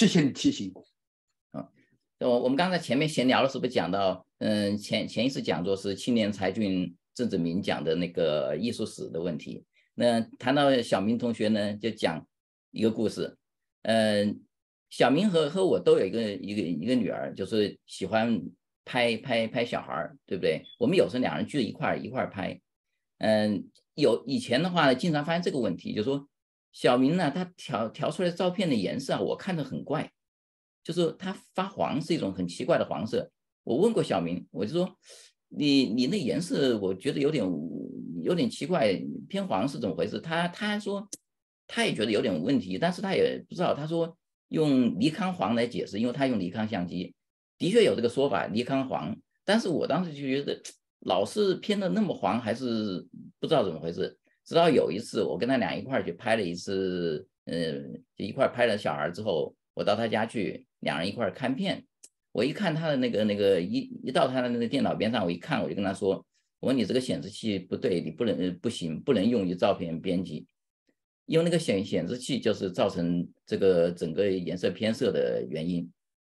谢谢你提醒。 我们刚才前面闲聊的时候不讲到，前一次讲座是青年才俊郑志明讲的那个艺术史的问题。那谈到小明同学呢，就讲一个故事。小明和我都有一个女儿，就是喜欢拍小孩，对不对？我们有时候两人聚一块拍。以前的话呢，经常发现这个问题，就是说小明呢，他调出来照片的颜色我看着很怪。就是它发黄是一种很奇怪的黄色。我问过小明，我就说你那颜色我觉得有点奇怪，偏黄是怎么回事？他说他也觉得有点问题，但是他也不知道。他说用尼康黄来解释，因为他用尼康相机，的确有这个说法，尼康黄。但是我当时就觉得老是偏的那么黄，还是不知道怎么回事。直到有一次我跟他俩一块去拍了一次，就一块拍了小孩之后，我到他家去，两人一块看片。我一看他的一到他的那个电脑边上，我一看我就跟他说，我说你这个显示器不对，你不行，不能用于照片编辑，因为那个显示器就是造成这个整个颜色偏色的原因。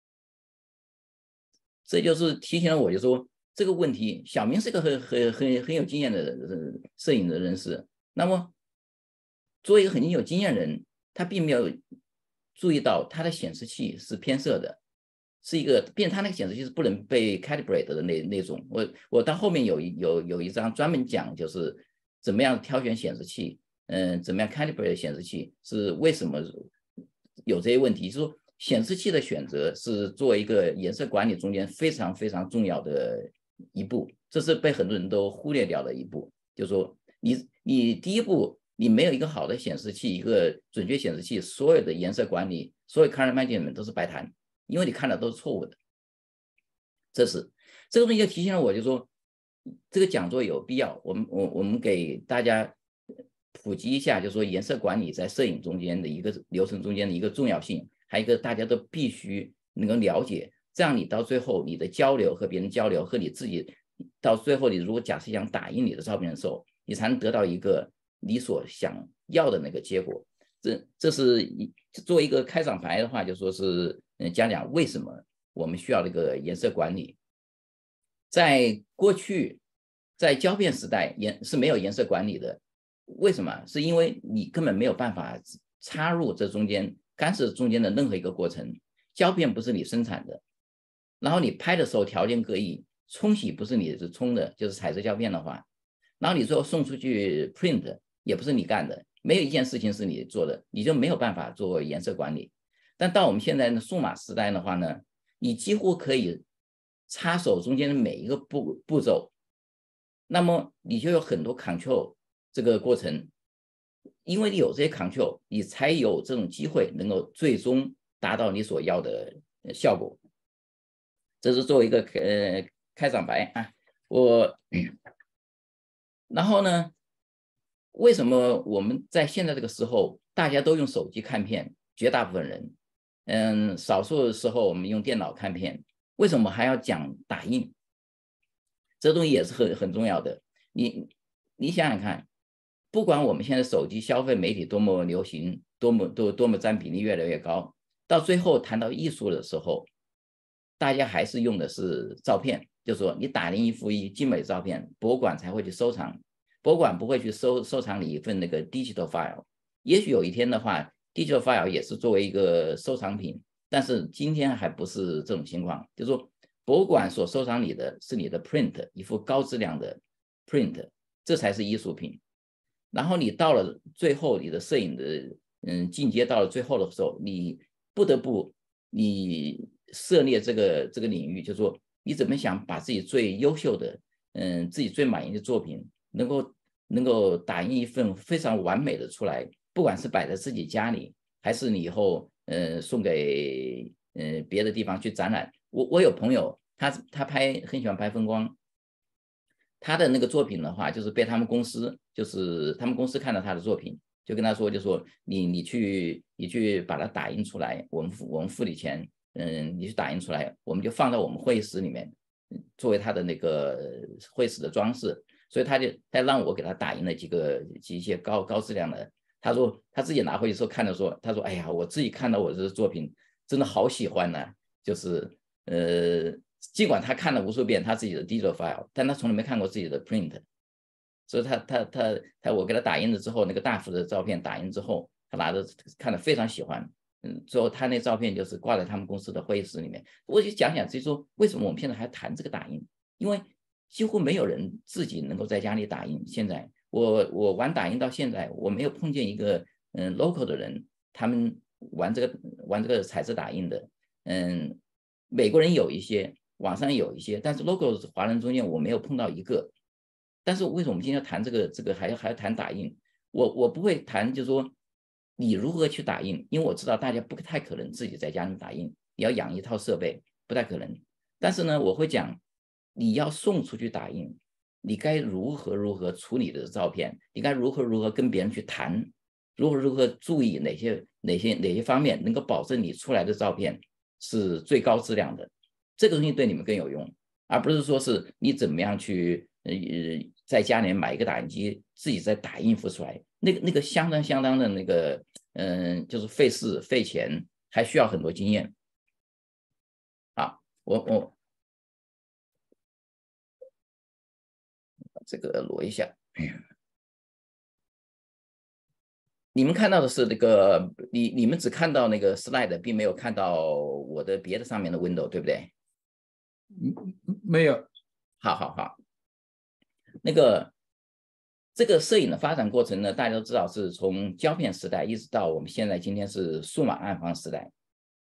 这就是提醒了我，就说这个问题。小明是个很有经验的摄影的人士，那么作为一个很有经验人，他并没有注意到他的显示器是偏色的，是一个他那个显示器是不能被 calibrate 的那种。我到后面有一章专门讲，就是怎么样挑选显示器，怎么样 calibrate 显示器，是为什么有这些问题。就是说显示器的选择是作为一个颜色管理中间非常非常重要的一步，这是被很多人都忽略掉的一步。就是说你第一步你没有一个好的显示器，一个准确显示器，所有的颜色管理，所有 color management 都是白谈，因为你看的都是错误的。这个东西就提醒了我，就说这个讲座有必要，我们给大家普及一下，就是说颜色管理在摄影中间的一个流程中间的一个重要性，还有一个大家都必须能够了解，这样你到最后你的交流和别人交流，和你自己到最后，你如果假设想打印你的照片的时候，你才能得到一个你所想要的那个结果。这是作为一个开场白的话，就说是讲为什么我们需要这个颜色管理。在过去，在胶片时代是没有颜色管理的。为什么？是因为你根本没有办法插入这中间，干涉中间的任何一个过程。胶片不是你生产的，然后你拍的时候条件各异，冲洗不是你是冲的，就是彩色胶片的话，然后你最后送出去 print 也不是你干的，没有一件事情是你做的，你就没有办法做颜色管理。但到我们现在的数码时代的话呢，你几乎可以插手中间的每一个步骤，那么你就有很多 control 这个过程，因为你有这些 control， 你才有这种机会能够最终达到你所要的效果。这是作为一个开场白啊。然后呢，为什么我们在现在这个时候大家都用手机看片？绝大部分人，少数的时候我们用电脑看片。为什么还要讲打印？这东西也是很重要的。你想想看，不管我们现在手机消费媒体多么流行，多么占比例越来越高，到最后谈到艺术的时候，大家还是用的是照片。就是说你打印一幅精美照片，博物馆才会去收藏，博物馆不会去收藏你一份那个 digital file。也许有一天的话 digital file 也是作为一个收藏品，但是今天还不是这种情况。就是说博物馆所收藏你的是你的 print， 一幅高质量的 print， 这才是艺术品。然后你到了最后，你的摄影的进阶到了最后的时候，你不得不你涉猎这个领域，就是说你怎么想把自己最优秀的自己最满意的作品能够打印一份非常完美的出来，不管是摆在自己家里，还是你以后送给别的地方去展览。我有朋友他很喜欢拍风光，他的那个作品的话，就是被他们公司看到他的作品，就跟他说，就说你去把它打印出来，我们付你钱，你去打印出来，我们就放到我们会议室里面，作为他的那个会议室的装饰。所以他让我给他打印了几些高质量的。他说他自己拿回去时候看的说，他说哎呀，我自己看到我这作品真的好喜欢呢，就是尽管他看了无数遍他自己的 digital file， 但他从来没看过自己的 print， 所以我给他打印了之后，那个大幅的照片打印之后，他拿着看了非常喜欢。最后他那照片就是挂在他们公司的会议室里面。我就讲讲，就是说为什么我们现在还谈这个打印，因为几乎没有人自己能够在家里打印。现在我玩打印到现在，我没有碰见一个local 的人，他们玩这个彩色打印的。美国人有一些，网上有一些，但是 local 华人中间我没有碰到一个。但是为什么我们今天要谈这个还要谈打印？我不会谈，就是说你如何去打印，因为我知道大家不太可能自己在家里打印，你要养一套设备，不太可能。但是呢，我会讲你要送出去打印，你该如何处理的照片，你该如何跟别人去谈，如何注意哪些方面能够保证你出来的照片是最高质量的，这个东西对你们更有用，而不是说是你怎么样去在家里面买一个打印机自己再打印出来，那个相当的那个就是费事费钱，还需要很多经验。啊，我这个挪一下。你们看到的是那个，你们只看到那个 slide， 并没有看到我的别的上面的 window， 对不对？ 没有。 好。那个这个摄影的发展过程呢，大家都知道是从胶片时代一直到我们现在今天是数码暗房时代。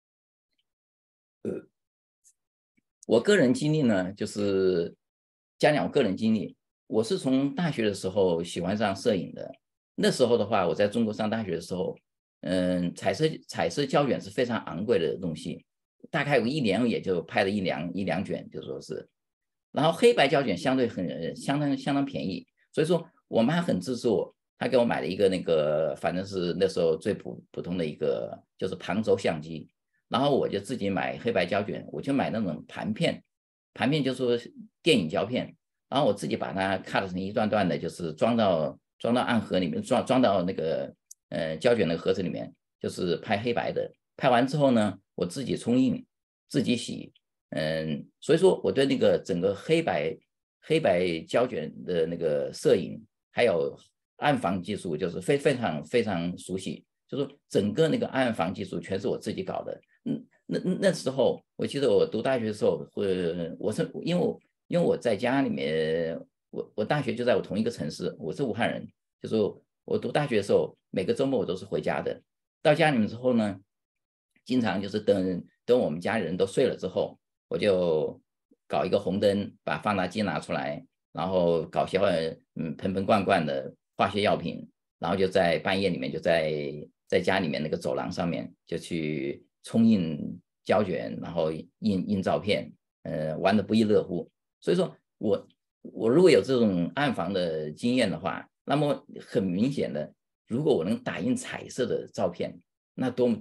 我个人经历呢，就是讲讲我个人经历。我是从大学的时候喜欢上摄影的。那时候的话，我在中国上大学的时候，彩色胶卷是非常昂贵的东西，大概有一年也就拍了一两卷，就说是。然后黑白胶卷相对相当便宜，所以说我妈很支持我，她给我买了一个那个，反正是那时候最普通的一个就是旁轴相机。然后我就自己买黑白胶卷，我就买那种盘片就是说电影胶片，然后我自己把它 cut 成一段段的，就是装到暗盒里面，装到那个胶卷那个盒子里面，就是拍黑白的。拍完之后呢，我自己冲印，自己洗。所以说我对那个整个黑白胶卷的那个摄影还有暗房技术就是非常熟悉，就是整个那个暗房技术全是我自己搞的。那时候我记得我读大学的时候，我是因为我在家里面，我大学就在我同一个城市，我是武汉人，就是我读大学的时候，每个周末我都是回家的。到家里面之后呢，经常就是等我们家里人都睡了之后，我就搞一个红灯，把放大镜拿出来，然后搞些盆罐的化学药品，然后就在半夜里面就在家里面那个走廊上面就去冲印胶卷，然后印照片，玩得不亦乐乎。所以说我如果有这种暗房的经验的话，那么很明显的，如果我能打印彩色的照片，那多么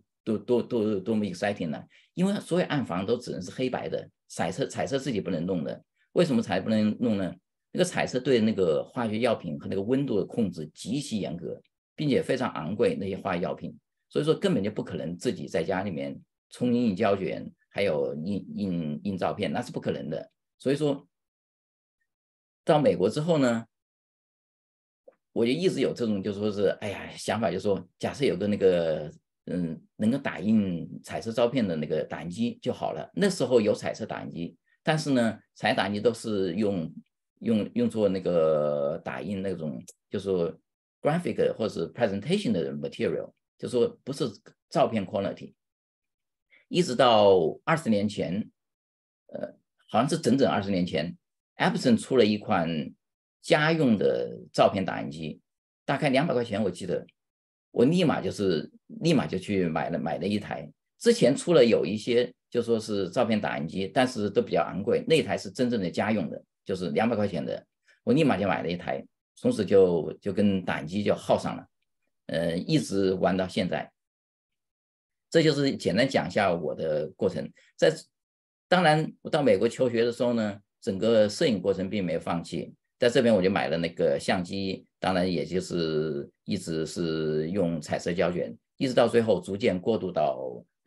exciting 呢？因为所有暗房都只能是黑白的，彩色自己不能弄的。为什么才不能弄呢？那个彩色对那个化学药品和那个温度的控制极其严格，并且非常昂贵，那些化学药品，所以说根本就不可能自己在家里面冲印胶卷，还有印照片，那是不可能的。所以说到美国之后呢，我就一直有这种就说是哎呀想法，就说假设有个那个能够打印彩色照片的那个打印机就好了。那时候有彩色打印机，但是呢，彩色打印机都是用作那个打印那种就是 graphic 或者是 presentation 的 material， 就说不是照片 quality。一直到20年前，好像是整整20年前 ，Epson 出了一款家用的照片打印机，大概200块钱，我记得，我立马就去买了一台。之前出了有一些就说是照片打印机，但是都比较昂贵，那台是真正的家用的，就是200块钱的，我立马就买了一台，从此就跟打印机就耗上了，一直玩到现在。这就是简单讲一下我的过程。当然，我到美国求学的时候呢，整个摄影过程并没有放弃。在这边我就买了那个相机，当然也就是一直是用彩色胶卷，一直到最后逐渐过渡到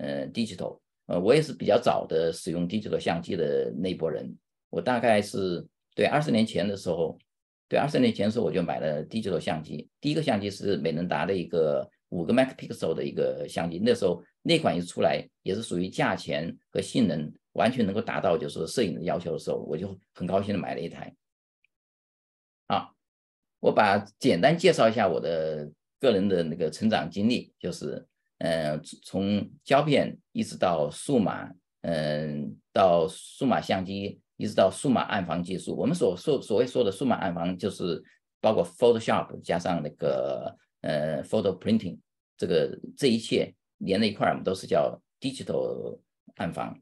digital，我也是比较早的使用 digital 相机的那一波人，我大概是对20年前的时候，我就买了 digital 相机，第一个相机是美能达的一个5个 megapixel 的一个相机，那时候那款一出来，也是属于价钱和性能完全能够达到就是说摄影的要求的时候，我就很高兴的买了一台。好，我简单介绍一下我的个人的那个成长经历，就是从胶片一直到数码，到数码相机，一直到数码暗房技术。我们所谓说的数码暗房，就是包括 Photoshop 加上那个photo printing，这一切连在一块，我们都是叫 digital 暗房。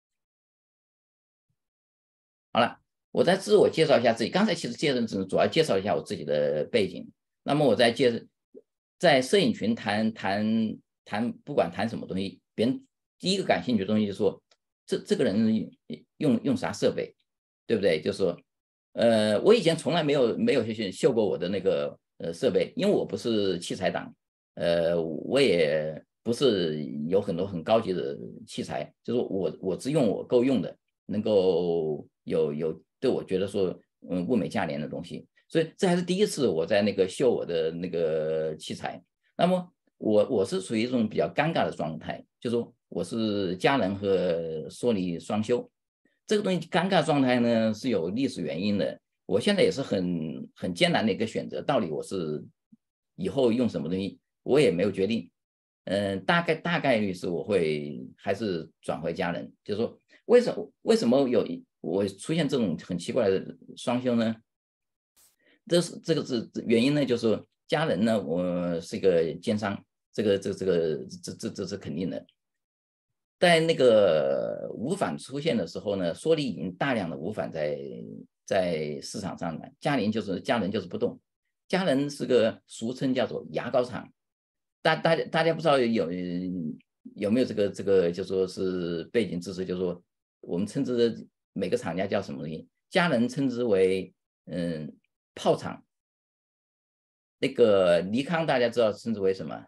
好了。我再自我介绍一下自己，刚才其实主要介绍一下我自己的背景。那么我在摄影群谈，不管谈什么东西，别人第一个感兴趣的东西就是说，这个人用啥设备，对不对？就是说，我以前从来没有去秀过我的那个设备，因为我不是器材党，我也不是有很多很高级的器材，就是我只用我够用的，能够有对我觉得说物美价廉的东西，所以这还是第一次我在那个秀我的那个器材。那么我是处于一种比较尴尬的状态，就是说我是佳能和索尼双修，这个东西尴尬状态呢是有历史原因的。我现在也是很艰难的一个选择，到底我是以后用什么东西，我也没有决定。大概率是我会还是转回佳能，就是说为什么我出现这种很奇怪的双修呢？这个是原因呢，就是佳能呢，我是一个奸商，这是肯定的。在那个无反出现的时候呢，索尼已经大量的无反在市场上了，佳能就是不动。佳能是个俗称叫做牙膏厂，大家不知道有没有这个就说是背景知识，就是说我们称之的每个厂家叫什么东西，佳能称之为炮厂，那个尼康大家知道称之为什么？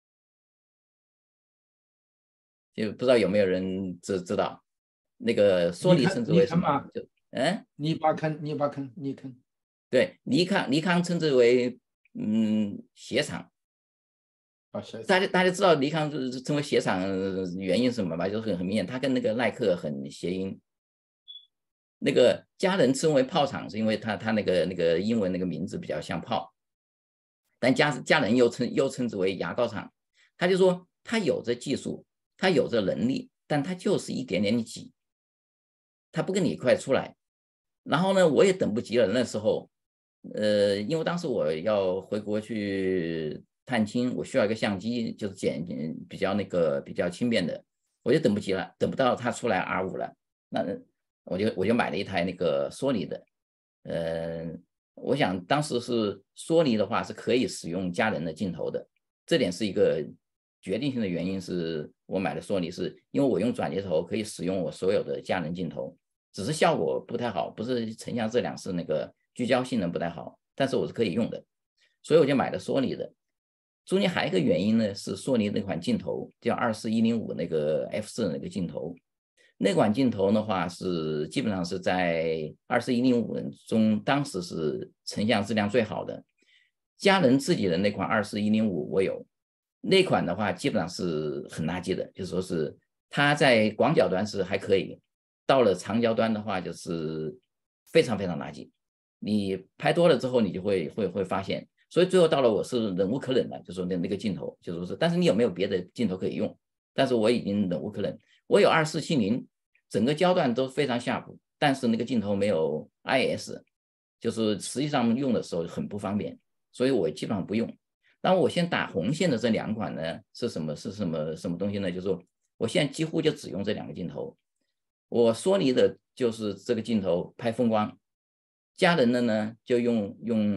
就不知道有没有人知道？那个索尼称之为什么？就尼巴肯， 对，尼康称之为鞋厂。大家知道尼康称为鞋厂原因是什么吧？就是很明显，它跟那个耐克很谐音。那个佳能称为炮厂，是因为它那个英文那个名字比较像炮，但佳能又称之为牙膏厂。他就说他有这技术，他有这能力，但他就是一点点挤，他不跟你一块出来。然后呢，我也等不及了，那时候，因为当时我要回国去探亲，我需要一个相机，就是比较轻便的，我就等不及了，等不到它出来 R5了，那我就买了一台那个索尼的，我想当时是索尼的话是可以使用佳能的镜头的，这点是一个决定性的原因，是我买的索尼是因为我用转接头可以使用我所有的佳能镜头。只是效果不太好，不是成像质量，是那个聚焦性能不太好，但是我是可以用的，所以我就买了索尼的。中间还有一个原因呢，是索尼那款镜头叫24-105那个 f4 那个镜头，那款镜头的话是基本上是在24-105中，当时是成像质量最好的。佳能自己的那款24-105我有，那款的话基本上是很垃圾的，就是说是它在广角端是还可以。到了长焦端的话，就是非常非常垃圾。你拍多了之后，你就会发现，所以最后到了我是忍无可忍了，就说那个镜头，就说是，但是你有没有别的镜头可以用？但是我已经忍无可忍，我有2470，整个焦段都非常sharp，但是那个镜头没有 IS， 就是实际上用的时候很不方便，所以我基本上不用。当我先打红线的这两款呢，是什么东西呢？就是说我现在几乎就只用这两个镜头。我索尼的就是这个镜头拍风光，佳能的呢就用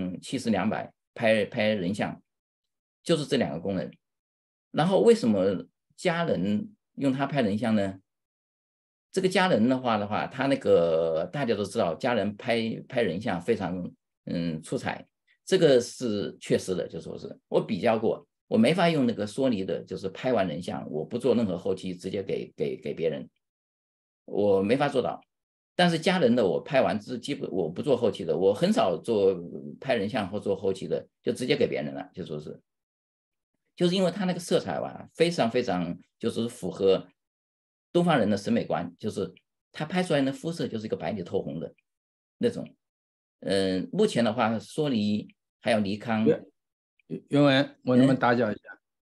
70-200拍人像，就是这两个功能。然后为什么佳能用它拍人像呢？这个佳能的话，它那个大家都知道，佳能拍人像非常出彩，这个是确实的，就说是我比较过， 我没法用那个索尼的，就是拍完人像，我不做任何后期，直接给别人，我没法做到。但是佳能的我拍完基本我不做后期的，我很少做拍人像或做后期的，就直接给别人了，就说是，就是因为它那个色彩吧，非常非常就是符合东方人的审美观，就是它拍出来的肤色就是一个白里透红的那种。目前的话，索尼还有尼康， 袁文，我能不能嗯， 打搅一下？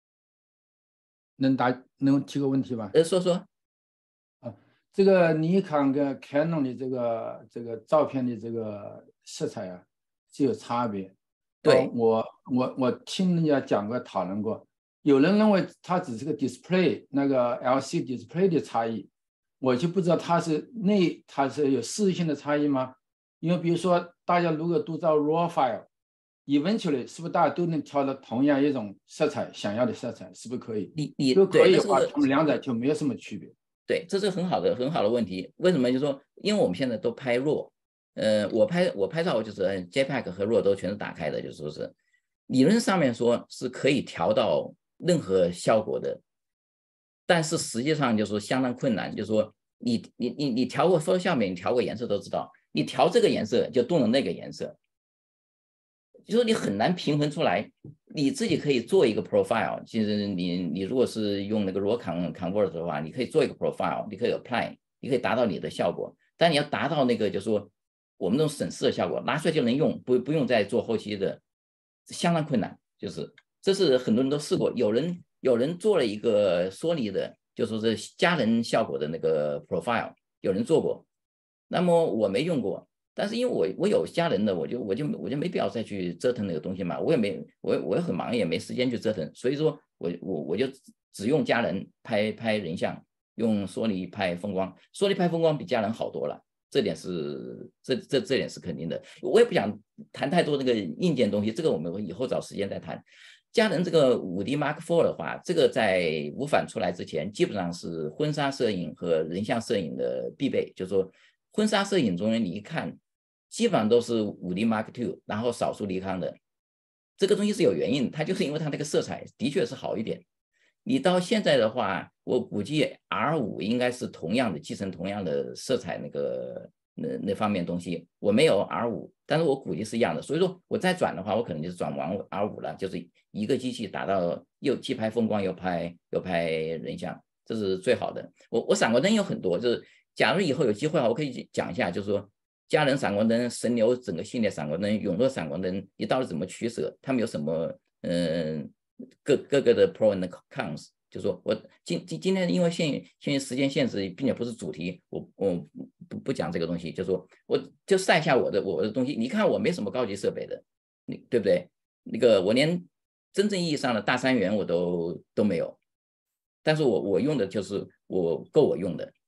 能提个问题吧？ 说说。 啊，这个尼康跟 Canon 的这个照片的这个色彩啊是有差别。 对， 我听人家讲过讨论过，有人认为它只是个 display 那个 LCD display 的差异，我就不知道它是有视觉性的差异吗？因为比如说大家如果都照 RAW file，eventually 是不是大家都能调到同样一种色彩想要的色彩，是不是可以？如果可对， 以的话，它们两者就没有什么区别。 对，这是很好的问题。为什么？就是说，因为我们现在都拍 RAW，我拍照就是 JPEG 和 RAW 都全是打开的，就说是理论上面说是可以调到任何效果的，但是实际上就是说相当困难。就是说你调过 Photoshop，你调过颜色都知道，你调这个颜色就动了那个颜色，就是你很难平衡出来。你自己可以做一个 profile，其实你如果是用那个 raw convert 的话，你可以做一个 profile，你可以 apply，你可以达到你的效果。但你要达到那个就是说我们这种省事的效果，拿出来就能用，不用再做后期的，相当困难。就是这是很多人都试过，有人做了一个索尼的，就说是佳能效果的那个 profile，有人做过，那么我没用过。但是因为我有家人的，我就没必要再去折腾那个东西嘛，我也很忙，也没时间去折腾，所以说我就只用佳能拍人像，用索尼拍风光，索尼拍风光比佳能好多了，这点是肯定的。我也不想谈太多那个硬件东西，这个我们以后找时间再谈。佳能这个5D Mark IV 的话，这个在无反出来之前，基本上是婚纱摄影和人像摄影的必备。就是说，婚纱摄影中你一看，基本上都是5D Mark II，然后少数尼康的。这个东西是有原因，它就是因为它那个色彩的确是好一点。你到现在的话，我估计 R5应该是同样的继承同样的色彩那方面东西。我没有 R5，但是我估计是一样的。所以说我再转的话，我可能就是转往 R5了，就是一个机器达到既拍风光又拍人像，这是最好的。我闪光灯有很多，就是假如以后有机会啊，我可以讲一下，就是说佳能闪光灯、神牛整个系列闪光灯、永乐闪光灯，你到底怎么取舍？他们有什么各个的 pro and cons？就是说我今天因为限于时间限制，并且不是主题，我不讲这个东西，就是说我就晒一下我的东西。你看我没什么高级设备的，对不对？那个我连真正意义上的大三元我都没有，但是我用的就是够我用的。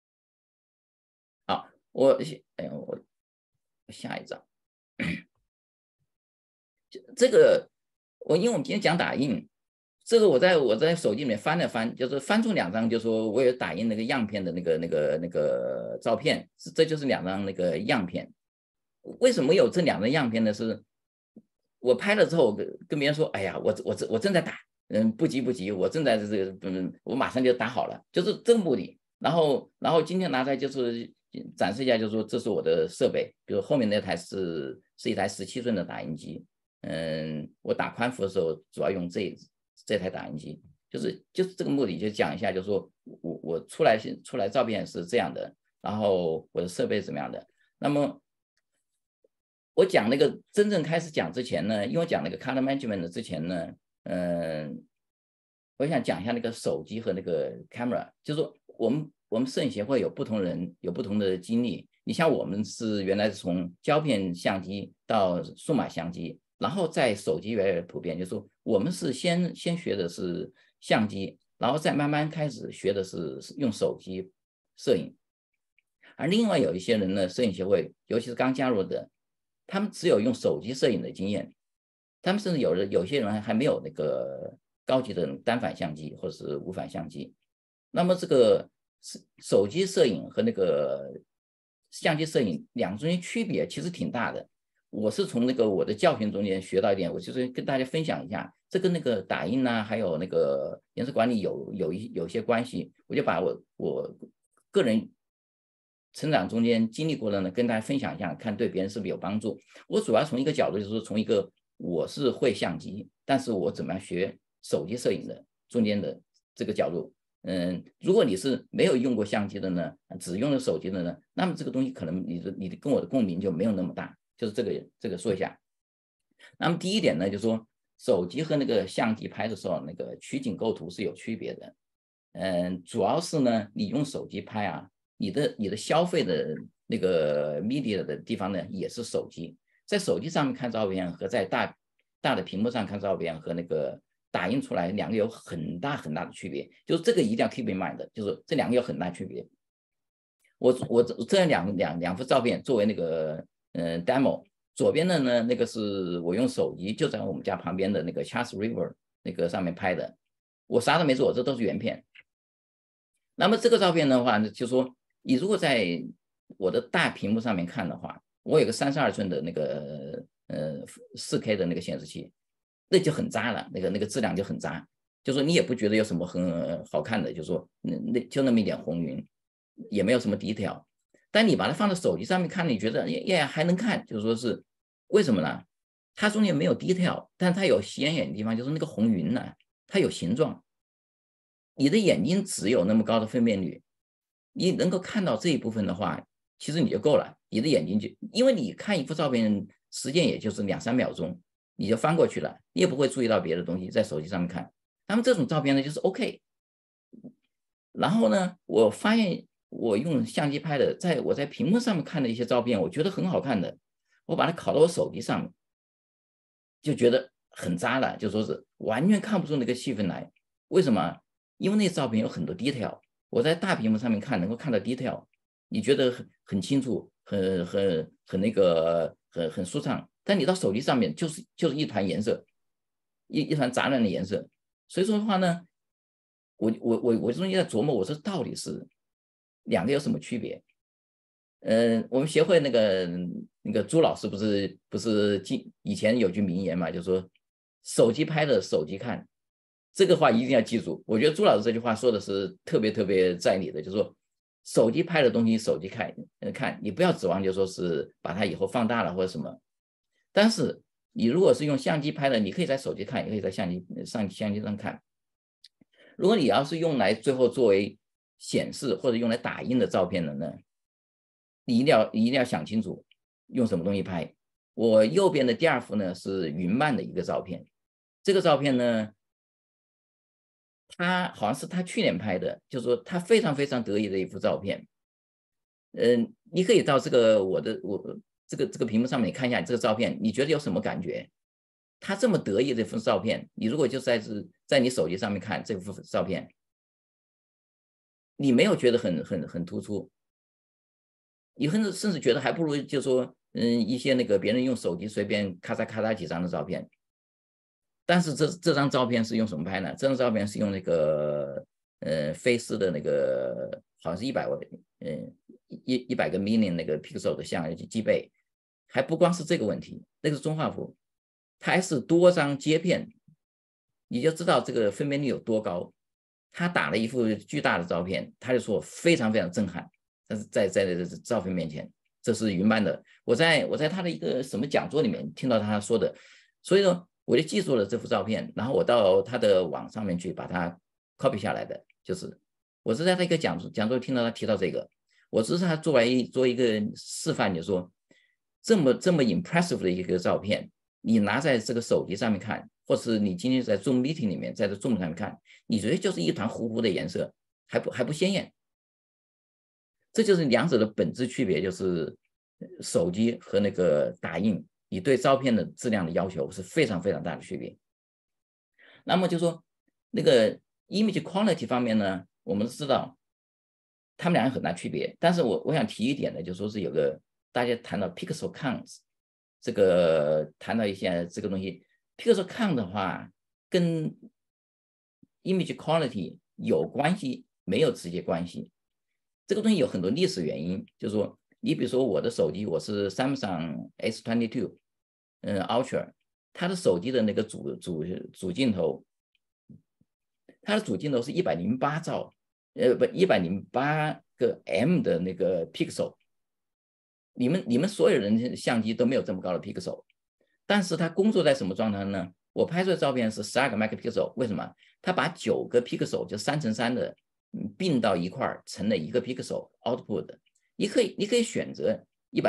好，我下一张，这个因为我们今天讲打印，这个我在手机里面翻了翻，就是翻出2张，就是说我有打印那个样片的那个照片，这就是2张那个样片。为什么有这2张样片呢？是我拍了之后跟别人说，哎呀，我正在打，不急，我正在我马上就打好了，就是这个目的。然后今天拿出来就是展示一下，就是说这是我的设备，比如后面那台是一台17寸的打印机，我打宽幅的时候主要用这台打印机，就是这个目的，就讲一下，就是说我出来照片是这样的，然后我的设备是怎么样的。那么我讲那个真正开始讲之前呢，因为讲那个 color management 之前呢，我想讲一下那个手机和那个 camera，就是说我们摄影协会有不同人有不同的经历。你像我们是原来是从胶片相机到数码相机，然后在手机越来越普遍，就是说我们是先学的是相机，然后再慢慢开始学的是用手机摄影。而另外有一些人呢，摄影协会尤其是刚加入的，他们只有用手机摄影的经验，他们甚至有些人还没有那个高级的单反相机或者是无反相机。那么这个手机摄影和那个相机摄影2种中间区别其实挺大的。 我是从那个我的教训中间学到一点，我就是跟大家分享一下，这跟那个打印还有那个颜色管理有些关系，我就把我个人成长中间经历过的呢，跟大家分享一下，看对别人是不是有帮助。我主要从一个角度，就是从一个我是会相机，但是我怎么样学手机摄影的中间的这个角度。如果你是没有用过相机的呢，只用了手机的呢，那么这个东西可能你的跟我的共鸣就没有那么大。就是这个说一下。那么第一点呢，就是说手机和那个相机拍的时候，那个取景构图是有区别的。主要是呢，你用手机拍啊，你的消费的那个 media 的地方呢，也是手机。在手机上面看照片和在大的屏幕上看照片和那个打印出来两个有很大很大的区别，就是这个一定要 keep in mind 的，就是这两个有很大区别。我这两幅照片作为那个demo， 左边的呢那个是我用手机就在我们家旁边的那个 Charles River 那个上面拍的，我啥都没做，这都是原片。那么这个照片的话呢，就说你如果在我的大屏幕上面看的话，我有个32寸的那个4K 的那个显示器，那就很渣了，那个质量就很渣，就说你也不觉得有什么很好看的，就说就那么一点红云，也没有什么 detail。但你把它放到手机上面看，你觉得也还能看，就是说是为什么呢？它中间没有 detail，但它有显眼的地方，就是那个红云呢，它有形状。你的眼睛只有那么高的分辨率，你能够看到这一部分的话，其实你就够了。你的眼睛就，因为你看一幅照片时间也就是2-3秒钟，你就翻过去了，你也不会注意到别的东西，在手机上面看。那么这种照片呢，就是 OK。然后呢，我发现我用相机拍的，我在屏幕上面看的一些照片，我觉得很好看的，我把它拷到我手机上面，就觉得很渣了，就说是完全看不出那个气氛来。为什么？因为那照片有很多 detail， 我在大屏幕上面看能够看到 detail， 你觉得很清楚，很那个很舒畅。但你到手机上面就是一团颜色，一团杂乱的颜色。所以说的话呢，我中间在琢磨，我说到底是两个有什么区别？我们协会那个朱老师不是以前有句名言嘛，就说手机拍的手机看，这个话一定要记住。我觉得朱老师这句话说的是特别特别在理的，就是说手机拍的东西手机看，你不要指望就说是把它以后放大了或者什么。但是你如果是用相机拍的，你可以在手机看，也可以在相机上看。如果你要是用来最后作为显示或者用来打印的照片的呢，你一定要想清楚用什么东西拍。我右边的第2幅呢是云漫的一个照片，这个照片呢，他好像是他去年拍的，就是说他非常非常得意的一幅照片。你可以到这个我这个屏幕上面看一下这个照片，你觉得有什么感觉？他这么得意的一幅照片，你如果就在你手机上面看这幅照片，你没有觉得很突出，你甚至觉得还不如就说一些那个别人用手机随便咔嚓咔嚓几张的照片。但是这张照片是用什么拍呢？这张照片是用那个飞思的那个好像是100个 million 那个 pixel 的相机背，还不光是这个问题，那个是中画幅，它还是多张接片，你就知道这个分辨率有多高。他打了一幅巨大的照片，他就说非常非常震撼。但是在照片面前，这是云漫的。我在他的一个什么讲座里面听到他说的，所以呢，我就记住了这幅照片，然后我到他的网上面去把它 copy 下来的。就是我是在他一个讲座听到他提到这个，我只是他做一个示范，就是说这么 impressive 的一个照片，你拿在这个手机上面看，或是你今天在 Zoom meeting 里面，在这 Zoom 上面看，你觉得就是一团糊糊的颜色，还不鲜艳。这就是两者的本质区别，就是手机和那个打印，你对照片的质量的要求是非常非常大的区别。那么就说那个 image quality 方面呢，我们知道他们俩有很大区别。但是我想提一点呢，就说是有个大家谈到 pixel counts， 这个谈到一些这个东西 ，pixel count 的话跟 image quality 有关系，没有直接关系。这个东西有很多历史原因，就是说，你比如说我的手机，我是 Samsung S22， Ultra， 它的手机的那个主镜头，它的主镜头是108兆，108个 M 的那个 pixel。你们所有人相机都没有这么高的 pixel， 但是它工作在什么状态呢？我拍出的照片是12个 megapixel， 为什么？它把9个 pixel 就3×3的并到一块儿，成了1个 pixel output。你可以选择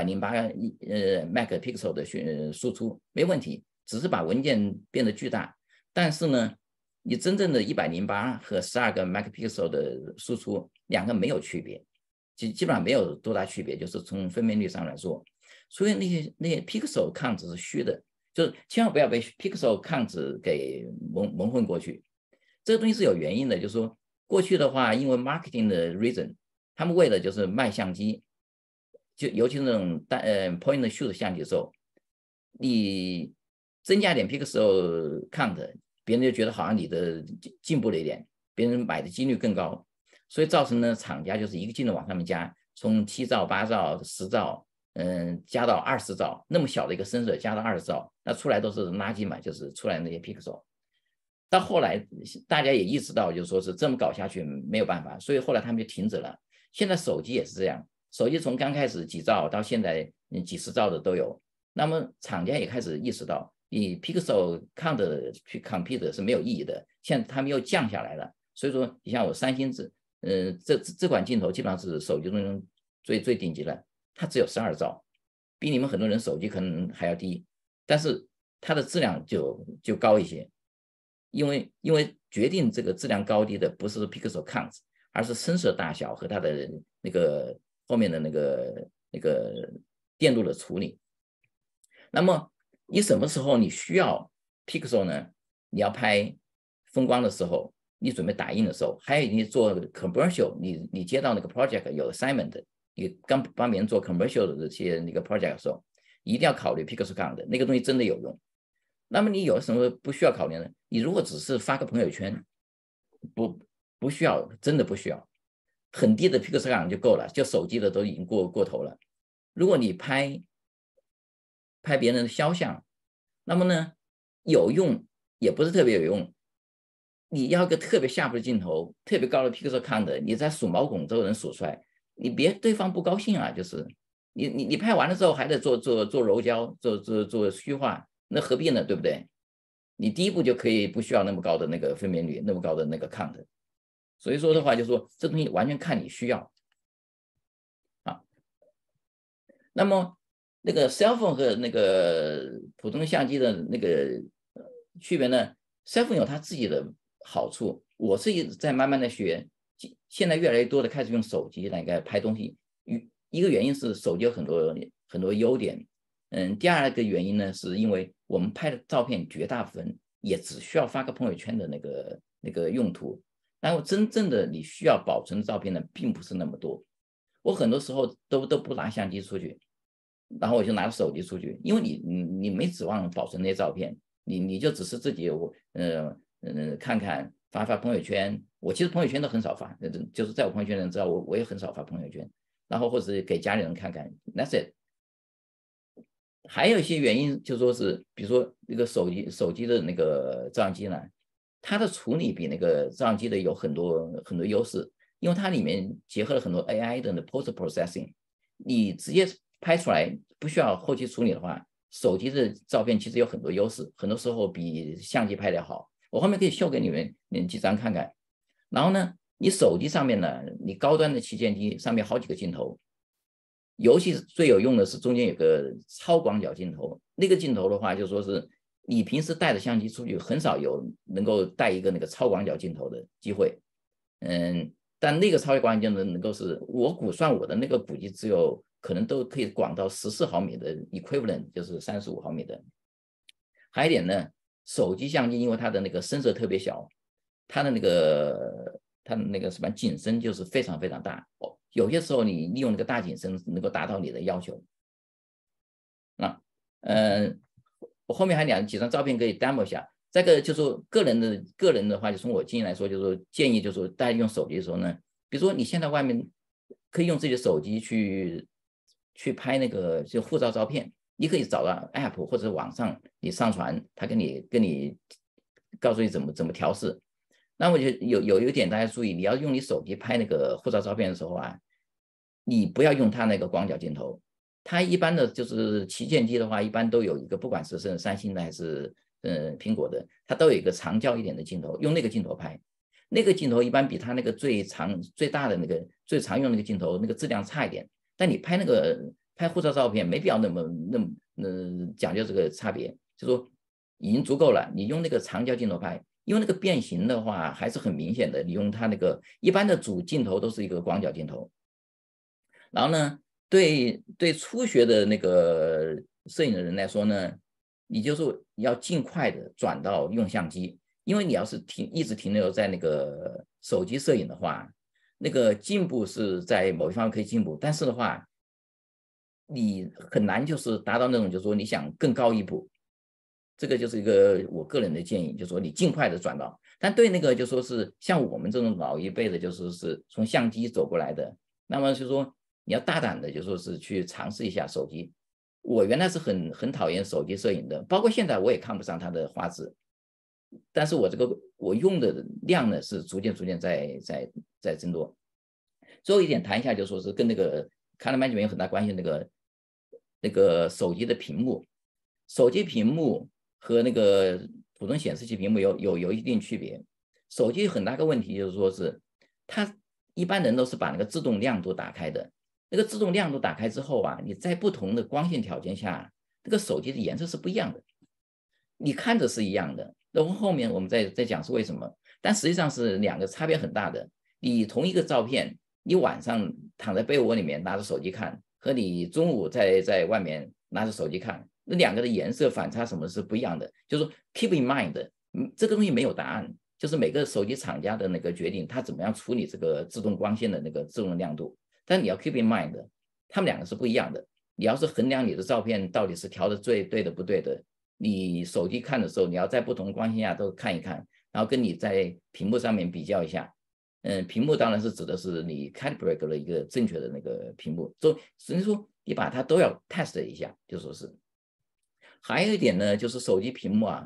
108megapixel 的输出，没问题，只是把文件变得巨大。但是呢，你真正的108和12个 megapixel 的输出，两个没有区别。基本上没有多大区别，就是从分辨率上来说，所以那些 pixel count 是虚的，就是千万不要被 pixel count 给蒙混过去。这个东西是有原因的，就是说过去的话，因为 marketing 的 reason， 他们为了就是卖相机，就尤其是那种point and shoot 相机的时候，你增加点 pixel count， 别人就觉得好像你的进步了一点，别人买的几率更高。所以造成呢，厂家就是一个镜头往上面加，从7兆、8兆、10兆，加到20兆，那么小的一个sensor加到20兆，那出来都是垃圾嘛，就是出来那些 pixel。到后来大家也意识到，就是说是这么搞下去没有办法，所以后来他们就停止了。现在手机也是这样，手机从刚开始几兆到现在几十兆的都有。那么厂家也开始意识到，你 pixel count 去 compete 是没有意义的，现在他们又降下来了。所以说，你像我三星这款镜头基本上是手机中最顶级的，它只有12兆，比你们很多人手机可能还要低，但是它的质量就高一些，因为决定这个质量高低的不是 pixel count， 而是sensor大小和它的那个后面的那个电路的处理。那么你什么时候你需要 pixel 呢？你要拍风光的时候，你准备打印的时候，还有你做 commercial， 你接到那个 project 有 assignment， 你刚帮别人做 commercial 的这些那个 project 的时候，一定要考虑 pixel count， 那个东西真的有用。那么你有什么不需要考虑呢？你如果只是发个朋友圈，不需要，真的不需要，很低的 pixel count 就够了，就手机的都已经过头了。如果你拍别人的肖像，那么呢有用也不是特别有用。你要个特别下部的镜头，特别高的 pixel count， 你在数毛孔都能数出来，你别对方不高兴啊！就是你拍完了之后还得做柔焦，做虚化，那何必呢？对不对？你第一步就可以不需要那么高的那个分辨率，那么高的那个 count。所以说的话，就是说这东西完全看你需要啊。那么那个 cell phone 和那个普通相机的那个区别呢 ？cell phone 有它自己的好处，我是一直在慢慢的学，现在越来越多的开始用手机来拍东西。一个原因是手机有很多优点，第二个原因呢，是因为我们拍的照片绝大部分也只需要发个朋友圈的那个用途，然后真正的你需要保存的照片呢，并不是那么多。我很多时候都不拿相机出去，然后我就拿着手机出去，因为你没指望保存那些照片，你就只是自己看看发朋友圈。我其实朋友圈都很少发，就是在我朋友圈的人知道我也很少发朋友圈，然后或者给家里人看看 ，that's it。还有一些原因就说是，比如说那个手机的那个照相机呢，它的处理比那个照相机的有很多优势，因为它里面结合了很多 AI 的 post processing， 你直接拍出来不需要后期处理的话，手机的照片其实有很多优势，很多时候比相机拍的好。我后面可以秀给你们几张看看。然后呢，你手机上面呢，你高端的旗舰机上面好几个镜头，尤其是最有用的是中间有个超广角镜头，那个镜头的话就说是你平时带着相机出去很少有能够带一个那个超广角镜头的机会，但那个超广角镜头能够是我估算我的那个估计只有可能都可以广到14毫米的 equivalent， 就是35毫米的。还有一点呢，手机相机因为它的那个sensor特别小，它的那个什么景深就是非常非常大哦。有些时候你利用那个大景深能够达到你的要求。我后面还几张照片可以 demo 一下。这个就是说个人的话，就从我经验来说，就是说建议就是说大家用手机的时候呢，比如说你现在外面可以用自己的手机去拍那个就护照照片， 你可以找到 App 或者网上你上传，它跟你告诉你怎么调试。那我觉得有一点大家注意，你要用你手机拍那个护照照片的时候啊，你不要用它那个广角镜头。它一般的就是旗舰机的话，一般都有一个，不管是三星的还是苹果的，它都有一个长焦一点的镜头，用那个镜头拍。那个镜头一般比它那个最大的那个最常用的那个镜头那个质量差一点，但你拍护照照片没必要那么讲究这个差别，就说已经足够了。你用那个长焦镜头拍，因为那个变形的话还是很明显的。你用它那个一般的主镜头都是一个广角镜头，然后呢，对初学的那个摄影的人来说呢，你就是要尽快的转到用相机。因为你要是一直停留在那个手机摄影的话，那个进步是在某一方面可以进步，但是的话，你很难就是达到那种就是说你想更高一步。这个就是一个我个人的建议，就是说你尽快的转到。但对那个就说是像我们这种老一辈的，就说是从相机走过来的，那么就说你要大胆的就说是去尝试一下手机。我原来是很讨厌手机摄影的，包括现在我也看不上它的画质。但是我用的量呢是逐渐在增多。最后一点谈一下，就说是跟那个 color management 有很大关系，那个手机的屏幕，手机屏幕和那个普通显示器屏幕有一定区别。手机很大个问题就是说是它一般人都是把那个自动亮度打开的，那个自动亮度打开之后啊，你在不同的光线条件下，这个手机的颜色是不一样的。你看着是一样的，然后后面我们再讲是为什么，但实际上是两个差别很大的。你同一个照片，你晚上躺在被窝里面拿着手机看，和你中午在外面拿着手机看，那两个的颜色反差什么是不一样的。就是说 keep in mind，这个东西没有答案，就是每个手机厂家的那个决定，它怎么样处理这个自动光线的那个自动亮度。但你要 keep in mind，他们两个是不一样的。你要是衡量你的照片到底是调的最对的不对的，你手机看的时候，你要在不同的光线下都看一看，然后跟你在屏幕上面比较一下。屏幕当然是指的是你 calibrate 了一个正确的那个屏幕，所以说你把它都要 test 一下，就说是。还有一点呢，就是手机屏幕啊，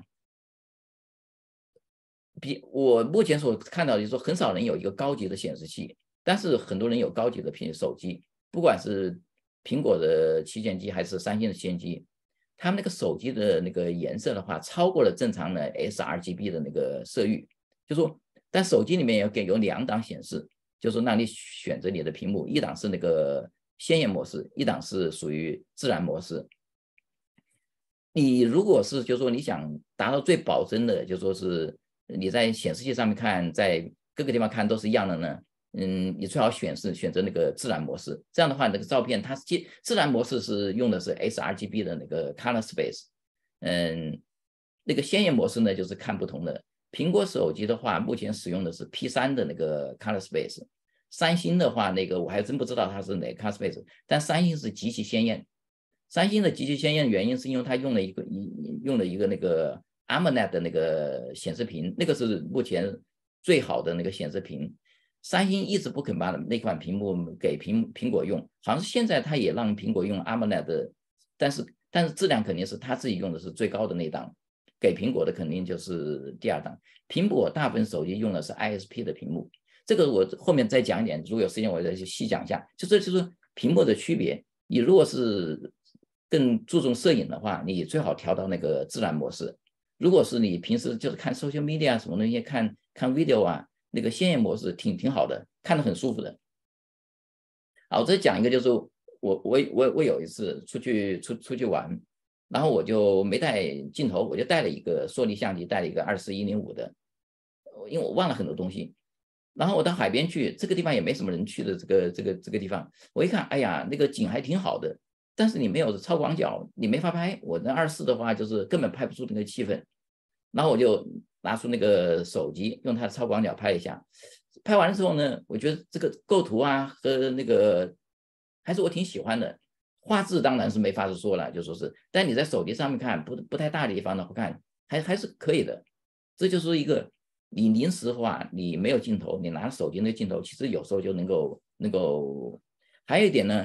我目前所看到的就是说，很少人有一个高级的显示器，但是很多人有高级的手机，不管是苹果的旗舰机还是三星的旗舰机，他们那个手机的那个颜色的话，超过了正常的 sRGB 的那个色域，就说，但手机里面有2档显示，就是让你选择你的屏幕，一档是那个鲜艳模式，一档是属于自然模式。你如果是就说你想达到最保真的，就说是你在显示器上面看，在各个地方看都是一样的呢，你最好选择那个自然模式。这样的话，那个照片它自然模式是用的是 sRGB 的那个 color space，那个鲜艳模式呢就是看不同的。苹果手机的话，目前使用的是 P3的那个 color space， 三星的话，那个我还真不知道它是哪个 color space， 但三星是极其鲜艳。三星的极其鲜艳的原因是因为它用了一个那个 AMOLED 的那个显示屏，那个是目前最好的那个显示屏。三星一直不肯把那款屏幕给苹果用，好像是现在它也让苹果用 AMOLED， 但是质量肯定是它自己用的是最高的那档，给苹果的肯定就是第2档。苹果大部分手机用的是 ISP 的屏幕，这个我后面再讲一点，如果有时间我再细讲一下。就是屏幕的区别，你如果是更注重摄影的话，你最好调到那个自然模式。如果是你平时就是看 social media 什么东西，看 video 啊，那个鲜艳模式挺好的，看得很舒服的。好，这讲一个就是我有一次出去玩，然后我就没带镜头，我就带了一个索尼相机，带了一个24-105的，因为我忘了很多东西。然后我到海边去，这个地方也没什么人去的这个地方，我一看，哎呀，那个景还挺好的。但是你没有超广角，你没法拍。我那24的话，就是根本拍不出那个气氛。然后我就拿出那个手机，用它的超广角拍一下。拍完的时候呢，我觉得这个构图啊和那个还是我挺喜欢的。画质当然是没法子说了，就说是，但你在手机上面看不太大的地方呢，看还是可以的。这就是一个你临时化，你没有镜头，你拿手机那个镜头，其实有时候就能够。还有一点呢。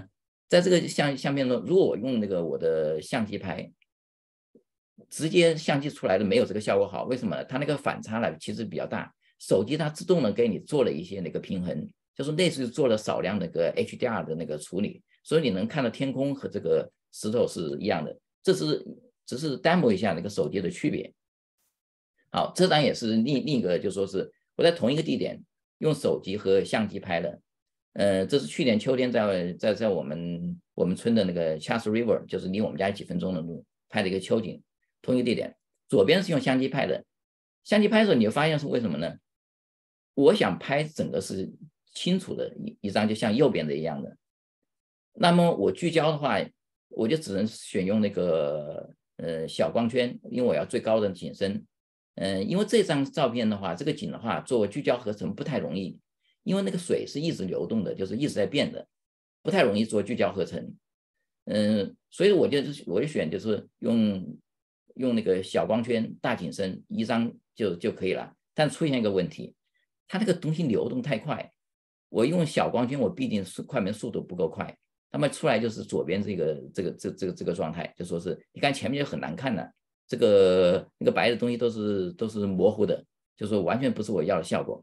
在这个相片中，如果我用那个我的相机拍，直接相机出来的没有这个效果好，为什么呢？它那个反差呢其实比较大，手机它自动的给你做了一些那个平衡，就是类似于做了少量那个 HDR 的那个处理，所以你能看到天空和这个石头是一样的。这是只是 demo 一下那个手机的区别。好，这张也是另一个，就说是我在同一个地点用手机和相机拍的。这是去年秋天在我们村的那个 Charles River， 就是离我们家几分钟的路拍的一个秋景，同一个地点。左边是用相机拍的，相机拍的时候你就发现是为什么呢？我想拍整个是清楚的一张，就像右边的一样的。那么我聚焦的话，我就只能选用那个小光圈，因为我要最高的景深。因为这张照片的话，这个景的话，作为聚焦合成不太容易，因为那个水是一直流动的，就是一直在变的，不太容易做聚焦合成。所以我就选就是用那个小光圈大景深一张就可以了。但出现一个问题，它那个东西流动太快，我用小光圈我必定快门速度不够快，那么出来就是左边这个状态，就说是你看前面就很难看了。那个白的东西都是模糊的，就是完全不是我要的效果。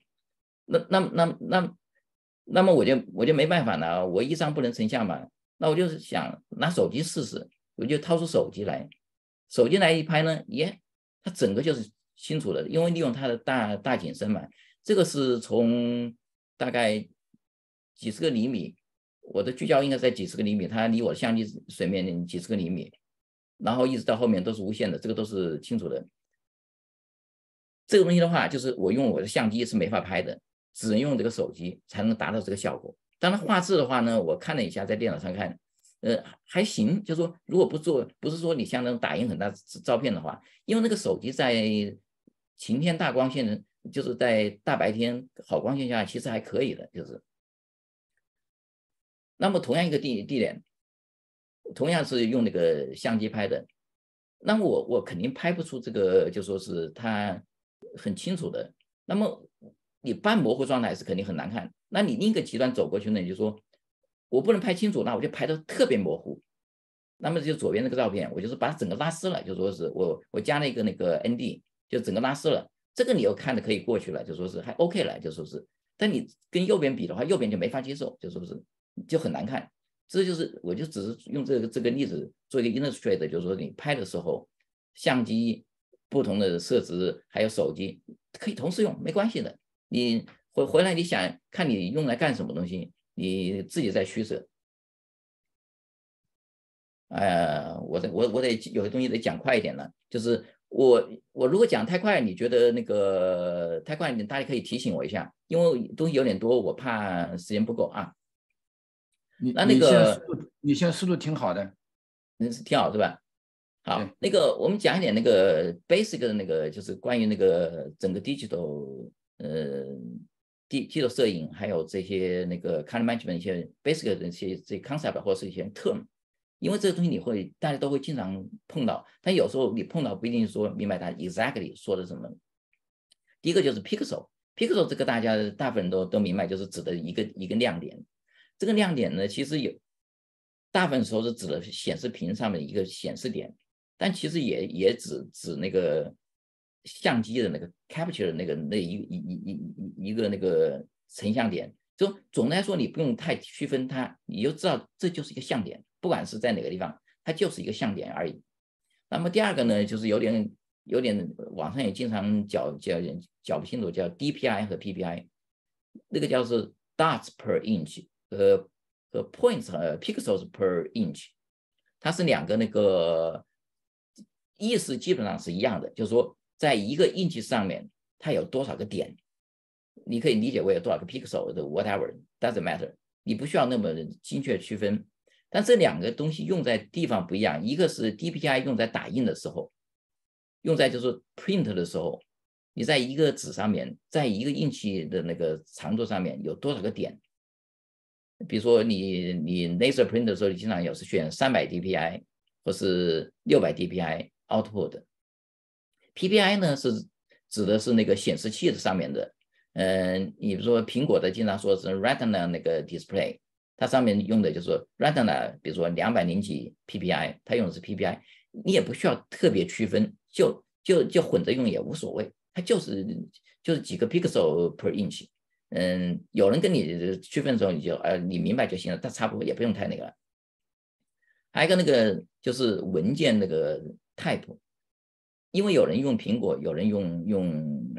那么我就没办法了，我一张不能成像嘛，那我就是想拿手机试试，我就掏出手机来一拍呢，它整个就是清楚的，因为利用它的大景深嘛，这个是从大概几十个厘米，我的聚焦应该在几十个厘米，它离我的相机水面几十个厘米。然后一直到后面都是无限的，这个都是清楚的。这个东西的话，就是我用我的相机是没法拍的，只能用这个手机才能达到这个效果。当然画质的话呢，我看了一下，在电脑上看，还行。就是说，如果不是说你像那种打印很大照片的话，因为那个手机在晴天大光线，就是在大白天好光线下，其实还可以的，就是。那么同样一个地点。同样是用那个相机拍的，那么我肯定拍不出这个，就说是它很清楚的。那么你半模糊状态是肯定很难看。那你另一个极端走过去呢，你就说我不能拍清楚，那我就拍的特别模糊。那么就左边那个照片，我就是把它整个拉丝了，就说是我加了一个那个 ND， 就整个拉丝了。这个你又看的可以过去了，就说是还 OK 了，就说是。但你跟右边比的话，右边就没法接受，就说是就很难看。这就是我就只是用这个例子做一个 illustrate， 就是说你拍的时候，相机不同的设置还有手机可以同时用，没关系的。你回来你想看你用来干什么东西，你自己在取舍。我得有些东西得讲快一点了，就是我如果讲太快，你觉得那个太快，大家可以提醒我一下，因为东西有点多，我怕时间不够啊。 你现在速度挺好的， 挺好是吧？好，那个我们讲一点那个 basic 的那个，就是关于那个整个 digital digital 摄影，还有这些那个 color management 一些 basic 的这 concept 或是一些 term， 因为这个东西大家都会经常碰到，但有时候你碰到不一定说明白它 exactly 说的什么。第一个就是 pixel 这个大家大部分人都明白，就是指的一个亮点。这个亮点呢，其实大部分时候是指的显示屏上面一个显示点，但其实也指那个相机的那个 capture 的一个那个成像点。就总的来说，你不用太区分它，你就知道这就是一个像点，不管是在哪个地方，它就是一个像点而已。那么第二个呢，就是有点网上也经常搅不清楚，叫 DPI 和 PPI， 那个叫是 dots per inch 和 points 和 pixels per inch， 它是两个那个意思基本上是一样的，就是说在一个 inch 上面它有多少个点，你可以理解为有多少个 pixel 的 whatever doesn't matter， 你不需要那么精确区分。但这两个东西用在地方不一样，一个是 DPI 用在打印的时候，用在就是 print 的时候，你在一个纸上面，在一个inch的那个长度上面有多少个点。比如说你 laser print 的时候，你经常有是选300 DPI 或是600 DPI output。PPI 呢是指的是那个显示器的上面的，你比如说苹果的经常说是 Retina 那个 display， 它上面用的就是说 Retina， 比如说200几 PPI， 它用的是 PPI， 你也不需要特别区分，就混着用也无所谓，它就是几个 pixel per inch。有人跟你区分的时候，你明白就行了，它差不多也不用太那个。还有一个那个就是文件那个 type， 因为有人用苹果，有人用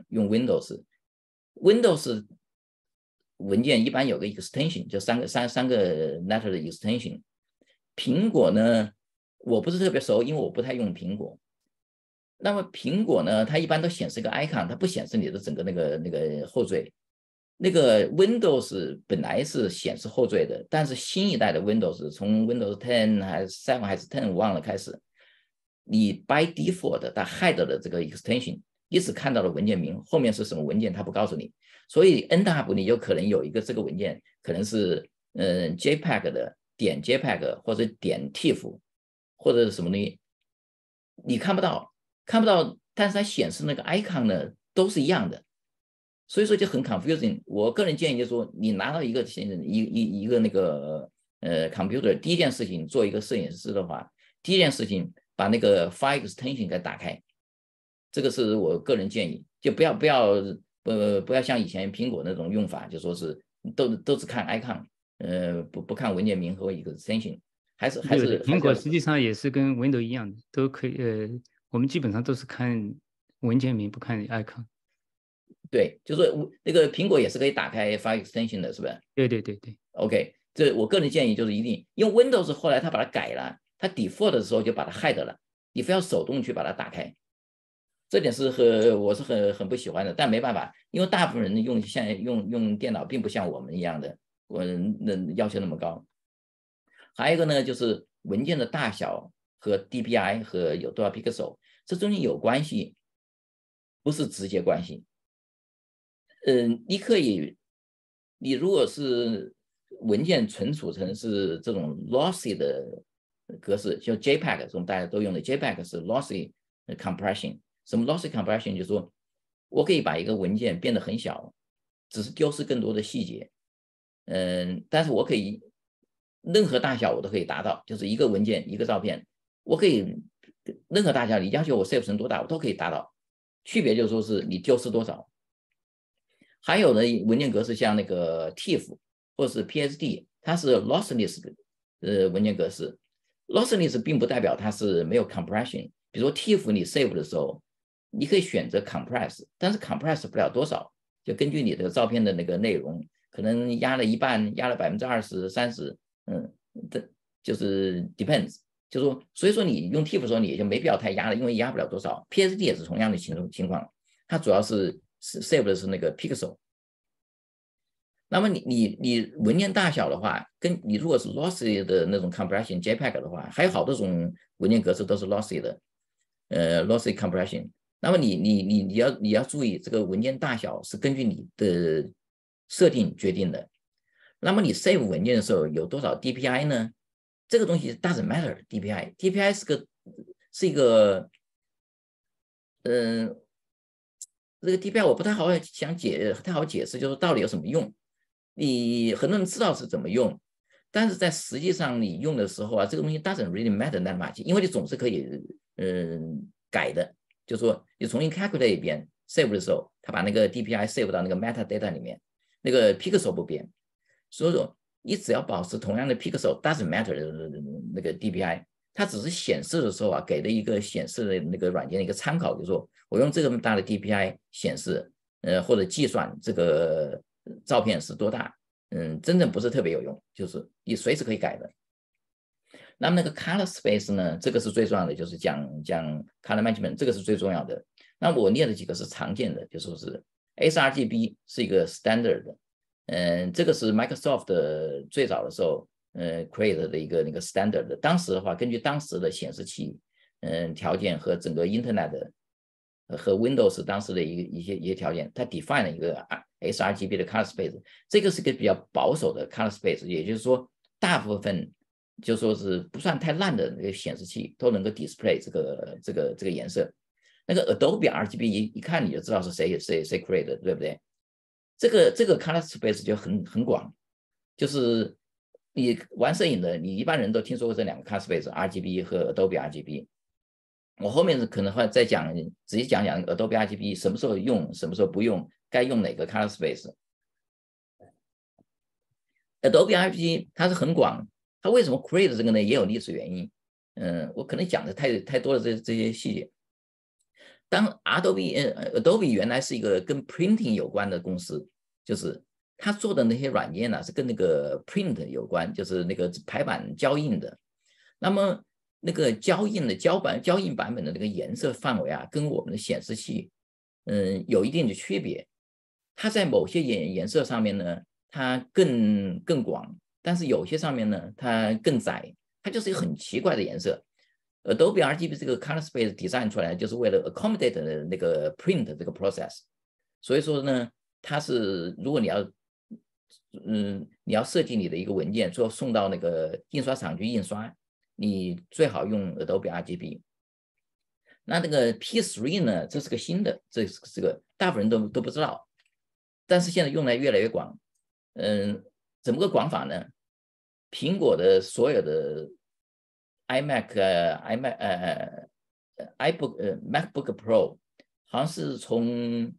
Windows 文件一般有个 extension， 就三个 letter 的 extension。苹果呢，我不是特别熟，因为我不太用苹果。那么苹果呢，它一般都显示个 icon， 它不显示你的整个那个后缀。那个 Windows 本来是显示后缀的，但是新一代的 Windows 从 Windows 10还是7还是10忘了开始，你 by default 它 hide 的这个 extension， 你只看到了文件名，后面是什么文件它不告诉你。所以 NTAP 你有可能有一个这个文件可能是JPEG 的点 JPEG 或者点 TIFF 或者是什么东西，你看不到，但是它显示那个 icon 呢都是一样的。所以说就很 confusing。我个人建议就是说，你拿到一个那个computer， 第一件事情做一个摄影师的话，第一件事情把那个 file extension 给打开，这个是我个人建议，就不要像以前苹果那种用法，就说是都只看 icon， 不看文件名和一个 extension， 还是苹果实际上也是跟 Windows 一样的，都可以我们基本上都是看文件名，不看 icon。 对，就是说那个苹果也是可以打开 file extension 的，是不是？ 对。 OK， 这我个人建议就是一定，因为 Windows 后来它把它改了，它 default 的时候就把它 hide 了，你非要手动去把它打开，这点我是很不喜欢的，但没办法，因为大部分人用电脑并不像我们一样的，要求那么高。还有一个呢，就是文件的大小和 DPI 和有多少 pixel， 这中间有关系，不是直接关系。你如果是文件存储成是这种 lossy 的格式，就 JPEG， 这种大家都用的 JPEG 是 lossy compression。什么 lossy compression？ 就是说我可以把一个文件变得很小，只是丢失更多的细节。但是我可以任何大小我都可以达到，就是一个文件一个照片，我可以任何大小，你要求我 save 成多大，我都可以达到。区别就是说是你丢失多少。还有的文件格式像那个 TIFF 或者是 PSD， 它是 lossless 的文件格式。lossless 并不代表它是没有 compression。比如说 TIFF 你 save 的时候，你可以选择 compress， 但是 compress 不了多少，就根据你的照片的那个内容，可能压了一半，压了20%、30%，这就是 depends。就是说，所以说你用 TIFF 的时候，你也就没必要太压了，因为压不了多少。PSD 也是同样的情况，它主要是 save 的是那个 pixel。那么你文件大小的话，跟你如果是 lossy 的那种 compression JPEG 的话，还有好多种文件格式都是 lossy 的，lossy compression。那么你要注意，这个文件大小是根据你的设定决定的。那么你 save 文件的时候有多少 DPI 呢？这个东西 doesn't matter。 DPI 是一个这个 DPI 我不太好解释，就是到底有什么用。你很多人知道是怎么用，但是在实际上你用的时候啊，这个东西 doesn't really matter that much， 因为你总是可以改的。就是说你重新 calculate 一遍 save 的时候，它把那个 DPI save 到那个 metadata 里面，那个 pixel 不变。所以说你只要保持同样的 pixel doesn't matter 的那个 DPI， 它只是显示的时候啊，给了一个显示的那个软件的一个参考，就是说我用这么大的 DPI 显示，或者计算这个照片是多大，真正不是特别有用，就是你随时可以改的。那么那个 color space 呢，这个是最重要的，就是讲 color management， 这个是最重要的。那我列的几个是常见的，就说是 sRGB 是一个 standard 的，这个是 Microsoft 最早的时候create 的一个那个 standard 的。当时的话，根据当时的显示器条件和整个 Internet 和 Windows 当时的一些条件，它 define 了一个 sRGB 的 color space。这个是个比较保守的 color space， 也就是说大部分就说是不算太烂的那个显示器都能够 display 这个颜色。那个 Adobe RGB 一看你就知道是谁 create 的，对不对？这个 color space 就很广，就是你玩摄影的，你一般人都听说过这两个 color space RGB 和 Adobe RGB。我后面可能会再讲，仔细讲讲 Adobe RGB 什么时候用，什么时候不用，该用哪个 color space。Adobe RGB 它是很广，它为什么 create 这个呢？也有历史原因。我可能讲的太多了这些细节。当 Adobe 原来是一个跟 printing 有关的公司，就是他做的那些软件呢是跟那个 print 有关，就是那个排版胶印的。那么那个胶印版本的那个颜色范围啊，跟我们的显示器有一定的区别。它在某些颜色上面呢，它更广，但是有些上面呢，它更窄，它就是一个很奇怪的颜色。Adobe RGB 这个 color space design 出来就是为了 accommodate 那个 print 这个 process。所以说呢，它是如果你要设计你的一个文件，说送到那个印刷厂去印刷，你最好用 Adobe RGB。那个 P3 呢，这是个新的，这个大部分人都不知道，但是现在用来越来越广。怎么个广法呢？苹果的所有的 MacBook Pro 好像是从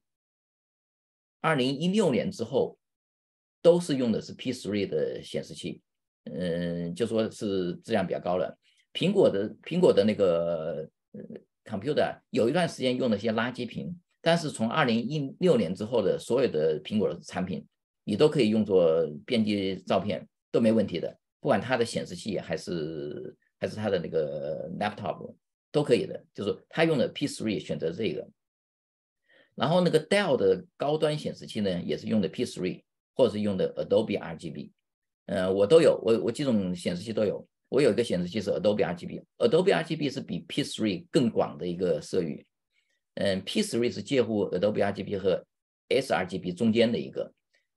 2016年之后都是用的是 P3 的显示器，就说是质量比较高了。苹果的那个computer 有一段时间用的一些垃圾屏，但是从2016年之后的所有的苹果的产品，你都可以用作编辑照片都没问题的，不管它的显示器还是它的那个 laptop 都可以的，就是他用的 P3 选择这个。然后那个 Dell 的高端显示器呢，也是用的 P3 或者是用的 Adobe RGB。我都有，我几种显示器都有。我有一个显示器是 Adobe RGB，Adobe RGB 是比 P3 更广的一个色域。P3 是介乎 Adobe RGB 和 sRGB 中间的一个，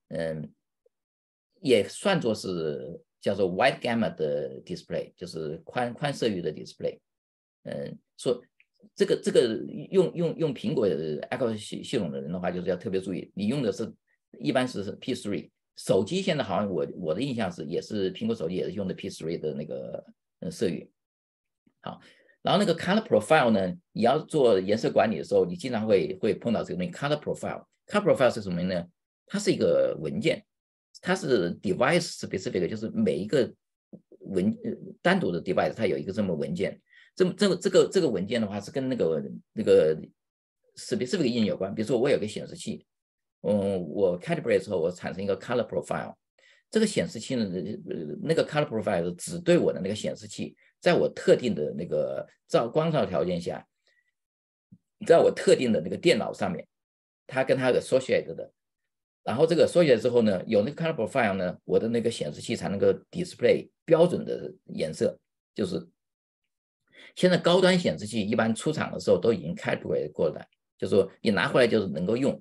也算作是叫做 wide gamut 的 display， 就是宽色域的 display。说这个用苹果的 Echo 系统的人的话，就是要特别注意，你用的是一般是 P3。手机现在好像我的印象是，也是苹果手机也是用的 P3 的那个色域。好，然后那个 Color Profile 呢，你要做颜色管理的时候，你经常会碰到这个东西 Color Profile。Color Profile 是什么呢？它是一个文件，它是 device specific， 就是每一个单独的 device 它有一个这么文件。这个文件的话是跟那个 specific 应用有关。比如说我有个显示器。我 calibrate 之后，我产生一个 color profile， 这个显示器呢，那个 color profile 只对我的那个显示器，在我特定的那个光照条件下，在我特定的那个电脑上面，它跟它有 associate 的，然后这个 associate 之后呢，有那个 color profile 呢，我的那个显示器才能够 display 标准的颜色。就是现在高端显示器一般出厂的时候都已经 calibrate 过了，就是说你拿回来就是能够用。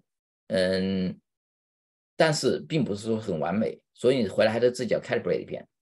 但是并不是说很完美，所以你回来还得自己要 calibrate 一遍。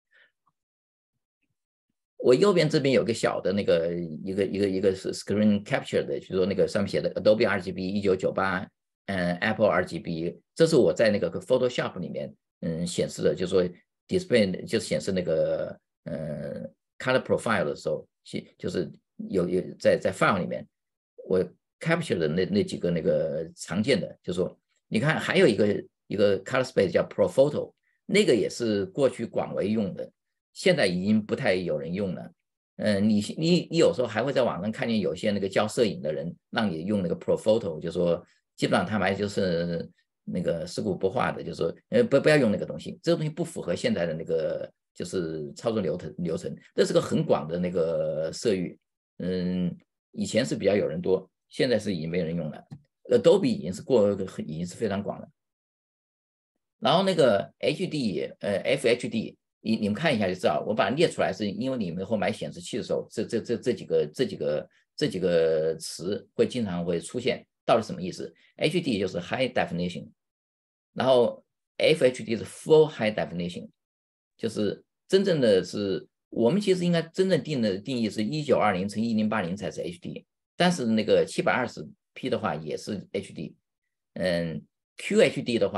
我右边这边有个小的那个一个是 screen capture 的，就是说那个上面写的 Adobe RGB 1998， Apple RGB， 这是我在那个 Photoshop 里面显示的，就是说 display 就是显示那个color profile 的时候，就是有在 file 里面我 capture 的那几个那个常见的，就是说你看还有一个 color space 叫 ProPhoto， 那个也是过去广为用的，现在已经不太有人用了。你有时候还会在网上看见有些那个教摄影的人让你用那个 ProPhoto， 就是说基本上他们还就是那个尸骨不化的，就是说不要用那个东西，这个东西不符合现在的那个就是操作流程，这是个很广的那个色域。以前是比较有人多，现在是已经没人用了。Adobe 已经是非常广了。然后那个 FHD， 你们看一下就知道，我把它列出来，是因为你们以后买显示器的时候，这几个词会经常会出现，到底什么意思 ？HD 就是 High Definition， 然后 FHD 是 Full High Definition， 就是真正的是我们其实应该真正定义是1920乘1080才是 HD， 但是那个720P 的话也是 HD，QHD 的话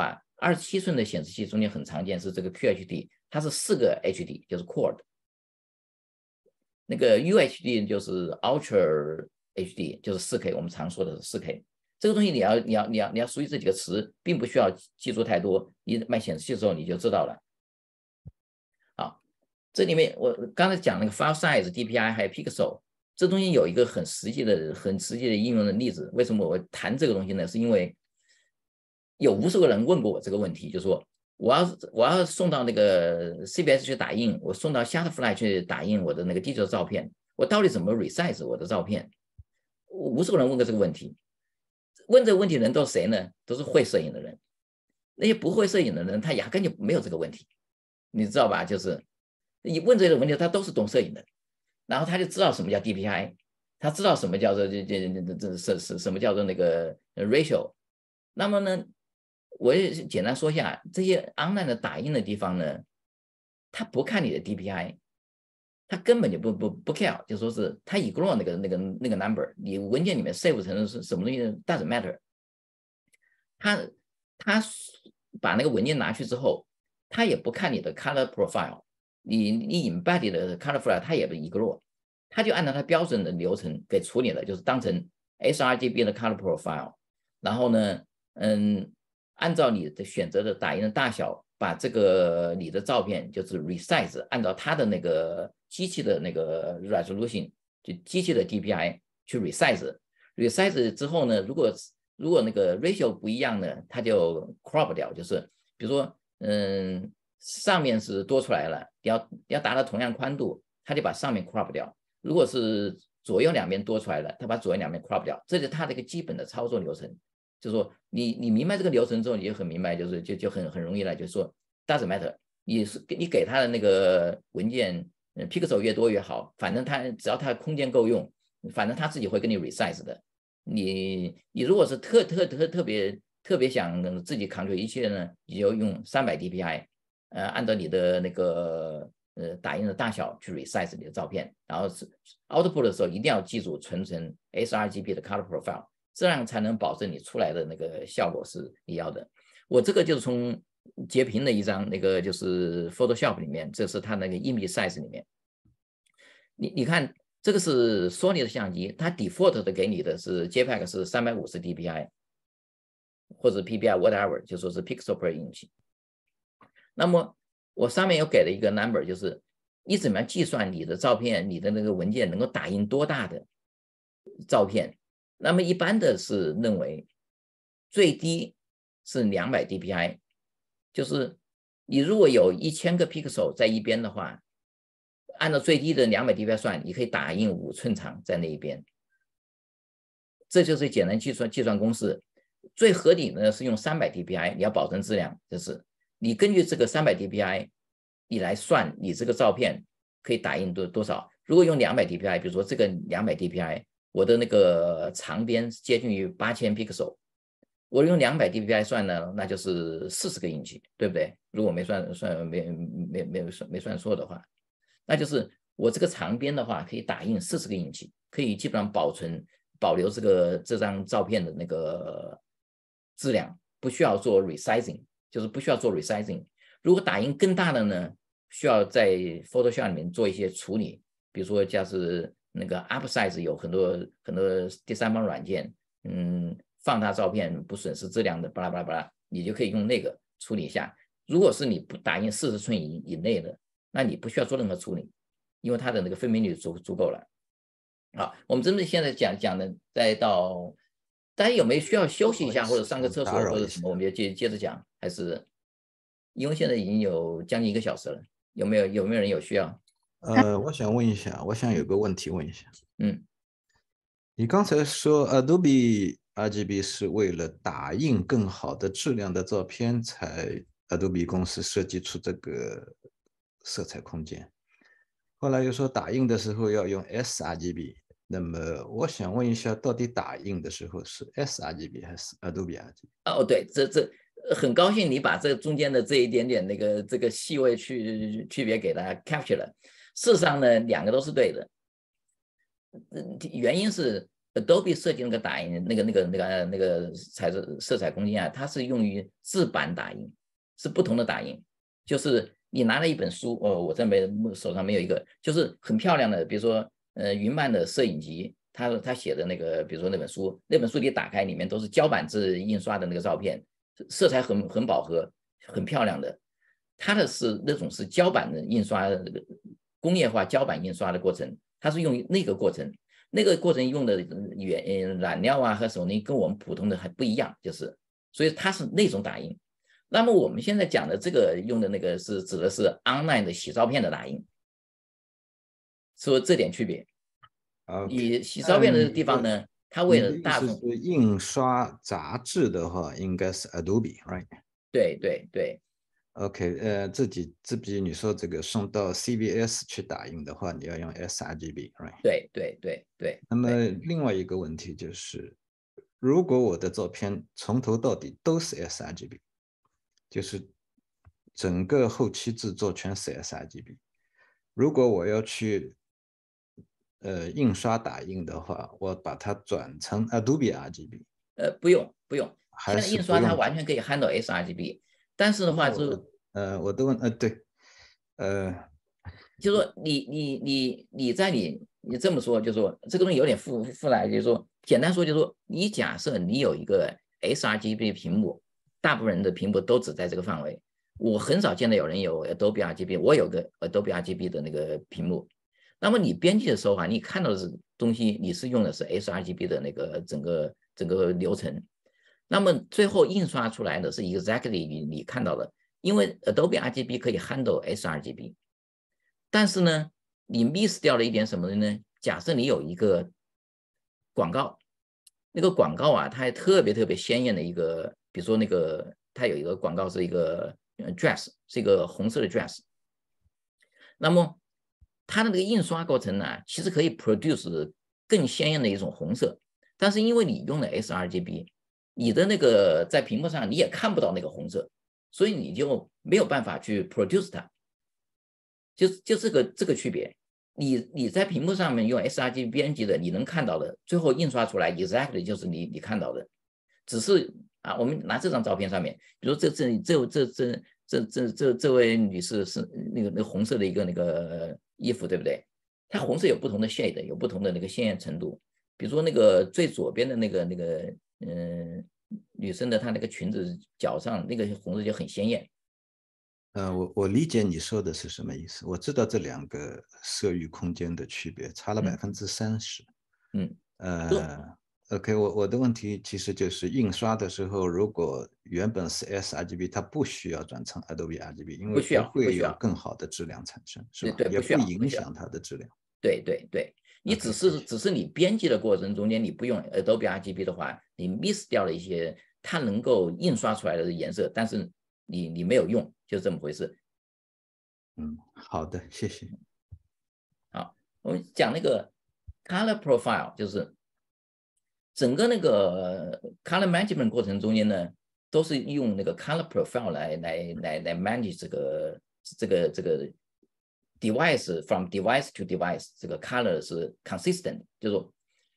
27寸的显示器中间很常见是这个 QHD， 它是4个 HD， 就是 Quad。那个 UHD 就是 Ultra HD， 就是 4K， 我们常说的是 4K。这个东西你要熟悉这几个词，并不需要记住太多，你买显示器的时候你就知道了。好，这里面我刚才讲那个 file size、DPI 还有 pixel， 这东西有一个很实际的应用的例子。为什么我谈这个东西呢？是因为有无数个人问过我这个问题，就是说我要送到那个 CBS 去打印，我送到 Shutterfly 去打印我的那个地球照片，我到底怎么 resize 我的照片？无数个人问过这个问题。问这个问题的人都是谁呢？都是会摄影的人。那些不会摄影的人，他压根就没有这个问题，你知道吧？就是你问这个问题，他都是懂摄影的，然后他就知道什么叫 DPI， 他知道什么叫做什么叫做那个 ratio。那么呢，我也简单说一下这些 online 的打印的地方呢，他不看你的 DPI。他根本就不 care， 就说是他 ignore 那个 number， 你文件里面 save 成是什么东西 doesn't matter。他把那个文件拿去之后，他也不看你的 color profile， 你 embed 的 color profile 他也不 ignore， 他就按照他标准的流程给处理了，就是当成 sRGB 的 color profile， 然后呢，按照你的选择的打印的大小，把这个你的照片就是 resize， 按照它的那个机器的那个 resolution， 就机器的 DPI 去 resize 之后呢，如果那个 ratio 不一样呢，它就 crop 掉，就是比如说上面是多出来了，要达到同样宽度，它就把上面 crop 掉。如果是左右两边多出来了，它把左右两边 crop 掉。这是它的一个基本的操作流程。就是说你明白这个流程之后，你就很明白，就很容易了，就是说 doesn't matter， 你给他的那个文件pixel 越多越好，反正只要它空间够用，反正他自己会跟你 resize 的。你如果是特别想自己 control 一切呢，你就用300 DPI， 按照你的那个打印的大小去 resize 你的照片，然后是 output 的时候一定要记住存成 sRGB 的 color profile， 这样才能保证你出来的那个效果是你要的。我这个就是从截屏的一张那个就是 Photoshop 里面，这是它那个 image size 里面，你看这个是 Sony 的相机，它 default 的给你的是 JPEG 是350 DPI 或者 PPI whatever， 就说是 pixel per inch。那么我上面有给了一个 number， 就是你怎么样计算你的照片，你的那个文件能够打印多大的照片。那么一般的是认为最低是200 DPI， 就是你如果有1000个 pixel 在一边的话，按照最低的200 DPI 算，你可以打印5寸长在那一边。这就是简单计算公式。最合理的是用300 DPI， 你要保证质量，就是你根据这个300 DPI 你来算你这个照片可以打印多少。如果用200 DPI， 比如说这个200 DPI， 我的那个长边接近于8000 pixel， 我用200 DPI 算呢，那就是40个inch，对不对？如果没算错的话，那就是我这个长边的话可以打印40个inch，可以基本上保留这张照片的那个质量，不需要做 resizing， 就是不需要做 resizing。如果打印更大的呢，需要在 Photoshop 里面做一些处理，比如说像是那个 upsize 有很多第三方软件，放大照片不损失质量的巴拉巴拉巴拉，你就可以用那个处理一下。如果是你不打印40寸以内的，那你不需要做任何处理，因为它的那个分辨率足够了。好，我们针对现在讲的，再到大家有没有需要休息一下，或者上个厕所或者什么，我们就接着讲，还是因为现在已经有将近1个小时了，有没有人有需要？ 我想问一下，我想有个问题问一下。 你刚才说 Adobe RGB 是为了打印更好的质量的照片，才 Adobe 公司设计出这个色彩空间。后来又说打印的时候要用 sRGB， 那么我想问一下，到底打印的时候是 sRGB 还是 Adobe RGB？ 哦，对，这很高兴你把这中间的这一点点这个细微区别给它 capture 了。事实上呢，2个都是对的。原因是 Adobe 设计那个打印那个色彩空间啊，它是用于制版打印，是不同的打印。就是你拿了一本书，我这边手上没有一个，就是很漂亮的，比如说云漫的摄影集，他写的那个，比如说那本书你打开里面都是胶版制印刷的那个照片，色彩很饱和，很漂亮的。它的是那种是胶版的印刷，工业化胶版印刷的过程，它是用那个过程。那个过程用的染料啊和手泥跟我们普通的还不一样，就是所以它是那种打印。那么我们现在讲的这个用的那个是指的是 online 的洗照片的打印，说这点区别。你洗照片的地方呢，它为了大众印刷杂志的话，应该是 Adobe，right？ 对对对。 OK， 自比你说这个送到 CVS 去打印的话，你要用 sRGB，right？ 对对对对。 那么另外一个问题就是，如果我的照片从头到底都是 sRGB， 就是整个后期制作全是 sRGB， 如果我要去印刷打印的话，我把它转成 Adobe RGB。 不用，现在还是印刷它完全可以 handle sRGB， 但是的话就是我的问对， 就是说你这么说，就是说这个东西有点复杂，就是说简单说就是说，你假设你有一个 sRGB 屏幕，大部分人的屏幕都只在这个范围。我很少见到有人有 Adobe RGB， 我有个 Adobe RGB 的那个屏幕。那么你编辑的时候啊，你看到的东西你是用的是 sRGB 的那个整个流程，那么最后印刷出来的是 exactly 你看到的，因为 Adobe RGB 可以 handle sRGB， 但是呢，你 miss 掉了一点什么呢？假设你有一个广告，那个广告啊，它还特别鲜艳的一个，比如说那个它有一个广告是一个dress， 是一个红色的 dress， 那么它的那个印刷过程呢，其实可以 produce 更鲜艳的一种红色，但是因为你用了 sRGB， 你的那个在屏幕上你也看不到那个红色，所以你就没有办法去 produce 它，就这个区别。你在屏幕上面用 sRGB 编辑的，你能看到的，最后印刷出来 exactly 就是你看到的，只是啊，我们拿这张照片上面，比如这位女士是那个红色的一个那个衣服，对不对？它红色有不同的 shade， 有不同的那个鲜艳程度。比如说那个最左边的那个女生的她那个裙子脚上那个红色就很鲜艳。 我理解你说的是什么意思，我知道这两个色域空间的区别差了30%。OK， 我的问题其实就是印刷的时候，如果原本是 sRGB， 它不需要转成 Adobe RGB， 因为不会有更好的质量产生，是吧？ 对， 也不影响它的质量。 对，你只是你编辑的过程中间，你不用 Adobe RGB 的话，你 miss 掉了一些它能够印刷出来的颜色，但是你没有用，就这么回事。 好的，谢谢。 好，我们讲那个 color profile， 就是整个那个 color management 过程中间呢，都是用那个 color profile 来 manage 这个 device from device to device， 这个 color 是 consistent， 就是说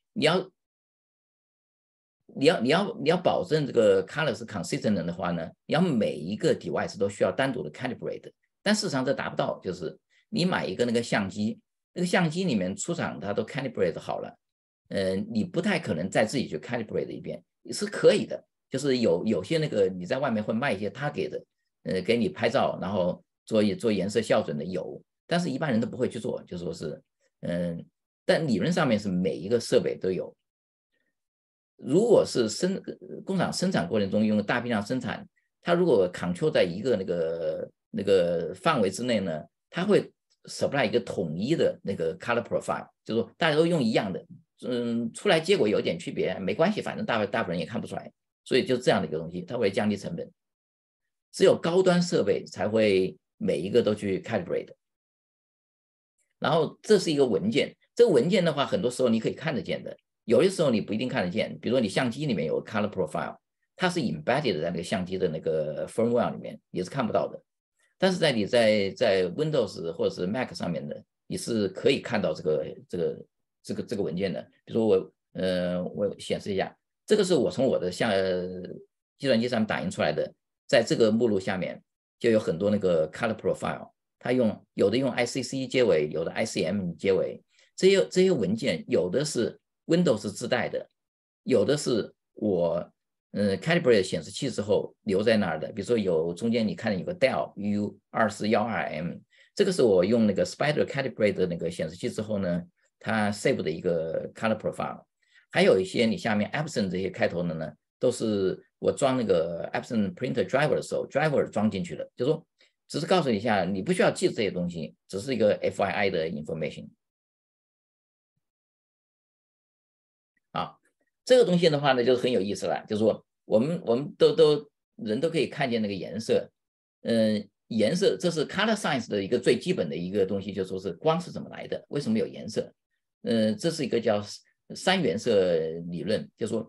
你要保证这个 color 是 consistent 的话呢，你要每一个 device 都需要单独的 calibrate， 但事实上这达不到，就是你买一个那个相机，那个相机里面出厂它都 calibrate 好了，你不太可能再自己去 calibrate 一遍，是可以的，就是有些那个你在外面会卖一些他给的，给你拍照然后做颜色校准的有，但是一般人都不会去做，就说是但理论上面是每一个设备都有。如果是工厂生产过程中用大批量生产，它如果 control 在一个那个范围之内呢，它会 supply 一个统一的那个 color profile， 就是说大家都用一样的，出来结果有点区别没关系，反正大部分人也看不出来，所以就这样的一个东西，它会降低成本。只有高端设备才会每一个都去 calibrate。然后这是一个文件，这个文件的话，很多时候你可以看得见的。有的时候你不一定看得见，比如说你相机里面有 color profile， 它是 embedded 在那个相机的那个 firmware 里面，也是看不到的。但是你在 Windows 或者是 Mac 上面的，你是可以看到这个文件的。比如说我显示一下，这个是我从我的计算机上面打印出来的，在这个目录下面就有很多那个 color profile， 它有的用 ICC 结尾，有的 ICM 结尾，这些文件有的是 Windows 自带的，有的是我calibrate 显示器之后留在那儿的，比如说有中间你看有个 Dell U2412M， 这个是我用那个 Spider calibrate 的那个显示器之后呢，它 save 的一个 color profile。还有一些你下面 Epson 这些开头的呢，都是我装那个 Epson printer driver 的时候 driver 装进去的，就是说只是告诉你一下，你不需要记这些东西，只是一个 FYI 的 information。好，这个东西的话呢，就是很有意思了，就是说我们人都可以看见那个颜色，颜色这是 color science 的一个最基本的一个东西，就说是光是怎么来的，为什么有颜色？这是一个叫三原色理论，就是说，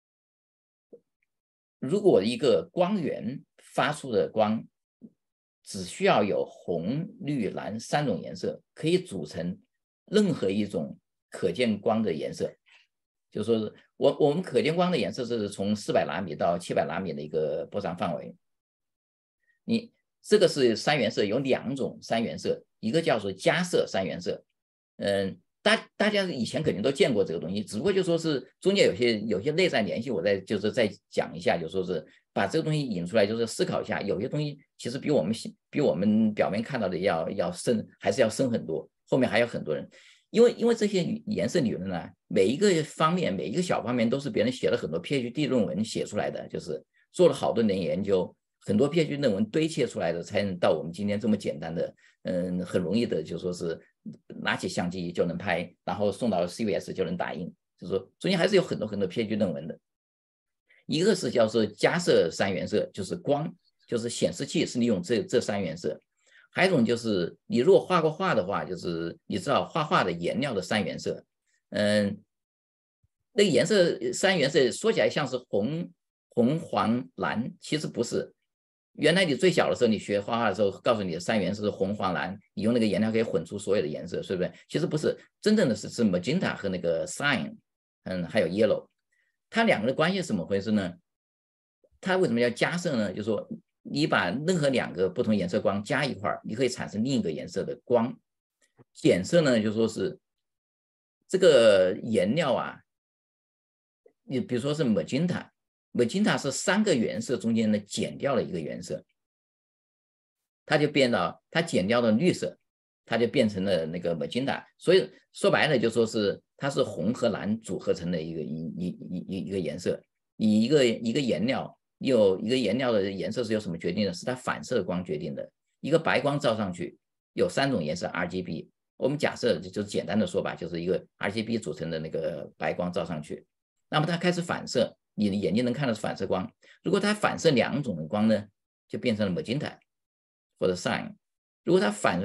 如果一个光源发出的光只需要有红、绿、蓝三种颜色，可以组成任何一种可见光的颜色。就说是我们可见光的颜色是从400纳米到700纳米的一个波长范围。你这个是三原色，有2种三原色，一个叫做加色三原色，大家以前肯定都见过这个东西，只不过就说是中间有些内在联系，我再讲一下，就说是把这个东西引出来，就是思考一下，有些东西其实比我们表面看到的要深，还是要深很多，后面还有很多人。因为这些颜色理论呢，每一个方面每一个小方面都是别人写了很多 PhD 论文写出来的，就是做了好多年研究，很多 PhD 论文堆砌出来的，才能到我们今天这么简单的，很容易的就说是拿起相机就能拍，然后送到 CVS 就能打印，就是说中间还是有很多 PhD 论文的。一个是叫做加色三原色，就是光，就是显示器是利用这三原色。还有一种就是你如果画过画的话，就是你知道画画的颜料的三原色，那个颜色三原色说起来像是红、黄、蓝，其实不是。原来你最小的时候，你学画画的时候，告诉你的三原色是红、黄、蓝，你用那个颜料可以混出所有的颜色，对不对？其实不是，真正的是magenta 和那个 cyan，还有 yellow， 它两个的关系是怎么回事呢？它为什么要加色呢？就是说你把任何2个不同颜色光加一块，你可以产生另一个颜色的光。减色呢，就说是这个颜料啊，你比如说是 magenta 是3个原色中间呢减掉了一个原色，它就变到它减掉了绿色，它就变成了那个 magenta。所以说白了就说是它是红和蓝组合成的一个颜色。你一个颜料，你有一个颜料的颜色是由什么决定的？是它反射的光决定的。一个白光照上去，有3种颜色 RGB。我们假设就是简单的说吧，就是一个 RGB 组成的那个白光照上去，那么它开始反射，你的眼睛能看到是反射光。如果它反射2种的光呢，就变成了 magenta 或者 cyan。如果它反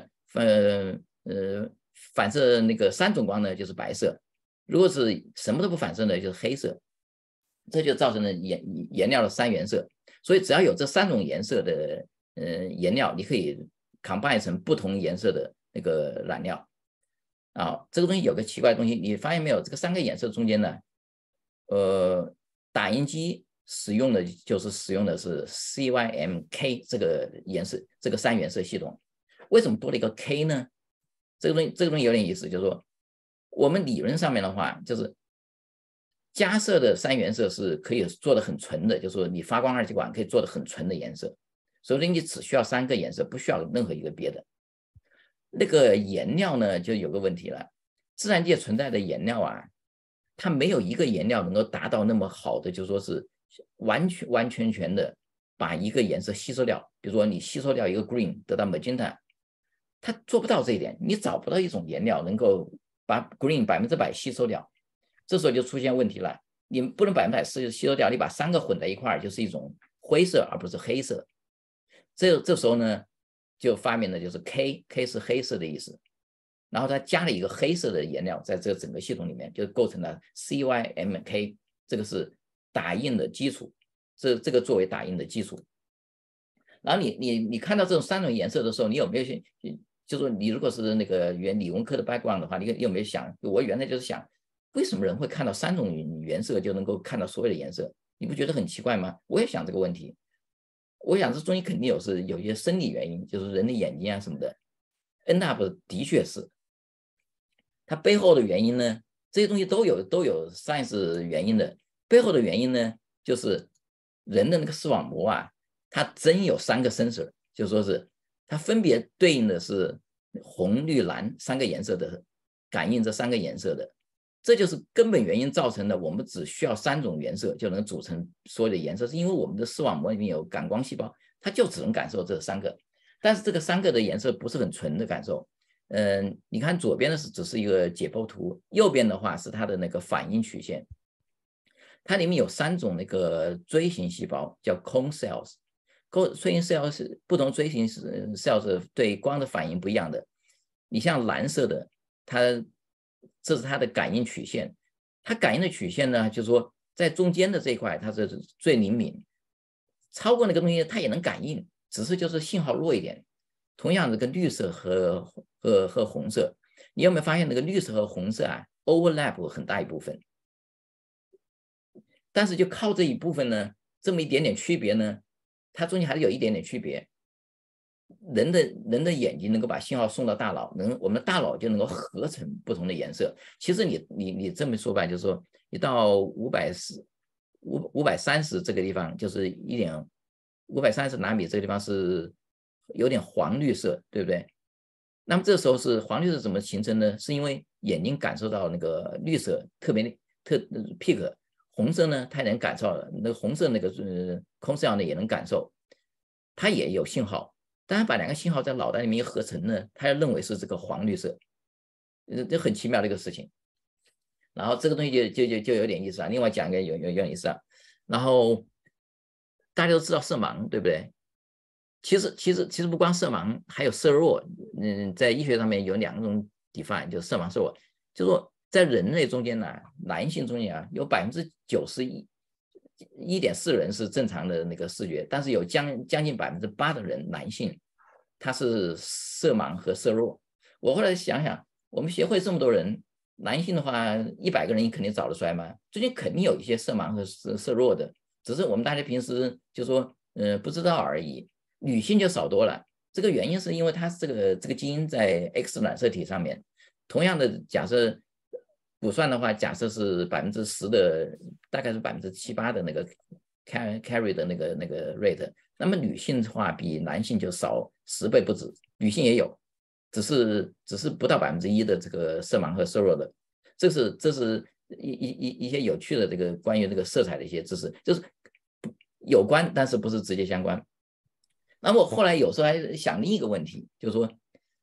射那个3种光呢，就是白色。如果是什么都不反射呢，就是黑色。这就造成了颜料的3原色。所以只要有这3种颜色的颜料，你可以 combine 成不同颜色的那个染料。这个东西有个奇怪的东西，你发现没有？这个3个颜色中间呢，打印机使用的是 CYMK 这个颜色，这个3原色系统。为什么多了一个 K 呢？这个东西有点意思，就是说我们理论上面的话，就是加色的3原色是可以做的很纯的，就是说你发光二极管可以做的很纯的颜色，所以你只需要3个颜色，不需要任何一个别的。那个颜料呢，就有个问题了，自然界存在的颜料啊，它没有一个颜料能够达到那么好的，就说是完全的把一个颜色吸收掉。比如说你吸收掉一个 green 得到 magenta， 它做不到这一点，你找不到一种颜料能够把 green 100%吸收掉。这时候就出现问题了，你不能100%吸收掉，你把3个混在一块儿就是一种灰色而不是黑色。这时候呢，就发明的就是 K 是黑色的意思，然后它加了一个黑色的颜料在这整个系统里面，就构成了 CYMK， 这个是打印的基础，这个作为打印的基础。然后你看到这种3种颜色的时候，你有没有就是说你如果是那个理文科的 background 的话，你有没有想，我原来就是想为什么人会看到3种颜色就能够看到所有的颜色？你不觉得很奇怪吗？我也想这个问题，我想这中间肯定有一些生理原因，就是人的眼睛啊什么的。end up 的确是，它背后的原因呢，这些东西都有 science 原因的。背后的原因呢，就是人的那个视网膜啊，它真有3个 sensor， 就说是它分别对应的是红、绿、蓝3个颜色的，感应这3个颜色的。这就是根本原因造成的，我们只需要3种颜色就能组成所有的颜色，是因为我们的视网膜里面有感光细胞，它就只能感受这3个。但是这个3个的颜色不是很纯的感受。你看左边的只是一个解剖图，右边的话是它的那个反应曲线。它里面有3种那个锥形细胞，叫 cone cells。锥形 cells 不同锥形 cells 对光的反应不一样的。你像蓝色的，这是它的感应曲线。它感应的曲线呢，就是说在中间的这一块它是最灵敏，超过那个东西它也能感应，只是就是信号弱一点。同样的跟绿色和红色，你有没有发现那个绿色和红色啊 overlap 很大一部分？但是就靠这一部分呢，这么一点点区别呢，它中间还是有一点点区别。人的眼睛能够把信号送到大脑，我们的大脑就能够合成不同的颜色。其实你这么说吧，就是说你到530这个地方，就是530纳米这个地方是有点黄绿色，对不对？那么这时候是黄绿色怎么形成呢？是因为眼睛感受到那个绿色特 peak， 红色呢它也能感受到，那个红色那个空视角呢也能感受，它也有信号。当然把2个信号在脑袋里面一合成呢，他要认为是这个黄绿色，这很奇妙的一个事情。然后这个东西就有点意思啊。另外讲一个有点意思啊。然后大家都知道色盲，对不对？其实不光色盲，还有色弱。在医学上面有2种 define， 就是色盲色弱。就是说在人类中间呢，男性中间啊，有91.4%人是正常的那个视觉，但是有将近8%的人，男性他是色盲和色弱。我后来想想，我们协会这么多人，男性的话100个人你肯定找得出来嘛，中间肯定有一些色盲和色弱的，只是我们大家平时就说不知道而已。女性就少多了，这个原因是因为它这个基因在 X 染色体上面。同样的假设估算的话，假设是10%的，大概是7%、8%的那个 carry 的那个 rate， 那么女性的话比男性就少10倍不止，女性也有，只是不到1%的这个色盲和色弱的。这是一些有趣的这个关于这个色彩的一些知识，就是有关，但是不是直接相关。那么后来有时候还想另一个问题，就是说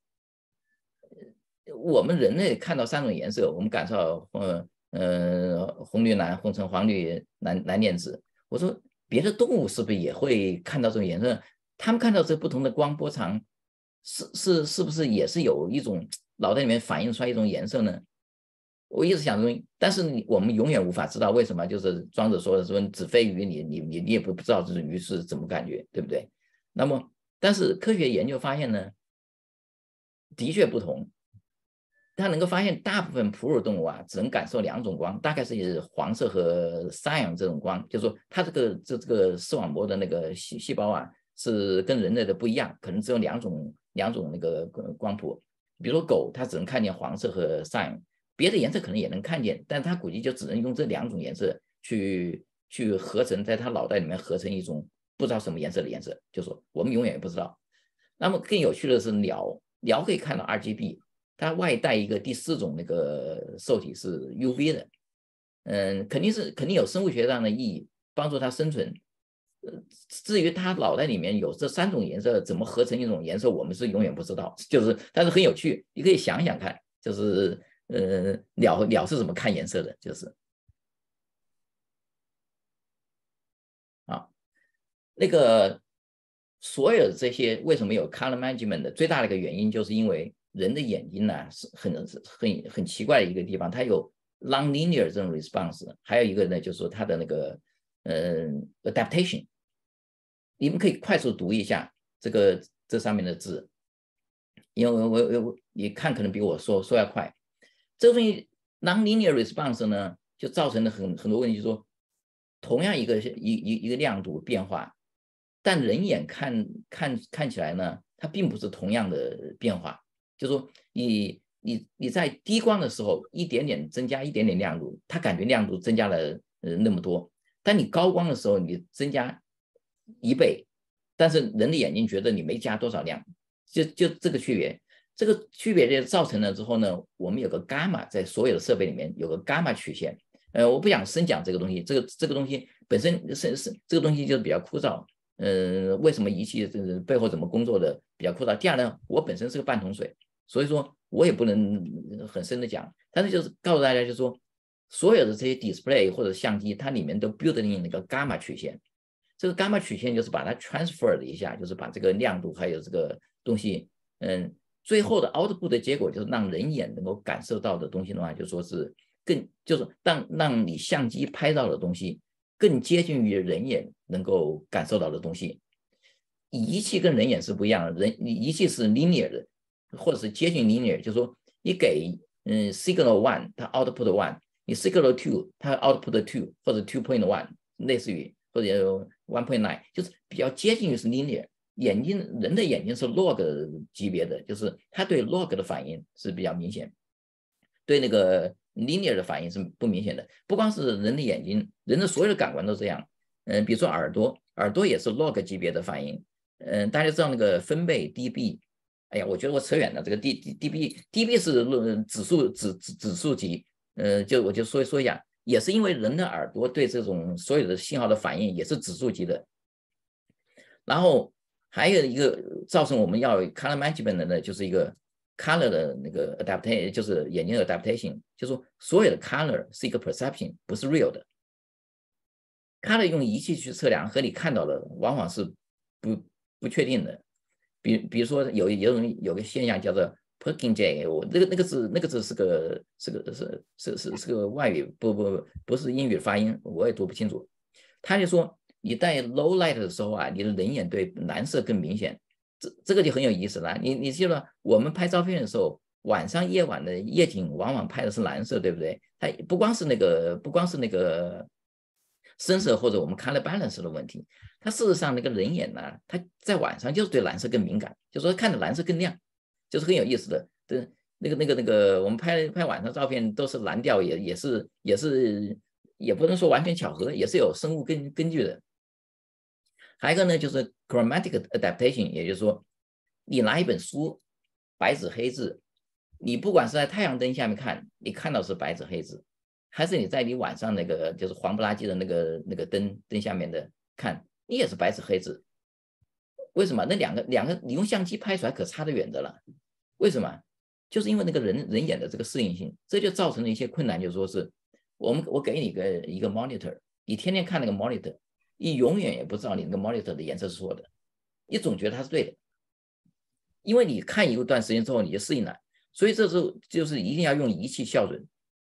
我们人类看到3种颜色，我们感受红绿蓝、红橙黄绿蓝靛紫。我说别的动物是不是也会看到这种颜色？他们看到这不同的光波长，是不是也是有一种脑袋里面反映出来一种颜色呢？我一直想说，但是我们永远无法知道为什么。就是庄子说的说子非鱼，你也不知道这种鱼是怎么感觉，对不对？那么但是科学研究发现呢，的确不同。它能够发现大部分哺乳动物啊，只能感受2种光，大概是黄色和 cyan 这种光。就是说它这个视网膜的那个细胞啊，是跟人类的不一样，可能只有两种那个光谱。比如说狗，它只能看见黄色和 cyan， 别的颜色可能也能看见，但它估计就只能用这2种颜色去合成，在它脑袋里面合成一种不知道什么颜色的颜色。就是说我们永远也不知道。那么更有趣的是鸟可以看到 RGB。它外带一个第4种那个受体是 UV 的，肯定有生物学上的意义，帮助它生存。至于它脑袋里面有这3种颜色怎么合成一种颜色，我们是永远不知道。但是很有趣，你可以想想看，就是鸟是怎么看颜色的，就是那个所有这些为什么有 color management 的最大的一个原因，就是因为人的眼睛呢是很奇怪的一个地方，它有 non-linear 这种 response， 还有一个呢就是说它的那个adaptation。你们可以快速读一下这上面的字，因为你看可能比我说要快。这个东西 Non-linear response 呢，就造成了很多问题，就是说同样一个亮度变化，但人眼看起来呢，它并不是同样的变化。就是说你在低光的时候一点点增加一点点亮度，它感觉亮度增加了那么多，但你高光的时候你增加1倍，但是人的眼睛觉得你没加多少亮，就这个区别。这个区别就造成了之后呢，我们有个伽马，在所有的设备里面有个伽马曲线。我不想深讲这个东西，这个东西本身是这个东西就是比较枯燥。为什么仪器这个背后怎么工作的比较枯燥？第二呢，我本身是个半桶水，所以说我也不能很深的讲。但是就是告诉大家，就是说所有的这些 display 或者相机，它里面都 build in 那个伽马曲线。这个伽马曲线就是把它 transfer 了一下，就是把这个亮度还有这个东西，最后的 output 的结果就是让人眼能够感受到的东西的话，就说是就是让你相机拍到的东西更接近于人眼能够感受到的东西。仪器跟人眼是不一样的，仪器是 linear 的，或者是接近 linear， 就是说你给signal 1，它 output 1，你 signal 2，它 output 2或者 2.1， 类似于或者 1.9， 就是比较接近于是 linear。人的眼睛是 log 级别的，就是它对 log 的反应是比较明显，对那个 linear 的反应是不明显的。不光是人的眼睛，人的所有的感官都这样。比如说耳朵也是 log 级别的反应。大家知道那个分贝 dB， 哎呀，我觉得我扯远了。这个 dB 是指数级。我就说一下，也是因为人的耳朵对这种所有的信号的反应也是指数级的。然后还有一个造成我们要 color management 的呢，就是一个 color 的那个 adaptation， 就是眼睛的 adaptation， 就是说所有的 color 是一个 perception， 不是 real 的。color 用仪器去测量和你看到的往往是不确定的。比如说有个现象叫做 Purkinje， 那个字是个外语，不是英语的发音，我也读不清楚。他就说你在 low light 的时候啊，你的人眼对蓝色更明显。这个就很有意思了。你记得我们拍照片的时候，晚上夜晚的夜景往往拍的是蓝色，对不对？它不光是那个深色或者我们 color balance 的问题，它事实上那个人眼呢，它在晚上就是对蓝色更敏感，就是说看着蓝色更亮，就是很有意思的。那个我们拍晚上照片都是蓝调，也是也不能说完全巧合，也是有生物根据的。还有一个呢，就是 chromatic adaptation， 也就是说，你拿一本书，白纸黑字，你不管是在太阳灯下面看，你看到是白纸黑字，还是你在你晚上那个就是黄不拉几的那个灯下面的看，你也是白纸黑字。为什么？那两个你用相机拍出来可差得远的了。为什么？就是因为那个人眼的这个适应性，这就造成了一些困难，就是说是我给你一个 monitor， 你天天看那个 monitor。你永远也不知道你那个 monitor 的颜色是错的，你总觉得它是对的，因为你看一段时间之后你就适应了，所以这时候就是一定要用仪器校准。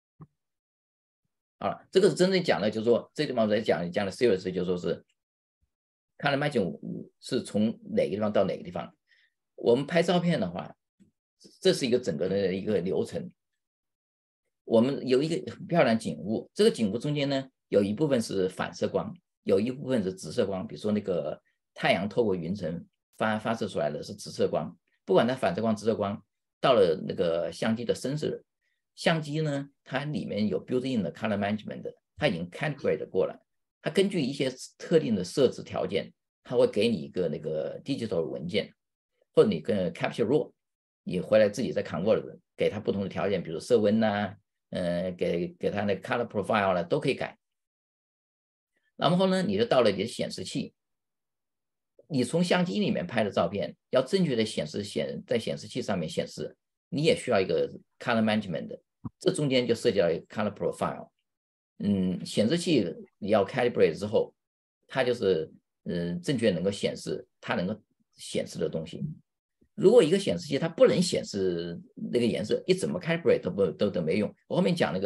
好了，这个是真正讲的，就是说这地方我在讲的 serious， 就是说是 color matching 是从哪个地方到哪个地方。我们拍照片的话，这是一个整个的一个流程。我们有一个很漂亮的景物，这个景物中间呢有一部分是反射光，有一部分是直射光。比如说那个太阳透过云层发射出来的是直射光，不管它反射光直射光，到了那个相机的深色，相机呢它里面有 built-in 的 color management， 它已经 calibrate 过了，它根据一些特定的设置条件，它会给你一个那个 digital 文件，或者你跟 capture raw， 你回来自己再 convert， 给它不同的条件，比如色温呐，给它那 color profile 呢都可以改。然后呢，你就到了你的显示器，你从相机里面拍的照片要正确的在显示器上面显示，你也需要一个 color management 的，这中间就涉及到一个 color profile。显示器你要 calibrate 之后，它就是正确能够显示它能够显示的东西。如果一个显示器它不能显示那个颜色，你怎么 calibrate 都没用。我后面讲那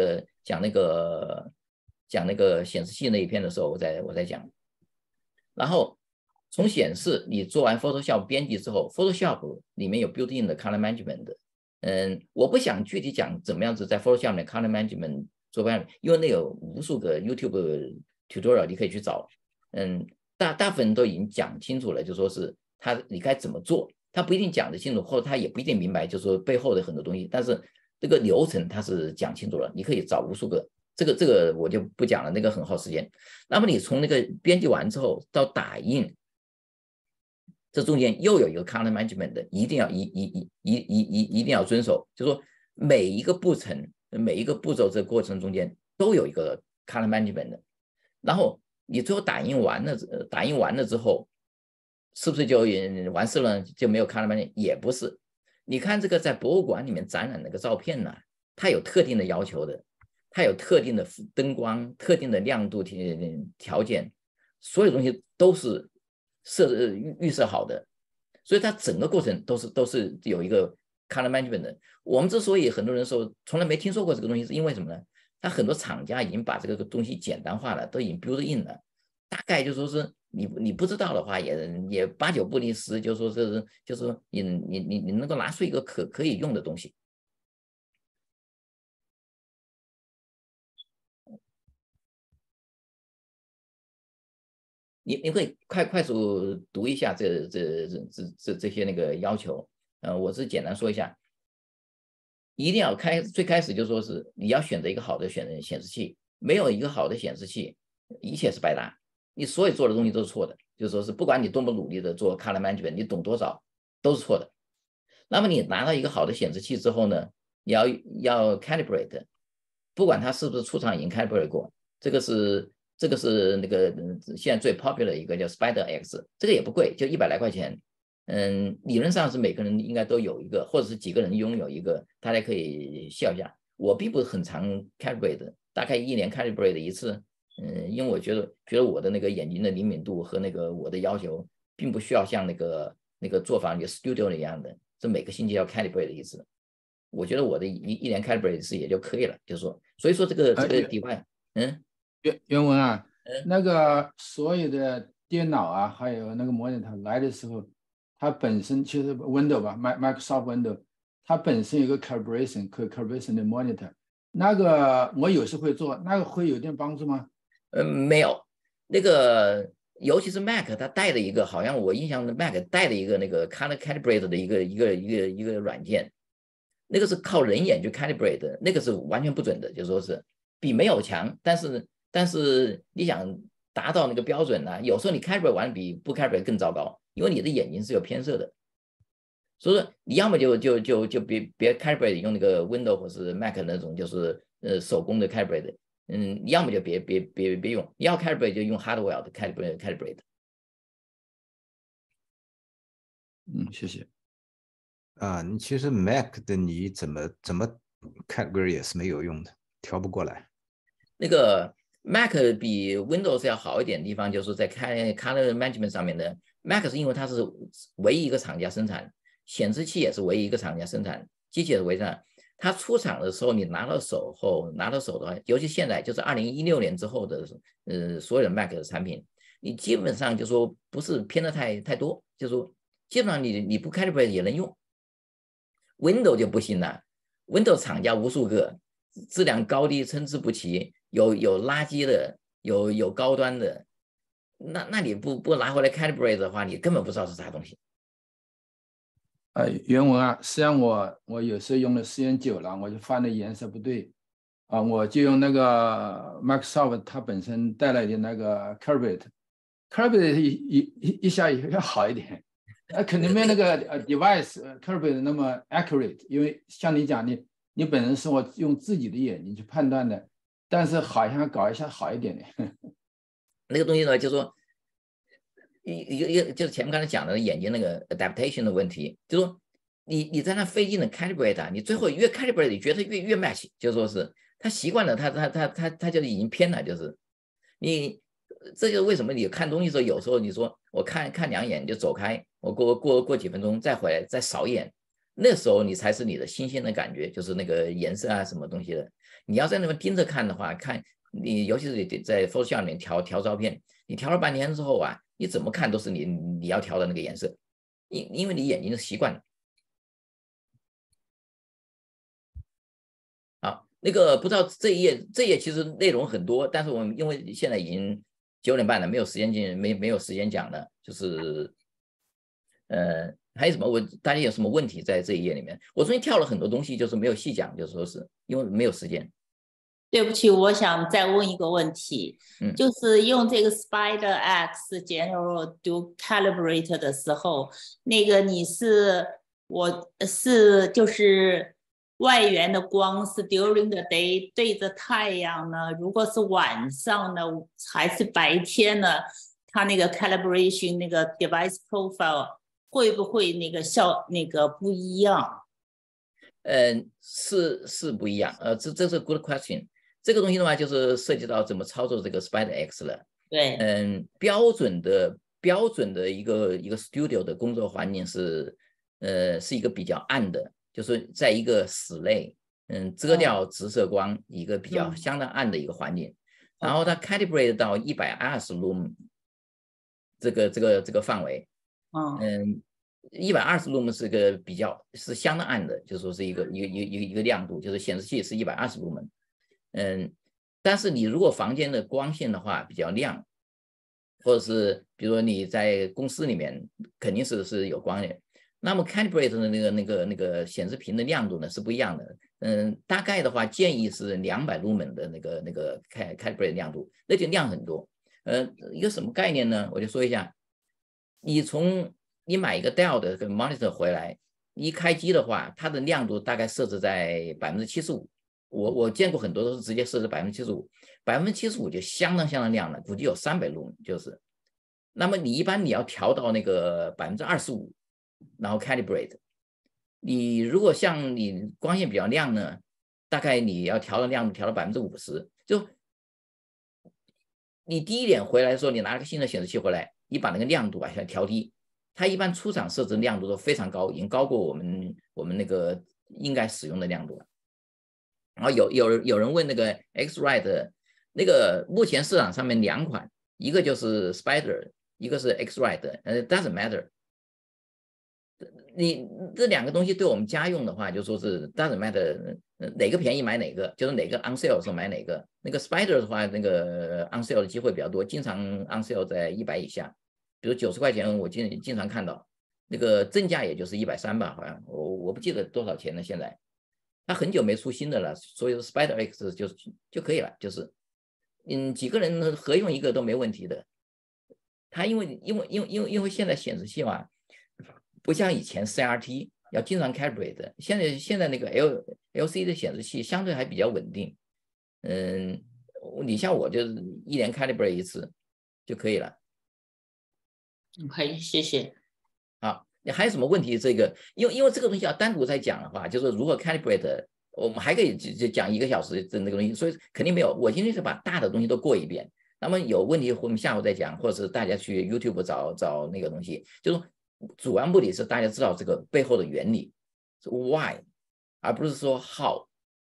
个显示器那一篇的时候，我在讲。然后从显示你做完 Photoshop 编辑之后， Photoshop 里面有 built-in 的 color management， 我不想具体讲怎么样子在 Photoshop 的 Color Management 做方案，因为那有无数个 YouTube tutorial 你可以去找。大部分都已经讲清楚了，就说是你该怎么做，他不一定讲得清楚，或者他也不一定明白，就说背后的很多东西，但是这个流程他是讲清楚了，你可以找无数个。这个我就不讲了，那个很耗时间。那么你从那个编辑完之后到打印，这中间又有一个 color management 的，一定要遵守，就是说每一个步骤这个过程中间都有一个 color management 的。然后你最后打印完了之后，是不是就完事了？就没有 color management？ 也不是。你看这个在博物馆里面展览那个照片呢，它有特定的要求的。它有特定的灯光、特定的亮度条件，所有东西都是预设好的，所以它整个过程都是有一个 color management 的。我们之所以很多人说从来没听说过这个东西，是因为什么呢？它很多厂家已经把这个东西简单化了，都已经 build in 了。大概就说是你不知道的话，也8、9不离10，就说是就是你能够拿出一个可以用的东西。你会快速读一下这些那个要求，我是简单说一下，一定要最开始就说是你要选择一个好的显示器，没有一个好的显示器，一切是白搭，你所有做的东西都是错的，就说是不管你多么努力的做 color management， 你懂多少都是错的。那么你拿到一个好的显示器之后呢，你要 calibrate， 不管它是不是出厂已经 calibrate 过，这个是那个现在最 popular 的一个叫 Spider X， 这个也不贵，就100来块钱。理论上是每个人应该都有一个，或者是几个人拥有一个，大家可以笑一下。我并不是很常 calibrate， 大概1年 calibrate 一次。因为我觉得我的那个眼睛的灵敏度和那个我的要求，并不需要像那个做房里 studio 一样的，这每个星期要 calibrate 一次。我觉得我的一年 calibrate 一次也就可以了，就是说，所以说这个底外， 原文啊，那个所有的电脑啊，还有那个monitor来的时候，它本身其实 Windows 吧 ，Microsoft Windows， 它本身有个 calibration 的 monitor， 那个我有时会做，那个会有点帮助吗？ 没有，那个尤其是 Mac， 它带的一个，好像我印象中 Mac 带的一个那个 color calibrate 的一个软件，那个是靠人眼去 calibrate 的，那个是完全不准的，就说是比没有强，但是你想达到那个标准呢，有时候你 calibrate 完比不 calibrate 更糟糕，因为你的眼睛是有偏色的。所以说你要么就别 calibrate 用那个 Windows 或是 Mac 那种就是手工的 calibrate， 你要么就别用，你要 calibrate 就用 hardware 的 calibrate。 谢谢。 你其实 Mac 的你怎么 calibrate 也是没有用的，调不过来。 那个 Mac 比 Windows 要好一点的地方，就是在color management 上面的 Mac 是因为它是唯一一个厂家生产，显示器也是唯一一个厂家生产，机器也是唯一生产。它出厂的时候，你拿到手的话，尤其现在就是2016年之后的所有的 Mac 的产品，你基本上就说不是偏的太多，就说基本上你不 calibrate 也能用。Windows 就不行了 ，Windows 厂家无数个，质量高低参差不齐，有垃圾的，有高端的，那你不拿回来 calibrate 的话，你根本不知道是啥东西。 原文啊，实际上我有时候用的时间久了，我就发现颜色不对啊，我就用那个 Microsoft 它本身带来的那个 calibrate 一下也要好一点。肯定没有那个device calibrate 那么 accurate， 因为像你讲的，你本身是我用自己的眼睛去判断的，但是好像搞一下好一点的。 那个东西呢，就是说一个就是前面刚才讲的眼睛那个 adaptation 的问题，就是说你在那费劲的 calibrate， 你最后越 calibrate 你觉得越 match， 就说是他习惯了，他就已经偏了，就是你。这就是为什么你看东西的时候，有时候你说我看2眼就走开，我过几分钟再回来再扫一眼，那时候你才是你的新鲜的感觉，就是那个颜色啊什么东西的。你要在那边盯着看的话，看你尤其是在 Photoshop 里面调照片，你调了半天之后啊，你怎么看都是你要调的那个颜色，因为你眼睛是习惯了。 那个不知道这一页其实内容很多，但是我们因为现在已经9点半了，没有时间没有时间讲了，就是还有什么大家有什么问题在这一页里面？我中间跳了很多东西，就是没有细讲，就是说是因为没有时间。 对不起，我想再问一个问题，就是用这个 Spider X General Dual Calibrate 的时候，那个就是外源的光是 during the day 对着太阳呢？如果是晚上呢，还是白天呢？它那个 calibration 那个 device profile 会不会那个不一样？ 是不一样。这是 good question。这个东西的话，就是涉及到怎么操作这个 Spider X 了。 对， 标准的一个 studio 的工作环境是一个比较暗的，就是在一个室内，遮掉直射光，一个比较相当暗的一个环境。然后它 calibrate 到120 lumen 这个范围。120 lumen 是个是相当暗的，就是说是一个亮度，就是显示器是120 lumen。但是你如果房间的光线的话比较亮，或者是比如说你在公司里面肯定是有光的，那么 calibrate 的那个显示屏的亮度呢是不一样的。大概的话建议是200 lumen 的那个 calibrate 亮度，那就亮很多。一个什么概念呢？我就说一下，你买一个 Dell 的 monitor 回来，一开机的话，它的亮度大概设置在75%。我见过很多都是直接设置75%，75%就相当亮了，估计有300 lumen 就是。那么你要调到那个25%，然后 calibrate。你如果像你光线比较亮呢，大概你要调的亮度调到50%。就你第一点回来的时候，你拿个新的显示器回来，你把那个亮度把它调低，它一般出厂设置亮度都非常高，已经高过我们那个应该使用的亮度了。然后有人问那个 X-Rite， 那个目前市场上面2款，一个就是 Spider， 一个是 X-Rite，doesn't matter。你这2个东西对我们家用的话，就说是 doesn't matter， 哪个便宜买哪个，就是哪个 on sale 的时候买哪个。那个 Spider 的话，那个 on sale 的机会比较多，经常 on sale 在100以下，比如90块钱，我经常看到。那个正价也就是130吧，好像我不记得多少钱了现在。它很久没出新的了，所以 Spider X 就可以了，就是几个人合用一个都没问题的。它因为现在显示器嘛，不像以前 CRT 要经常 calibrate， 现在那个 LC 的显示器相对还比较稳定。你像我就是1年 calibrate 一次就可以了。 OK， 谢谢。 好，你还有什么问题？这个因为这个东西要单独再讲的话，就是如何 calibrate， 我们还可以讲1个小时的那个东西，所以肯定没有。我今天是把大的东西都过一遍。那么有问题我们下午再讲，或者是大家去 YouTube 找那个东西。就是主要目的是大家知道这个背后的原理是 why， 而不是说 how。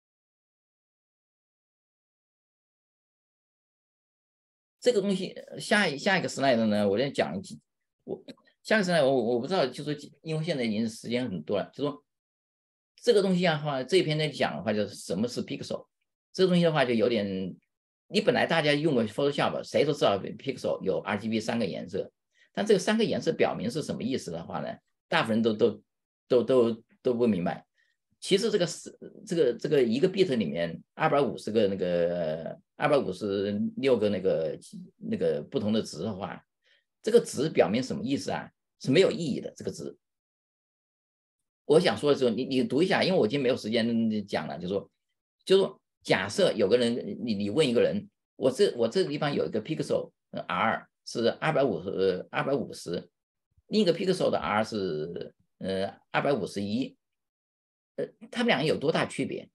这个东西下一个 slide 呢，我再讲下个 slide 我不知道，就是因为现在已经时间很多了，就说这个东西的话，这一篇来讲的话，就是什么是 pixel。这个东西的话就有点，你本来大家用过 Photoshop， 谁都知道 pixel 有 RGB 3个颜色，但这个3个颜色表明是什么意思的话呢，大部分人都不明白。其实这个一个 bit 里面250个那个256个那个不同的值的话，这个值表明什么意思啊？是没有意义的。这个值，我想说的时候，你读一下，因为我已经没有时间讲了，就说假设有个人，你问一个人，我这个地方有一个 pixel R 是250，另一个 pixel 的 R 是251。他们两个有多大区别？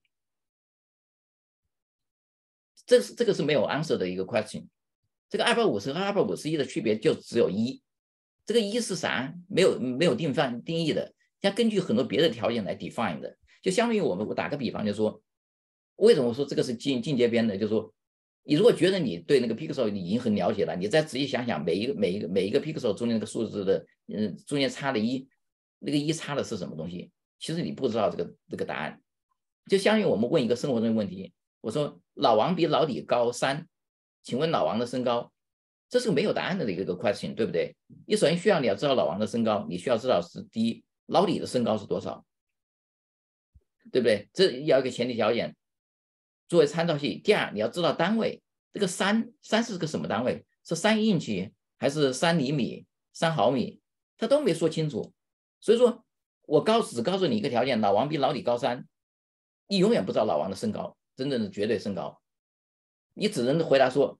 这个是没有 answer 的一个 question。这个250和251的区别就只有1，这个1是啥？没有定义的，要根据很多别的条件来 define 的。就相当于我打个比方，就说为什么说这个是进阶边的？就是说，你如果觉得你对那个 pixel 你已经很了解了，你再仔细想想每一个 pixel 中间那个数字的中间差的1，那个1差的是什么东西？其实你不知道这个答案。 就相当于我们问一个生活中的问题，我说老王比老李高3，请问老王的身高？这是个没有答案的一个 question， 对不对？你首先需要你要知道老王的身高，你需要知道是第一，老李的身高是多少，对不对？这要一个前提条件作为参照系。第二，你要知道单位，这个3是个什么单位？是3英尺还是3厘米、3毫米？他都没说清楚。所以说我只告诉你一个条件，老王比老李高3，你永远不知道老王的身高，真正的绝对身高，你只能回答说，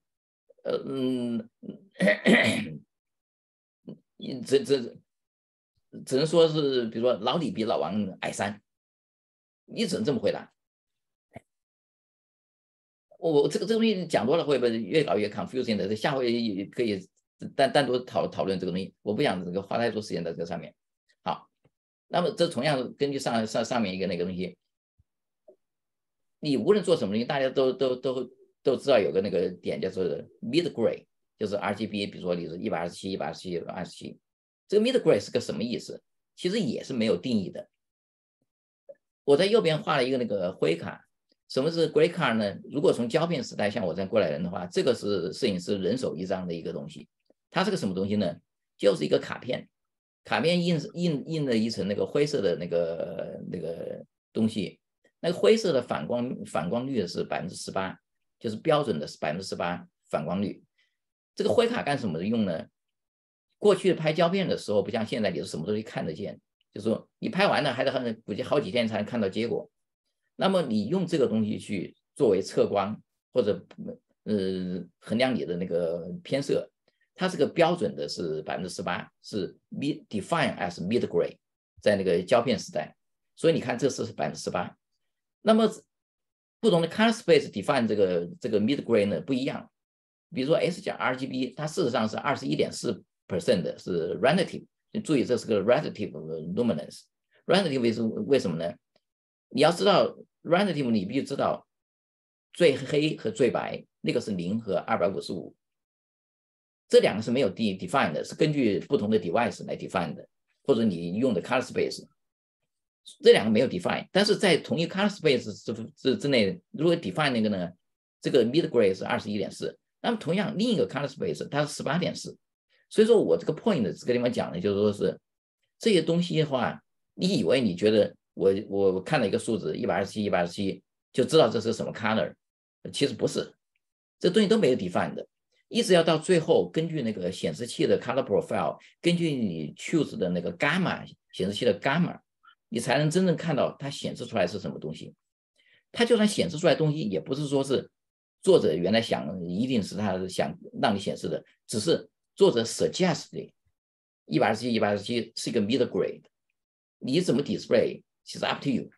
只能说是，比如说老李比老王矮3，你只能这么回答。我这个东西讲多了会不会越搞越 confusing 的？下回也可以单独讨论这个东西，我不想这个花太多时间在这个上面。好，那么这同样根据上面一个那个东西，你无论做什么东西，大家都知道有个那个点叫做 mid grade， 就是 RGB， 比如说你是127、127、127，这个 mid grade 是个什么意思？其实也是没有定义的。我在右边画了一个那个灰卡。什么是 Grey Card 呢？如果从胶片时代像我这样过来人的话，这个是摄影师人手一张的一个东西。它是个什么东西呢？就是一个卡片，卡片印了一层那个灰色的那个东西，那个灰色的反光率是18%，就是标准的是18%反光率。这个灰卡干什么用呢？过去拍胶片的时候，不像现在你是什么东西看得见，就是说你拍完了还得估计好几天才能看到结果。那么你用这个东西去作为测光或者衡量你的那个偏色，它这个标准的是18%，是 define as mid grade， 在那个胶片时代，所以你看这是18%。那么不同的 color space define 这个 mid grade 呢不一样，比如说 S 加 RGB， 它事实上是21.4% 的是 relative， 注意这是个 relative luminance。relative 是为什么呢？你要知道 relative， 你必须知道最黑和最白，那个是0和255，这两个是没有define 的，是根据不同的 device 来 define 的，或者你用的 color space， 这两个没有 define， 但是在同一 color space 之内，如果 define 那个呢，这个 mid grade 是21.4， 那么同样另一个 color space 它是18.4， 所以说我这个 point 这个地方讲的就是说是这些东西的话，你以为你觉得我看了一个数字127就知道这是什么 color， 其实不是，这东西都没有 define 的，一直要到最后根据那个显示器的 color profile， 根据你 choose 的那个 gamma 显示器的 gamma， 你才能真正看到它显示出来是什么东西。它就算显示出来的东西，也不是说是作者原来想一定是他想让你显示的，只是作者 suggest 127是一个 mid grade， 你怎么 display其实 up to you。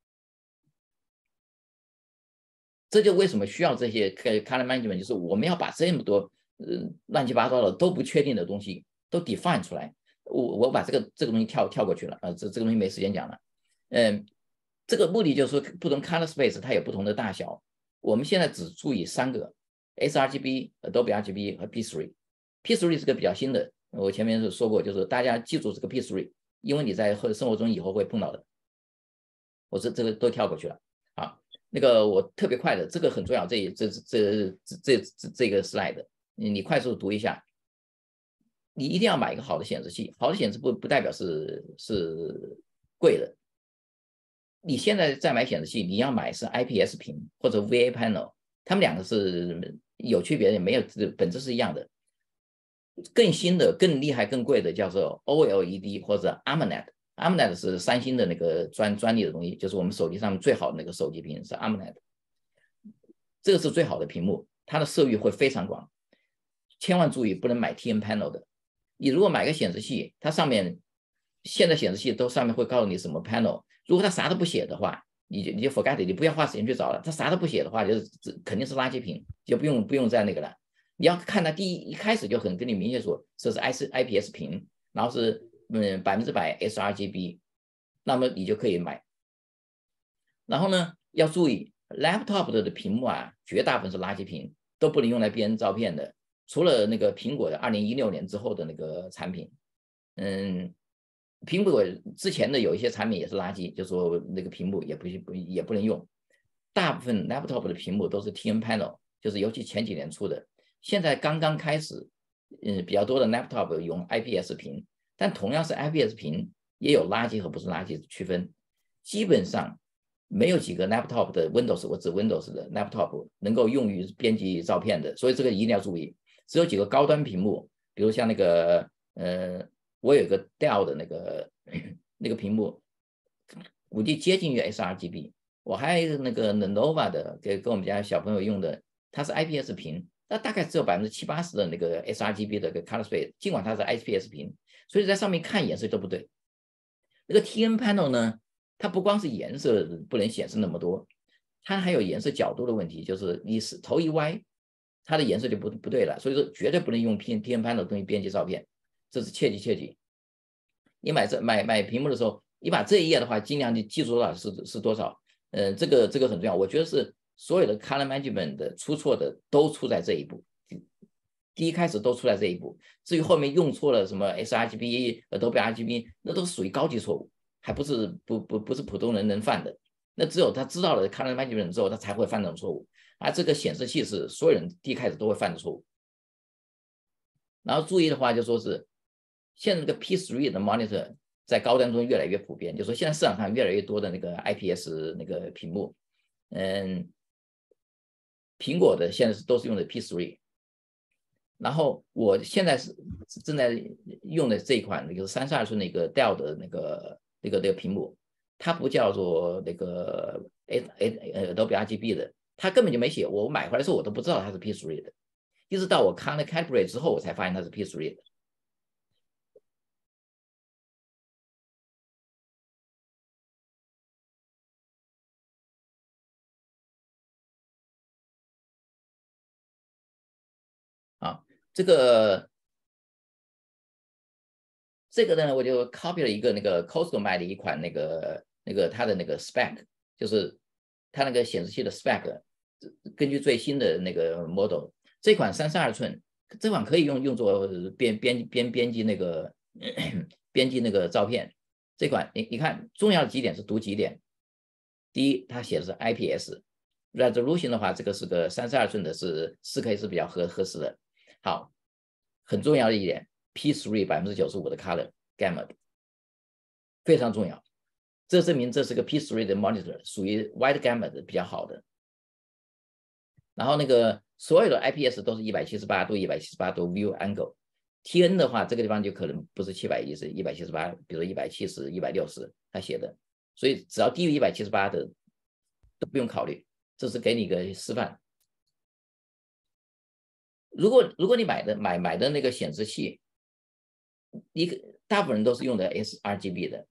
这就为什么需要这些 color management， 就是我们要把这么多乱七八糟的都不确定的东西都 define 出来。我把这个东西跳过去了这个东西没时间讲了。这个目的就是说不同 color space 它有不同的大小，我们现在只注意3个 sRGB、Adobe RGB 和 P3 是个比较新的，我前面说过，就是大家记住这个 P3， 因为你在生活中以后会碰到的。我这个都跳过去了啊。那个我特别快的，这个很重要，这个 slide 你快速读一下。你一定要买一个好的显示器，好的显示不代表是贵的。你现在在买显示器，你要买是 IPS 屏或者 VA panel， 它们两个是有区别的，没有本质是一样的。更新的、更厉害、更贵的叫做 OLED 或者 AMOLED。AMOLED 是三星的那个专利的东西，就是我们手机上面最好的那个手机屏是 AMOLED， 这个是最好的屏幕，它的色域会非常广。千万注意不能买 TN panel 的。你如果买个显示器，它上面现在显示器都上面会告诉你什么 panel， 如果它啥都不写的话，你就 forget it， 你不要花时间去找了。它啥都不写的话，就是肯定是垃圾屏，就不用再那个了。你要看它一开始就很跟你明确说这是 IPS 屏，然后是100% sRGB， 那么你就可以买。然后呢，要注意 laptop 的屏幕绝大部分是垃圾屏，都不能用来编照片的，除了那个苹果的2016年之后的那个产品。 苹果之前的有一些产品也是垃圾，就说那个屏幕也不能用。大部分 laptop 的屏幕都是 TN panel， 就是尤其前几年出的，现在刚刚开始，比较多的 laptop 用 IPS 屏，但同样是 IPS 屏，也有垃圾和不是垃圾的区分。基本上没有几个 laptop 的 Windows， 我指 Windows 的 laptop 能够用于编辑照片的，所以这个一定要注意。只有几个高端屏幕，比如像那个我有一个 Dell 的那个屏幕，估计接近于 sRGB。我还有那个 Lenovo 的，给我们家小朋友用的，它是 IPS 屏，那大概只有70%-80%的那个 sRGB 的 color space， 尽管它是 IPS 屏，所以在上面看颜色都不对。那个 TN panel 呢，它不光是颜色不能显示那么多，它还有颜色角度的问题，就是你头一歪，它的颜色就不对了。所以说绝对不能用 TN panel 的东西编辑照片，这是切记。你买屏幕的时候，你把这一页的话，尽量你记住多少是多少。这个很重要，我觉得是所有的 color management 的出错的都出在这一步，第一开始都出在这一步。至于后面用错了什么 sRGB、Adobe RGB， 那都是属于高级错误，还不是普通人能犯的。那只有他知道了 color management 之后，他才会犯这种错误。而这个显示器是所有人第一开始都会犯的错误。然后注意的话，就说是现在这个 P3 的 monitor。在高端中越来越普遍，就是说现在市场上越来越多的那个 IPS 那个屏幕，苹果的现在都是用的 P3， 然后我现在是正在用的这一款那个32寸的一个 Dell 的那个屏幕，它不叫做那个Adobe RGB 的，它根本就没写，我买回来的时候我都不知道它是 P3 的，一直到我看了 Calibrate 之后，我才发现它是 P3 的。这个呢，我就 copy 了一个那个 Costco 卖的一款那个它的那个 spec， 就是它那个显示器的 spec， 根据最新的那个 model， 这款32寸，这款可以用作编辑那个编辑那个照片。这款你看重要的几点是读几点，第一，它写的是 IPS resolution 的话，这个是个32寸的，是 4K 是比较合适的。好，很重要的一点 ，P3 95% 的 color gamut 非常重要，这证明这是个 P3 的 monitor， 属于 wide gamut 比较好的。然后那个所有的 IPS 都是178度178度 view angle，TN 的话这个地方就可能不是720，是178，比如170、160他写的，所以只要低于178的都不用考虑，这是给你一个示范。如果你买的那个显示器，大部分人都是用的 sRGB 的，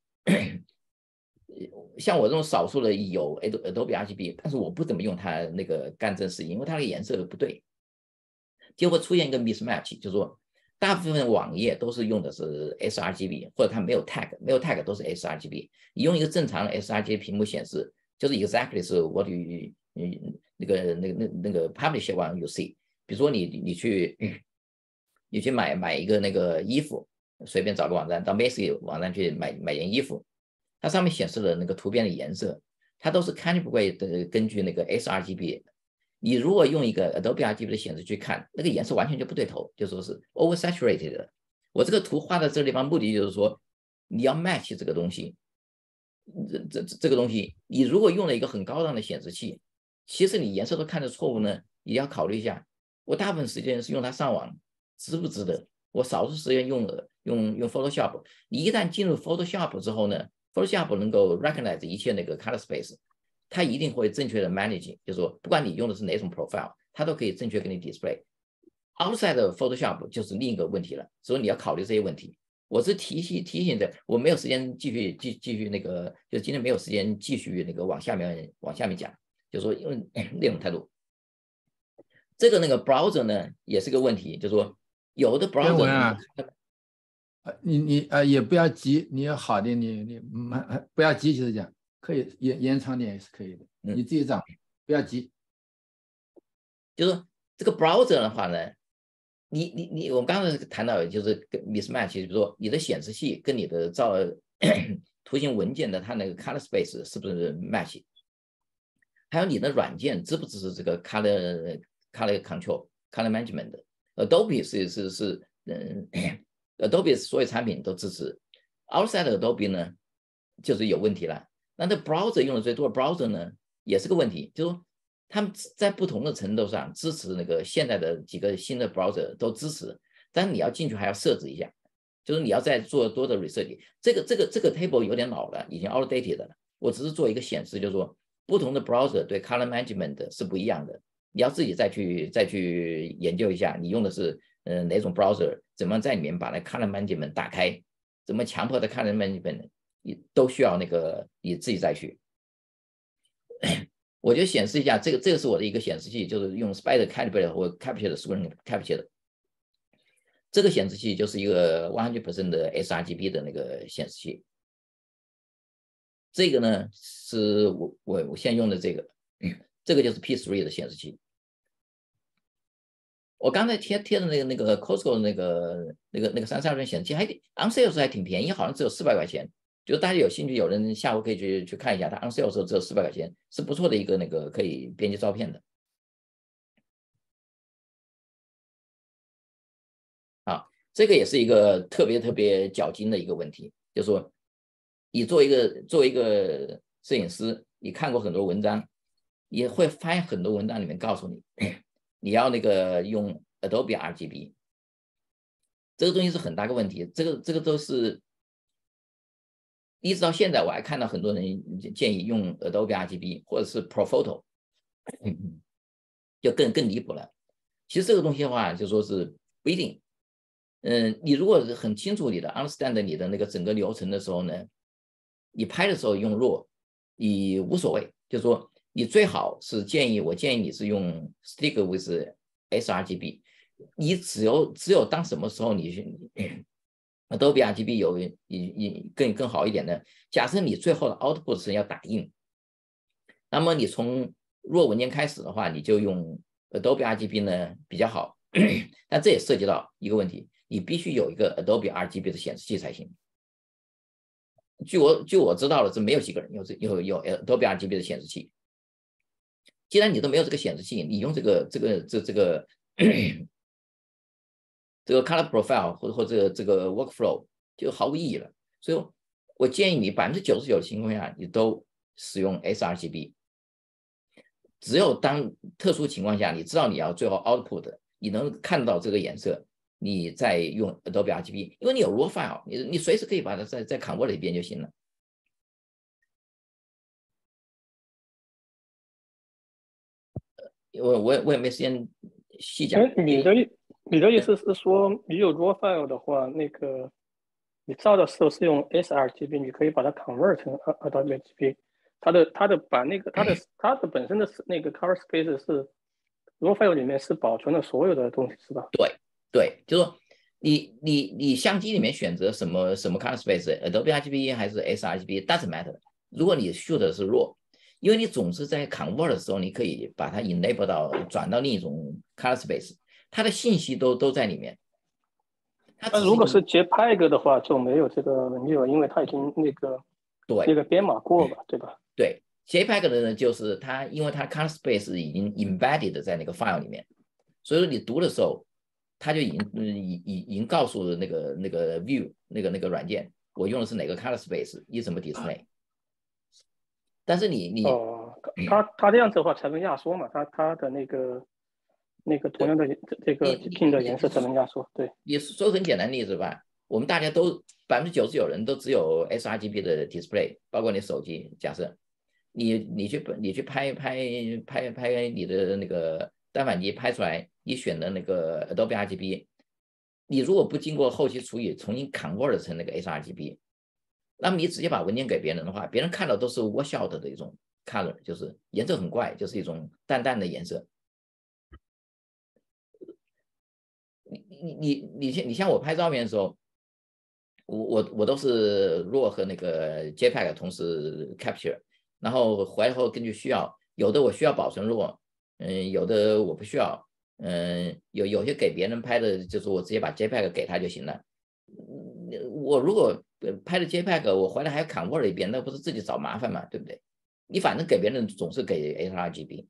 像我这种少数的有 Adobe RGB， 但是我不怎么用它那个干正视，因为它的颜色不对，就会出现一个 mismatch， 就是说大部分网页都是用的是 sRGB， 或者它没有 tag 都是 sRGB， 你用一个正常的 sRGB 屏幕显示，就是 exactly 是 what you 那个 publisher want you see。比如说你去买一个那个衣服，随便找个网站，到 Macy's 网站去买件衣服，它上面显示的那个图片的颜色，它都是 calibrate 的根据那个 sRGB。你如果用一个 Adobe RGB 的显示去看，那个颜色完全就不对头，就说是 oversaturated 的。我这个图画在这个地方，目的就是说你要 match 这个东西，这个东西，你如果用了一个很高档的显示器，其实你颜色都看着错误呢，你要考虑一下。我大部分时间是用它上网，值不值得？我少数时间用 Photoshop。你一旦进入 Photoshop 之后呢 ，Photoshop 能够 recognize 一切那个 color space， 它一定会正确的 manage， 就是说不管你用的是哪种 profile， 它都可以正确给你 display。outside of Photoshop 就是另一个问题了，所以你要考虑这些问题。我是提醒的，我没有时间继续那个，就今天没有时间继续那个往下面讲，就是说因为内容太多。这个那个 browser 呢也是个问题，就是说有的 browser 呢， 你也不要急，你有好的你不要急，就是讲可以延长点也是可以的，你自己找，不要急。 就是这个 browser 的话呢， 我们刚才谈到就是 mismatch， 比如说你的显示器跟你的图形文件的它那个 color space 是不是 match， 还有你的软件支不支持这个 color control、color management 的 ？Adobe 是Adobe 所有产品都支持 ，outside Adobe 呢就是有问题了。那这 browser 用的最多的 browser 呢也是个问题，就是说他们在不同的程度上支持那个现在的几个新的 browser 都支持，但是你要进去还要设置一下，就是你要再做多的 research。这个 table 有点老了，已经 outdated 了。我只是做一个显示，就是说不同的 browser 对 color management 是不一样的，你要自己再去研究一下，你用的是哪种 browser， 怎么在里面把那 color management 打开，怎么强迫的 color management， 你都需要那个你自己再去。我就显示一下，这个是我的一个显示器，就是用 Spider Calibrate 或 Capture 的 Screen Capture 的。这个显示器就是一个 100% 的 sRGB 的那个显示器。这个呢是我现在用的这个，这个就是 P3 的显示器。我刚才贴的那个 Costco 那个32寸显示器还 on sale 还挺便宜，好像只有400块钱。就是大家有兴趣，有人下午可以去看一下，它 on sale 的时候只有400块钱，是不错的一个那个可以编辑照片的。啊，这个也是一个特别绞筋的一个问题，就是说，你作为一个摄影师，你看过很多文章，也会发现很多文章里面告诉你，你要那个用 Adobe RGB， 这个东西是很大个问题，这个都是。一直到现在，我还看到很多人建议用 Adobe RGB 或者是 ProPhoto， 就更离谱了。其实这个东西的话，就说是不一定。你如果是很清楚你的 understand 你的那个整个流程的时候呢，你拍的时候用 RAW， 你无所谓。就是说，你最好是我建议你是用 Stick with sRGB。你只有当什么时候你去Adobe RGB 有更好一点的。假设你最后的 output 是要打印，那么你从RAW文件开始的话，你就用 Adobe RGB 呢比较好。但这也涉及到一个问题，你必须有一个 Adobe RGB 的显示器才行。据我知道的是，没有几个人有 Adobe RGB 的显示器。既然你都没有这个显示器，你用这个color profile 或者这个 workflow 就毫无意义了。所以我建议你99%的情况下，你都使用 sRGB。只有当特殊情况下，你知道你要最后 output， 你能看到这个颜色，你再用 Adobe RGB， 因为你有 raw file， 你随时可以把它再 convert 一遍就行了。我也没时间细讲。 你的意思是说，你有 raw file 的话，那个你照的时候是用 sRGB， 你可以把它 convert 成 Adobe RGB。它的本身的那个 color space 是 raw file 里面是保存了所有的东西，是吧？ 对，就是说你相机里面选择什么 color space，Adobe RGB 还是 sRGB doesn't matter。如果你 shoot 的是 raw， 因为你总是在 convert 的时候，你可以把它 enable 转到另一种 color space， 它的信息都在里面。 那如果是 JPEG 的话，就没有这个能力了，因为它已经那个编码过了，对吧？ 对 ，JPEG 的呢，就是它，因为它 color space 已经 embedded 在那个 file 里面，所以说你读的时候，它就已经告诉了那个 view 那个软件，我用的是哪个 color space， 以什么 display。但是它这样子的话才能压缩嘛，它的那个同样的这个 pin 的颜色才能压缩。对， 你说个很简单的例子吧，我们大家都99%人都只有 sRGB 的 display， 包括你手机。假设你去拍你的那个单反机拍出来，你选的那个 Adobe RGB， 你如果不经过后期处理重新 convert 成那个 sRGB， 那么你直接把文件给别人的话，别人看到都是 washout 的一种 color， 就是颜色很怪，就是一种淡淡的颜色。你像我拍照片的时候，我都是 RAW 和那个 JPEG 同时 capture， 然后回来后根据需要，有的我需要保存 RAW， 有的我不需要， 有些给别人拍的，就是我直接把 JPEG 给他就行了。我如果拍的 JPEG， 我回来还要 convert 一遍，那不是自己找麻烦嘛，对不对？你反正给别人总是给 sRGB。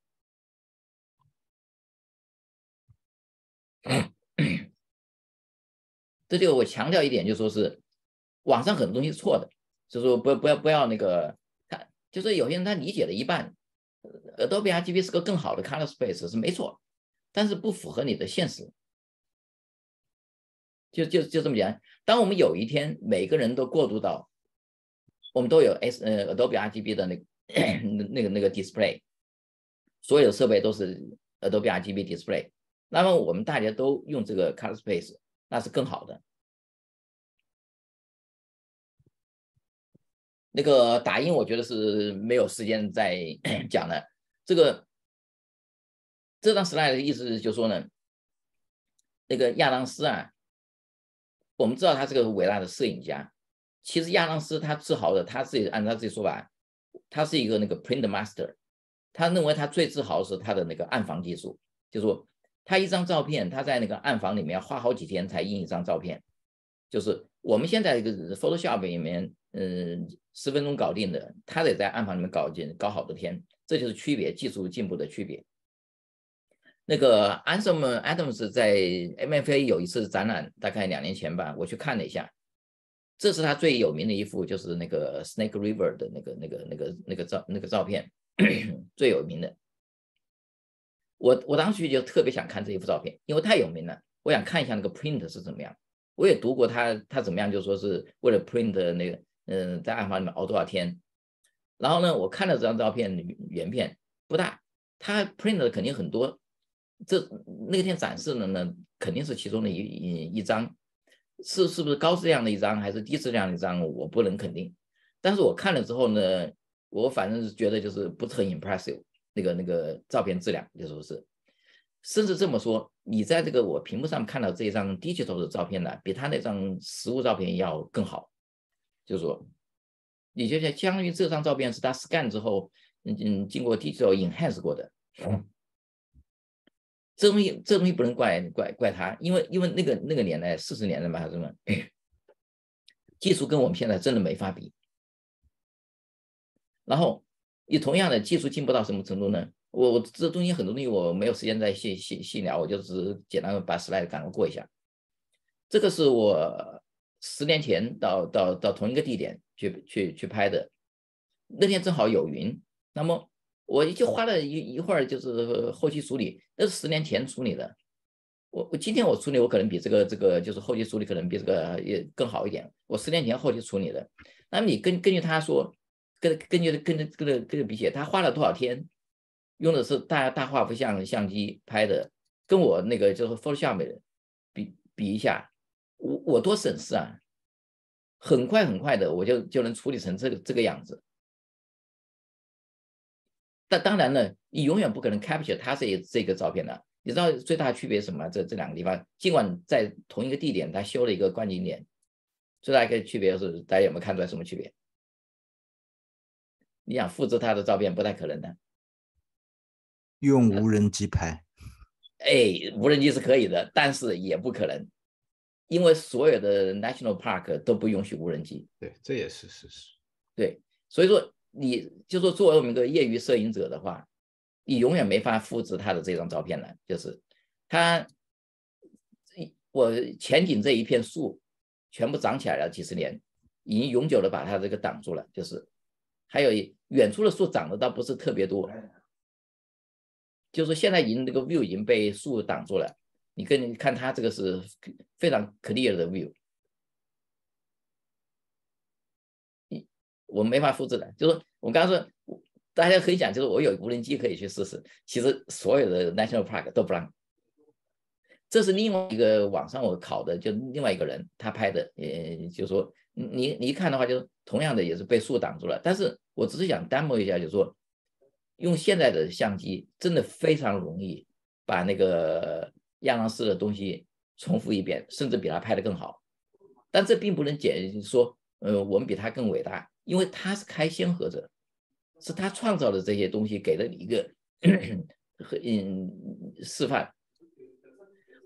这就我强调一点，就说是网上很多东西是错的，就是说不要那个，他就是有些人他理解了一半，Adobe RGB 是个更好的 color space 是没错，但是不符合你的现实。就这么讲。当我们有一天每个人都过渡到，我们都有Adobe RGB 的那个 display， 所有的设备都是 Adobe RGB display， 那么我们大家都用这个 color space， 那是更好的。那个打印我觉得是没有时间再讲了。这张 slide 的意思就是说呢，那个亚当斯啊，我们知道他是个伟大的摄影家。其实亚当斯他自豪的，他自己按他自己说法，他是一个那个 print master。他认为他最自豪的是他的那个暗房技术，就是说他一张照片，他在那个暗房里面花好几天才印一张照片。就是我们现在这个 Photoshop 里面，10分钟搞定的，他得在暗房里面搞好多天，这就是区别，技术进步的区别。那个 Anselm Adams 在 MFA 有一次展览，大概2年前吧，我去看了一下，这是他最有名的一幅，就是那个 Snake River 的那个照片，最有名的。我当时就特别想看这一幅照片，因为太有名了，我想看一下那个 print 是怎么样。我也读过他怎么样，就说是为了 print 那个在暗房里面熬多少天。然后呢，我看了这张照片原片不大，他 print 的肯定很多。那天展示的呢，肯定是其中的一张，是不是高质量的一张还是低质量的一张，我不能肯定。但是我看了之后呢，我反正是觉得就是不是很 impressive， 那个照片质量就说是，甚至这么说，你在这个我屏幕上看到这一张 digital 的照片呢，比他那张实物照片要更好。就是说，你就相当于这张照片是他 scan 之后，经过 digital enhance 过的。这东西不能怪他，因为那个年代40年代嘛，还是什么，技术跟我们现在真的没法比。然后你同样的技术进步到什么程度呢？我这东西很多东西我没有时间再细聊，我就只是简单的把 slide 赶快过一下。这个是我10年前到同一个地点去拍的，那天正好有云，那么我就花了一会儿，就是后期处理，那是10年前处理的。我今天我处理，我可能比这个就是后期处理可能比这个也更好一点。我10年前后期处理的，那么你根据他说，根据比写，他花了多少天，用的是大画幅相机拍的，跟我那个就是 Photoshop 比一下，我多省事啊，很快的我就能处理成这个样子。但当然呢，你永远不可能 capture 它这个照片的。你知道最大的区别是什么？这2个地方，尽管在同一个地点，它修了一个观景点，最大一个区别是，大家有没有看出来什么区别？你想复制它的照片不太可能的。 用无人机拍， 无人机是可以的，但是也不可能，因为所有的 national park 都不允许无人机。 对，这也是事实。 对，所以说你就说作为我们一个业余摄影者的话，你永远没法复制他的这张照片了。就是我前景这一片树全部长起来了几十年，已经永久的把它这个挡住了。就是还有远处的树长得倒不是特别多，就是现在这个 view 已经被树挡住了。你看它这个是非常 clear 的 view， 我们没法复制的。就是我刚刚说，大家可以讲，就是我有无人机可以去试试。其实所有的 national park 都不让。这是另外一个网上我考的，就另外一个人他拍的，就是说你一看的话，就同样的也是被树挡住了。但是我只是想 demo 一下，就是说用现在的相机真的非常容易把那个亚当斯的东西重复一遍，甚至比他拍的更好。但这并不能说我们比他更伟大，因为他是开先河者，是他创造的这些东西给了你一个示范。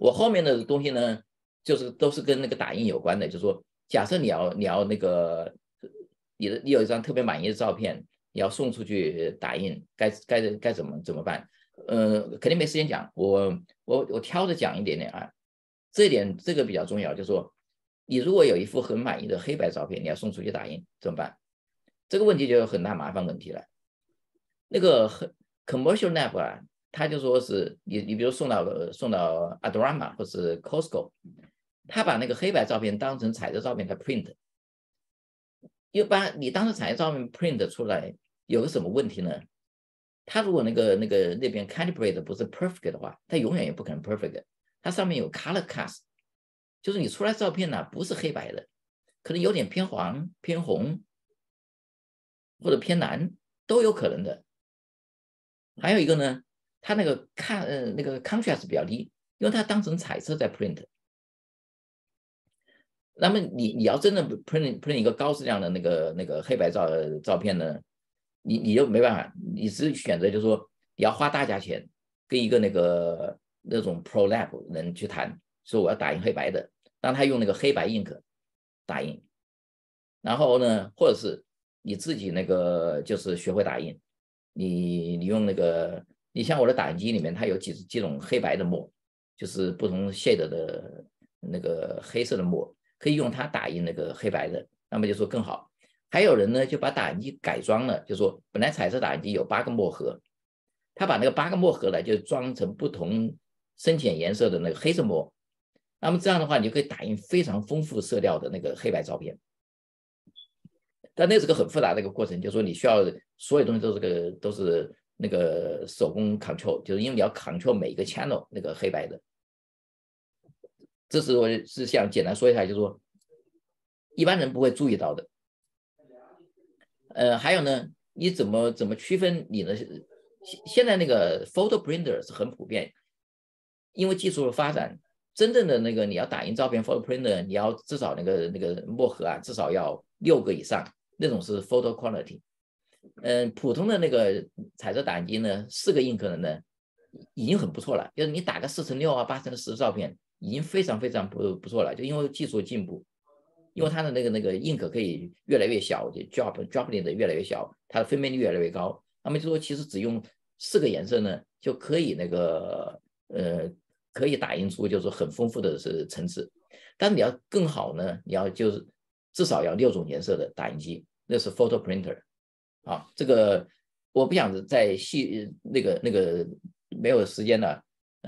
我后面的东西呢，就是都是跟那个打印有关的，就是说，假设你要那个你有一张特别满意的照片，你要送出去打印，该怎么办？肯定没时间讲，我挑着讲一点点啊。这个比较重要，就是说，你如果有一幅很满意的黑白照片，你要送出去打印怎么办？这个问题就有很大麻烦问题了。那个commercial lab 啊，他就说是你比如送到 Adorama 或是 Costco， 他把那个黑白照片当成彩色照片来 print， 又把你当成彩色照片 print 出来，有个什么问题呢？他如果那边 calibrate 不是 perfect 的话，他永远也不可能 perfect。它上面有 color cast， 就是你出来照片呢不是黑白的，可能有点偏黄、偏红或者偏蓝都有可能的。还有一个呢，它那个contrast 比较低，因为它当成彩色在 print。那么你要真的 print 一个高质量的那个黑白照片呢，你就没办法，你只选择就是说你要花大价钱跟一个那种 Pro Lab 人去谈，说我要打印黑白的，让他用那个黑白 ink 打印，然后呢，或者是你自己就是学会打印，你用你像我的打印机里面，它有几种黑白的墨，就是不同 shade 的那个黑色的墨，可以用它打印那个黑白的，那么就说更好。还有人呢就把打印机改装了，就说本来彩色打印机有8个墨盒，他把那个8个墨盒呢就装成不同深浅颜色的那个黑色墨，那么这样的话，你就可以打印非常丰富色调的那个黑白照片。但那是个很复杂的一个过程，就是说你需要所有东西都是那个手工 control， 就是因为你要 control 每一个 channel 那个黑白的。这是我是想简单说一下，就是说一般人不会注意到的。还有呢，你怎么区分你的？现在那个 photo printer 是很普遍。因为技术的发展，真正的你要打印照片 photo printer， 你要至少那个墨盒啊，至少要6个以上，那种是 photo quality。普通的那个彩色打印机呢，4个ink的呢，已经很不错了。就是你打个4:6啊、8:10照片，已经非常非常不错了。就因为技术进步，因为它的那个ink可以越来越小，就 droplet 的越来越小，它的分辨率越来越高。那么就说其实只用4个颜色呢，就可以可以打印出就是很丰富的层次。但是你要更好呢，你要就是至少要6种颜色的打印机，那是 photo printer。啊，这个我不想再细那个没有时间了。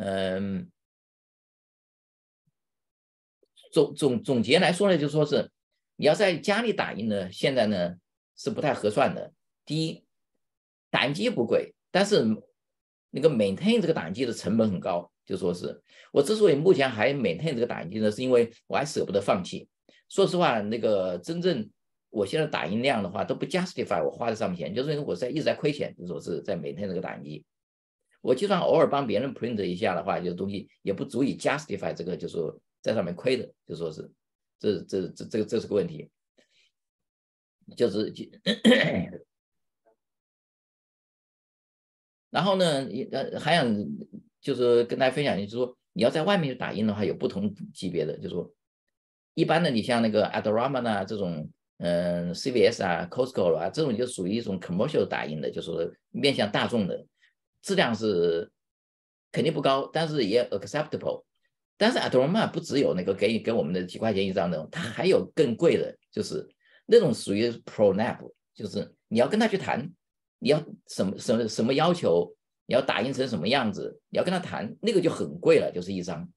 总结来说呢，就说是你要在家里打印呢，现在呢是不太合算的。第一，打印机不贵，但是那个 maintain 这个打印机的成本很高。就说是我之所以目前还 maintain 这个打印机呢，是因为我还舍不得放弃。说实话，真正我现在打印量的话都不 justify 我花的上面钱，就是因为我一直在亏钱，就说是在 maintain 这个打印机。我就算偶尔帮别人 print 一下的话，这个东西也不足以 justify 这个，就说在上面亏的，就说是这是个问题。就是然后呢，还想就是跟大家分享，就是说你要在外面打印的话，有不同级别的，就是说一般的你像那个 Adorama 啊这种CVS 啊 Costco 啊这种就属于一种 commercial 打印的，就是面向大众的，质量是肯定不高，但是也 acceptable。但是 Adorama 不只有那个给我们的几块钱一张的，它还有更贵的，就是那种属于 Pro Lab， 就是你要跟他去谈，你要什么要求，你要打印成什么样子，你要跟他谈，那个就很贵了，就是一张。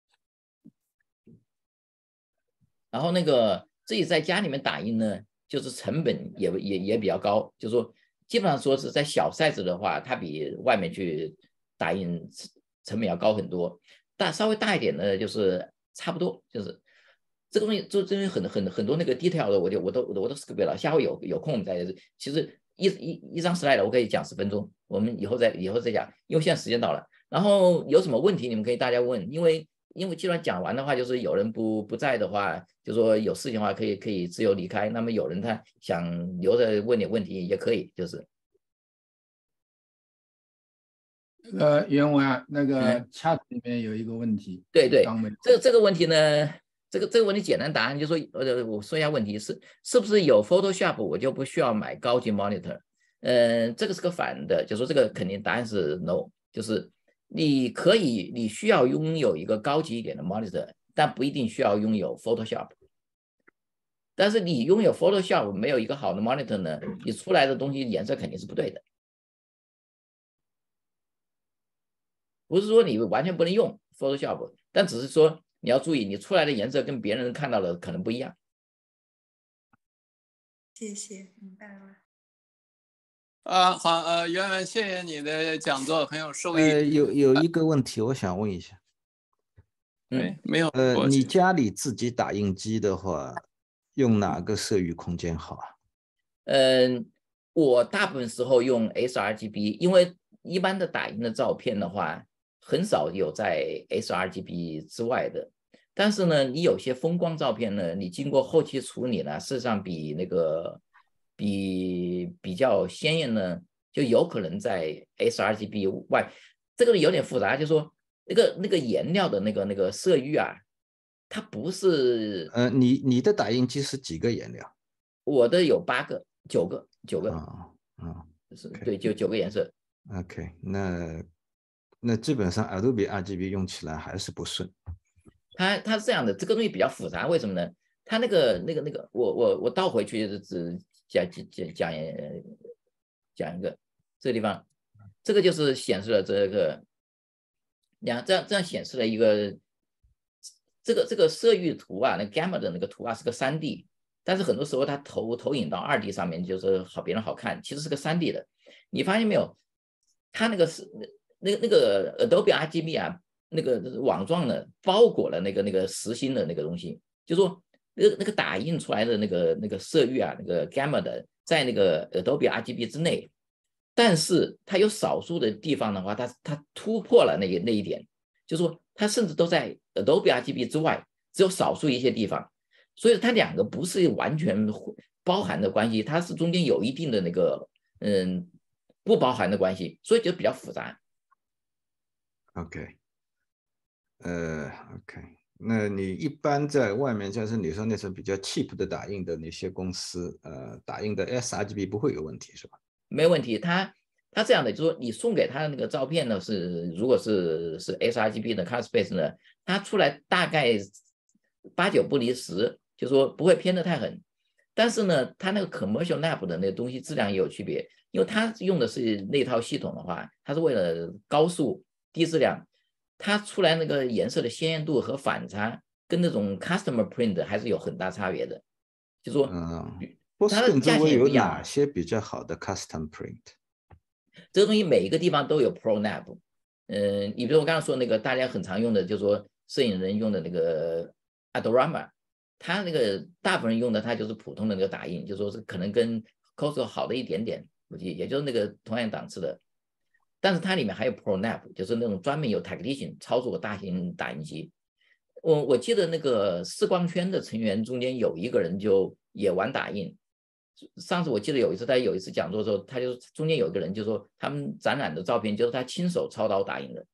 然后自己在家里面打印呢，就是成本也比较高，就是说基本上说是在小 size 的话，它比外面去打印成本要高很多。但稍微大一点的，就是差不多，就是这个东西就真的很多那个 detail 的，我都 skip 了。下回有空我们再，其实一张 slide 我可以讲10分钟，我们以后再讲，因为现在时间到了。然后有什么问题你们可以大家问，因为既然讲完的话，就是有人不在的话，就说有事情的话可以自由离开。那么有人他想留着问点问题也可以，就是。 原文啊，那个 chat 里面有一个问题。 对对， 刚没这个问题呢，这个问题简单答案就是说，我说一下问题是不是有 Photoshop 我就不需要买高级 monitor？这个是个反的，就说这个肯定答案是 no， 就是你需要拥有一个高级一点的 monitor， 但不一定需要拥有 Photoshop。但是你拥有 Photoshop 没有一个好的 monitor 呢，你出来的东西颜色肯定是不对的。不是说你完全不能用 Photoshop， 但只是说你要注意，你出来的颜色跟别人看到的可能不一样。 谢谢，明白了。 好，袁文，谢谢你的讲座，很有收益。 有一个问题，我想问一下。 没有。 你家里自己打印机的话，用哪个色域空间好啊？ 我大部分时候用 sRGB， 因为一般的打印的照片的话，很少有在 sRGB 之外的。但是呢，你有些风光照片呢，你经过后期处理呢，事实上比较鲜艳呢，就有可能在 sRGB 外。这个有点复杂，就是说那个颜料的那个色域啊，它不是。 你的打印机是几个颜料？ 我的有9个。是对，就9个颜色。 OK， 那基本上 Adobe RGB 用起来还是不顺。 它是这样的，这个东西比较复杂，为什么呢？它那个，我倒回去只讲一个这个地方，这个就是显示了这个，这样显示了一个这个色域图啊，那 gamma 的那个图啊是个3D， 但是很多时候它投影到2D 上面，就是别人好看，其实是个3D 的。你发现没有？它那个是那个 Adobe RGB 啊，那个网状呢包裹了那个实心的那个东西，就说那个打印出来的那个色域啊，那个 gamma 的在那个 Adobe RGB 之内，但是它有少数的地方的话，它突破了那一点，就说它甚至都在 Adobe RGB 之外，只有少数一些地方，所以它两个不是完全包含的关系，它是中间有一定的那个不包含的关系，所以就比较复杂。 OK， OK， 那你一般在外面，像是你说那种比较 cheap 的打印的那些公司，打印的 sRGB 不会有问题是吧？ 没问题，他这样的，就是说你送给他的那个照片呢，如果是 sRGB 的 color space 呢，它出来大概8、9不离10，就说不会偏得太狠。但是呢，它那个 commercial lab 的那个东西质量也有区别，因为它用的是那套系统的话，它是为了高速低质量，它出来那个颜色的鲜艳度和反差跟那种 customer print 还是有很大差别的，就说波士顿周围有哪些比较好的 custom print？ 这个东西每一个地方都有 Pro Lab。你比如我刚刚说那个大家很常用的，就是说摄影人用的那个 Adorama， 它那个大部分人用的它就是普通的那个打印，就说是可能跟 Costco 好的一点点，估计也就是那个同样档次的。但是它里面还有 Pro Lab， 就是那种专门有 technician 操作大型打印机。我记得那个视光圈的成员中间有一个人就也玩打印。上次我记得有一次讲座的时候，他就中间有一个人就说他们展览的照片就是他亲手操刀打印的。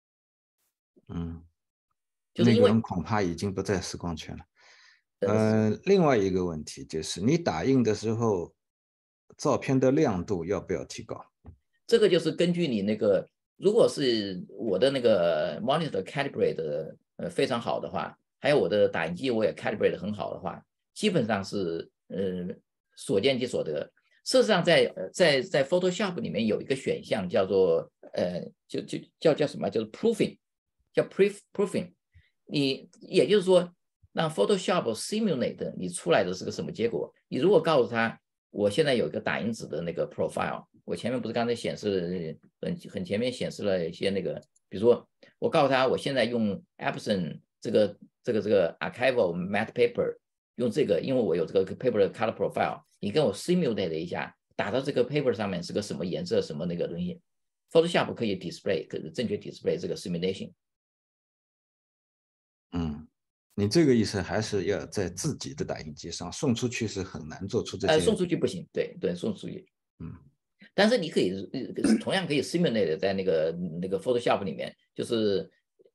就是因为那个人恐怕已经不在视光圈了。另外一个问题就是你打印的时候，照片的亮度要不要提高？ 这个就是根据你那个，如果是我的那个 monitor calibrate 非常好的话，还有我的打印机我也 calibrate 很好的话，基本上是所见即所得。事实上在 Photoshop 里面有一个选项叫做叫什么，就是 proofing， 叫 proofing。你也就是说让 Photoshop simulate 你出来的是个什么结果。你如果告诉他我现在有一个打印纸的那个 profile， 我前面不是刚才显示很前面显示了一些那个，比如说我告诉他我现在用 Epson 这个 archival matte paper， 用这个，因为我有这个 paper 的 color profile， 你跟我 simulate 一下，打到这个 paper 上面是个什么颜色什么那个东西， Photoshop 可以 display 正确 display 这个 simulation。 你这个意思还是要在自己的打印机上送出去，是很难做出这些。 送出去不行，对，送出去。 但是你可以同样可以 simulate 在那个 Photoshop 里面，就是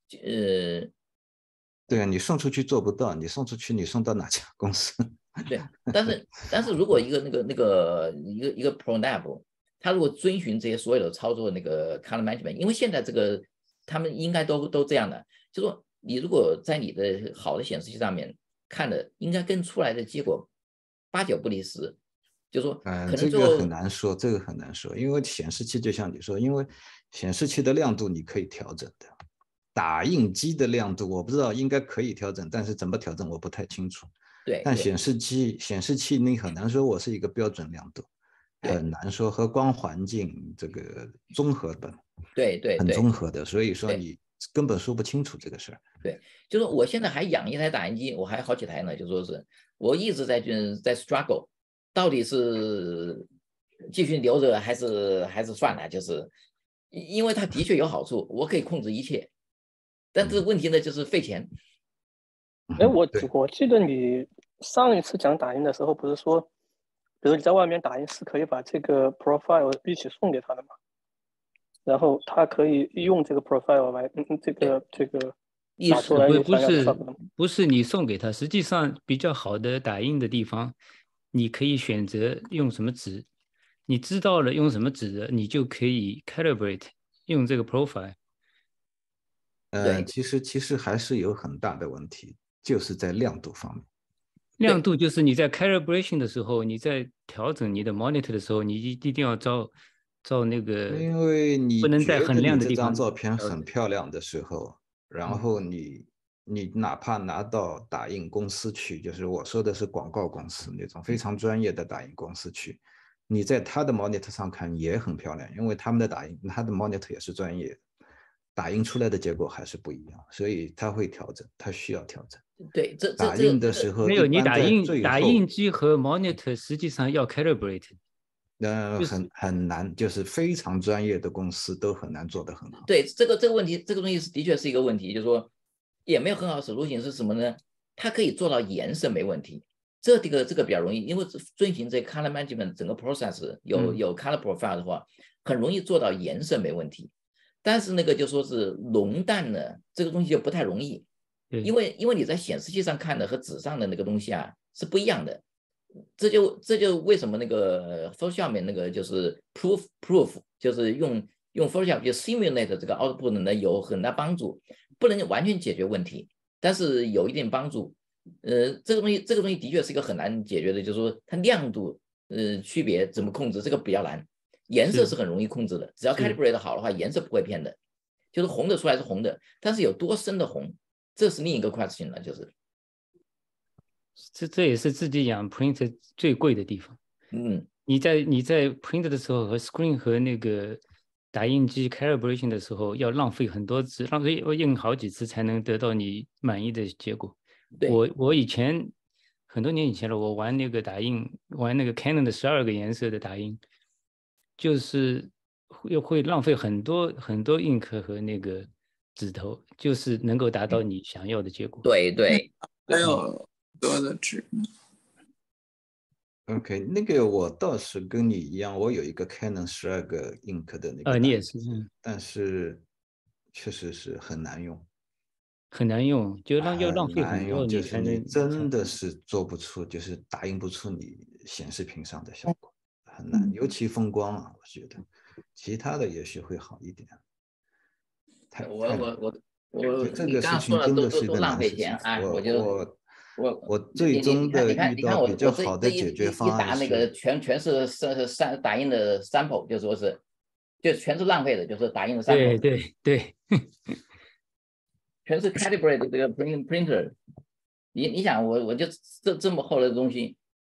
对啊，你送出去做不到，你送出去你送到哪家公司？ 对，但是如果一个Pro Lab， 他如果遵循这些所有的操作那个 color management， 因为现在这个他们应该都这样的，就说你如果在你的好的显示器上面看的，应该跟出来的结果8、9不离10。就说可能这个很难说，这个很难说，因为显示器就像你说，因为显示器的亮度你可以调整的，打印机的亮度我不知道，应该可以调整，但是怎么调整我不太清楚。 对， 但显示器你很难说我是一个标准亮度，很难说，和光环境这个综合的， 对， 很综合的，所以说你根本说不清楚这个事儿。 对，就是我现在还养一台打印机，我还好几台呢，就说是我一直在 struggle。到底是继续留着还是算了？就是因为它的确有好处，我可以控制一切，但这问题呢就是费钱。 哎，我记得你上一次讲打印的时候，不是说，比如你在外面打印是可以把这个 profile 一起送给他的嘛？然后他可以用这个 profile 来这个打出来不是你送给他，实际上比较好的打印的地方。你可以选择用什么纸，你知道了用什么纸的，你就可以 calibrate 用这个 profile。 其实还是有很大的问题，就是在亮度方面。 亮度就是你在 calibration 的时候，你在调整你的 monitor 的时候，你一定要照那个， 因为你不能在很亮的地方。 这张照片很漂亮的时候，然后你哪怕拿到打印公司去，就是我说的是广告公司那种非常专业的打印公司去，你在他的 monitor 上看也很漂亮，因为他们的他的 monitor 也是专业的，打印出来的结果还是不一样，所以他会调整，他需要调整。 对， 打印的时候没有，你打印机和 monitor 实际上要 calibrate。 很难，就是非常专业的公司都很难做得很好。 对，这个问题，这个东西的确是一个问题，就是说也没有很好的solution是什么呢？它可以做到颜色没问题，这个比较容易，因为遵循这个 color management 整个 process 有 color profile 的话，很容易做到颜色没问题。但是那个就说是浓淡呢，这个东西就不太容易，因为你在显示器上看的和纸上的那个东西啊是不一样的。这就为什么那个 Photoshop 那个就是 proof 就是用 Photoshop 就 simulate 这个 output 呢有很大帮助，不能完全解决问题，但是有一点帮助。这个东西的确是一个很难解决的，就是说它亮度区别怎么控制，这个比较难。颜色是很容易控制的，只要 calibrate 好的话，颜色不会偏的，就是红的出来是红的，但是有多深的红，这是另一个 question 了，就是。 这也是自己养 printer 最贵的地方。你在 print 的时候和 screen 和那个打印机 calibration 的时候要浪费很多次，浪费印好几次才能得到你满意的结果。我以前很多年以前了，我玩那个打印，玩那个 Canon 的12个颜色的打印，就是会浪费很多 ink 和那个纸头，就是能够达到你想要的结果。 对， 还有多的纸。 OK， 那个我倒是跟你一样，我有一个 Canon 12个 ink 的那个， 你也是， 但是确实是很难用， 很难用，就要浪费很多， 就是你真的是做不出，就是打印不出你显示屏上的效果，很难，尤其风光啊，我觉得，其他的也许会好一点。 我这个事情真的是一个难事情，我最终的遇到比较好的解决方案是， 你打那个全是打印的 sample， 就说是就全是浪费的，就是打印的 sample。 对， 全是 calibrate 这个 printer。你想我就这么厚的东西，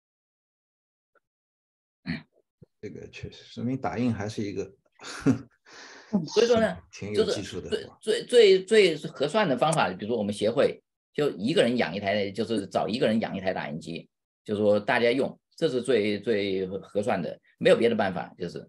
这个确实说明打印还是一个。 所以说呢， 挺有技术的。 最合算的方法，比如说我们协会就一个人养一台，就是找一个人养一台打印机，就是说大家用，这是最合算的，没有别的办法。就是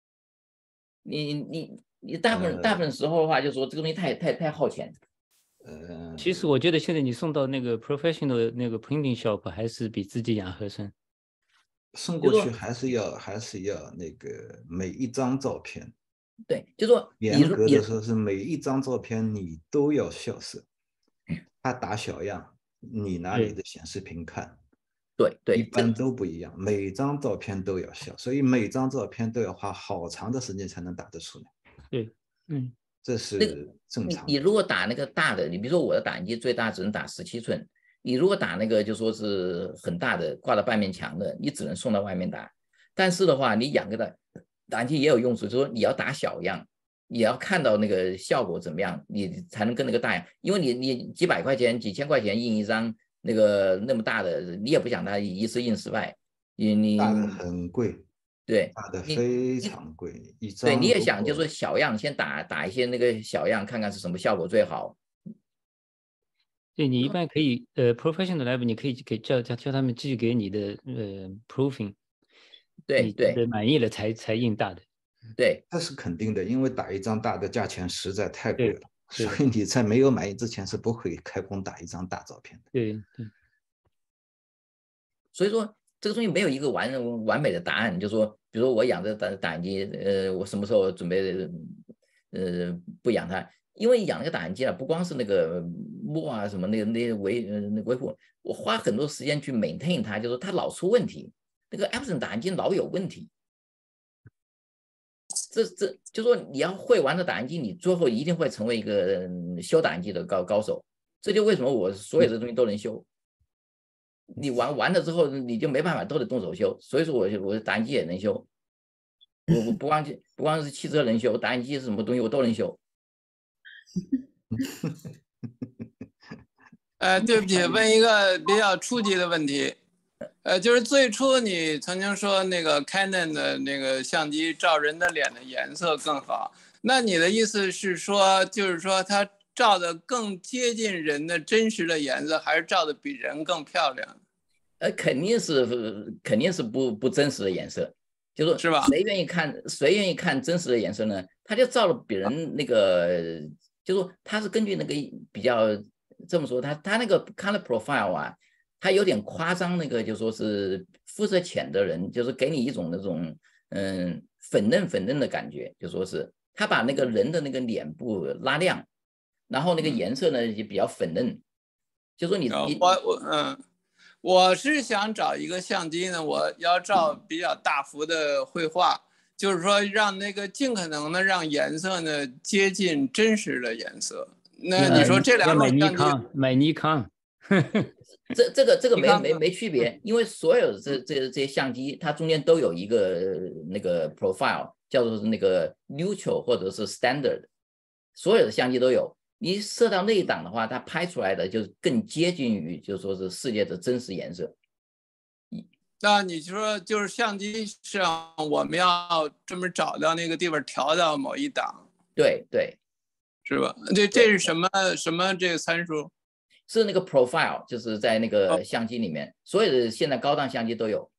你大部分时候的话，就是说这个东西太耗钱。 其实我觉得现在你送到那个 professional 那个 printing shop 还是比自己养合算。 送过去还是要那个每一张照片。 对，就说严格的说是每一张照片你都要校色，他打小样，你拿你的显示屏看， 对， 一般都不一样，每张照片都要校，所以每张照片都要花好长的时间才能打得出来。 对， 这是正常的。 你如果打那个大的，你比如说我的打印机最大只能打17寸，你如果打那个就说是很大的挂到半面墙的，你只能送到外面打。但是的话，你养个打印机也有用处，就是说你要打小样，也要看到那个效果怎么样，你才能跟那个大样。因为你几百块钱、几千块钱印一张那么大的，你也不想它一次印失败。 大的很贵， 对， 大的非常贵，一张。 对，你也想就是说小样，先打一些那个小样，看看是什么效果最好。 对，你一般可以professional lab 你可以叫他们寄给你的proofing。 对对， 你满意了才印大的。 对， 这是肯定的，因为打一张大的价钱实在太贵了，所以你在没有满意之前是不会开工打一张大照片的。 对。 所以说这个东西没有一个完美的答案，就是说，比如说我养这打印机，我什么时候准备不养它？因为养那个打印机啊，不光是那个墨啊什么那维护，我花很多时间去 maintain 它，就是说它老出问题。那个 Epson 打印机老有问题，这就说你要会玩的打印机，你最后一定会成为一个修打印机的高手。这就为什么我所有的东西都能修。你玩了之后，你就没办法都得动手修。所以说我打印机也能修，我不光是汽车能修，打印机是什么东西我都能修。 对不起，问一个比较初级的问题。就是最初你曾经说那个 Canon 的那个相机照人的脸的颜色更好，那你的意思是说，就是说它照的更接近人的真实的颜色，还是照的比人更漂亮？ 肯定是不真实的颜色，就是吧？ 谁愿意看真实的颜色呢？他就照了比人那个，就是说他是根据那个比较这么说，他那个 color profile 啊。他有点夸张，那个就说是肤色浅的人，就是给你一种那种粉嫩的感觉，就说是他把那个人的那个脸部拉亮，然后那个颜色呢也比较粉嫩，就说我是想找一个相机呢，我要照比较大幅的绘画，就是说让那个尽可能的让颜色呢接近真实的颜色。那你说这两种相机， 买尼康。 这个没区别，因为所有这些相机，它中间都有一个那个 profile， 叫做那个 neutral 或者是 standard， 所有的相机都有。你设到那一档的话，它拍出来的就更接近于就说是世界的真实颜色。 那你说就是相机上我们要专门找到那个地方调到某一档， 对， 是吧？这是什么这个参数？ 是那个 profile， 就是在那个相机里面，所有的现在高档相机都有。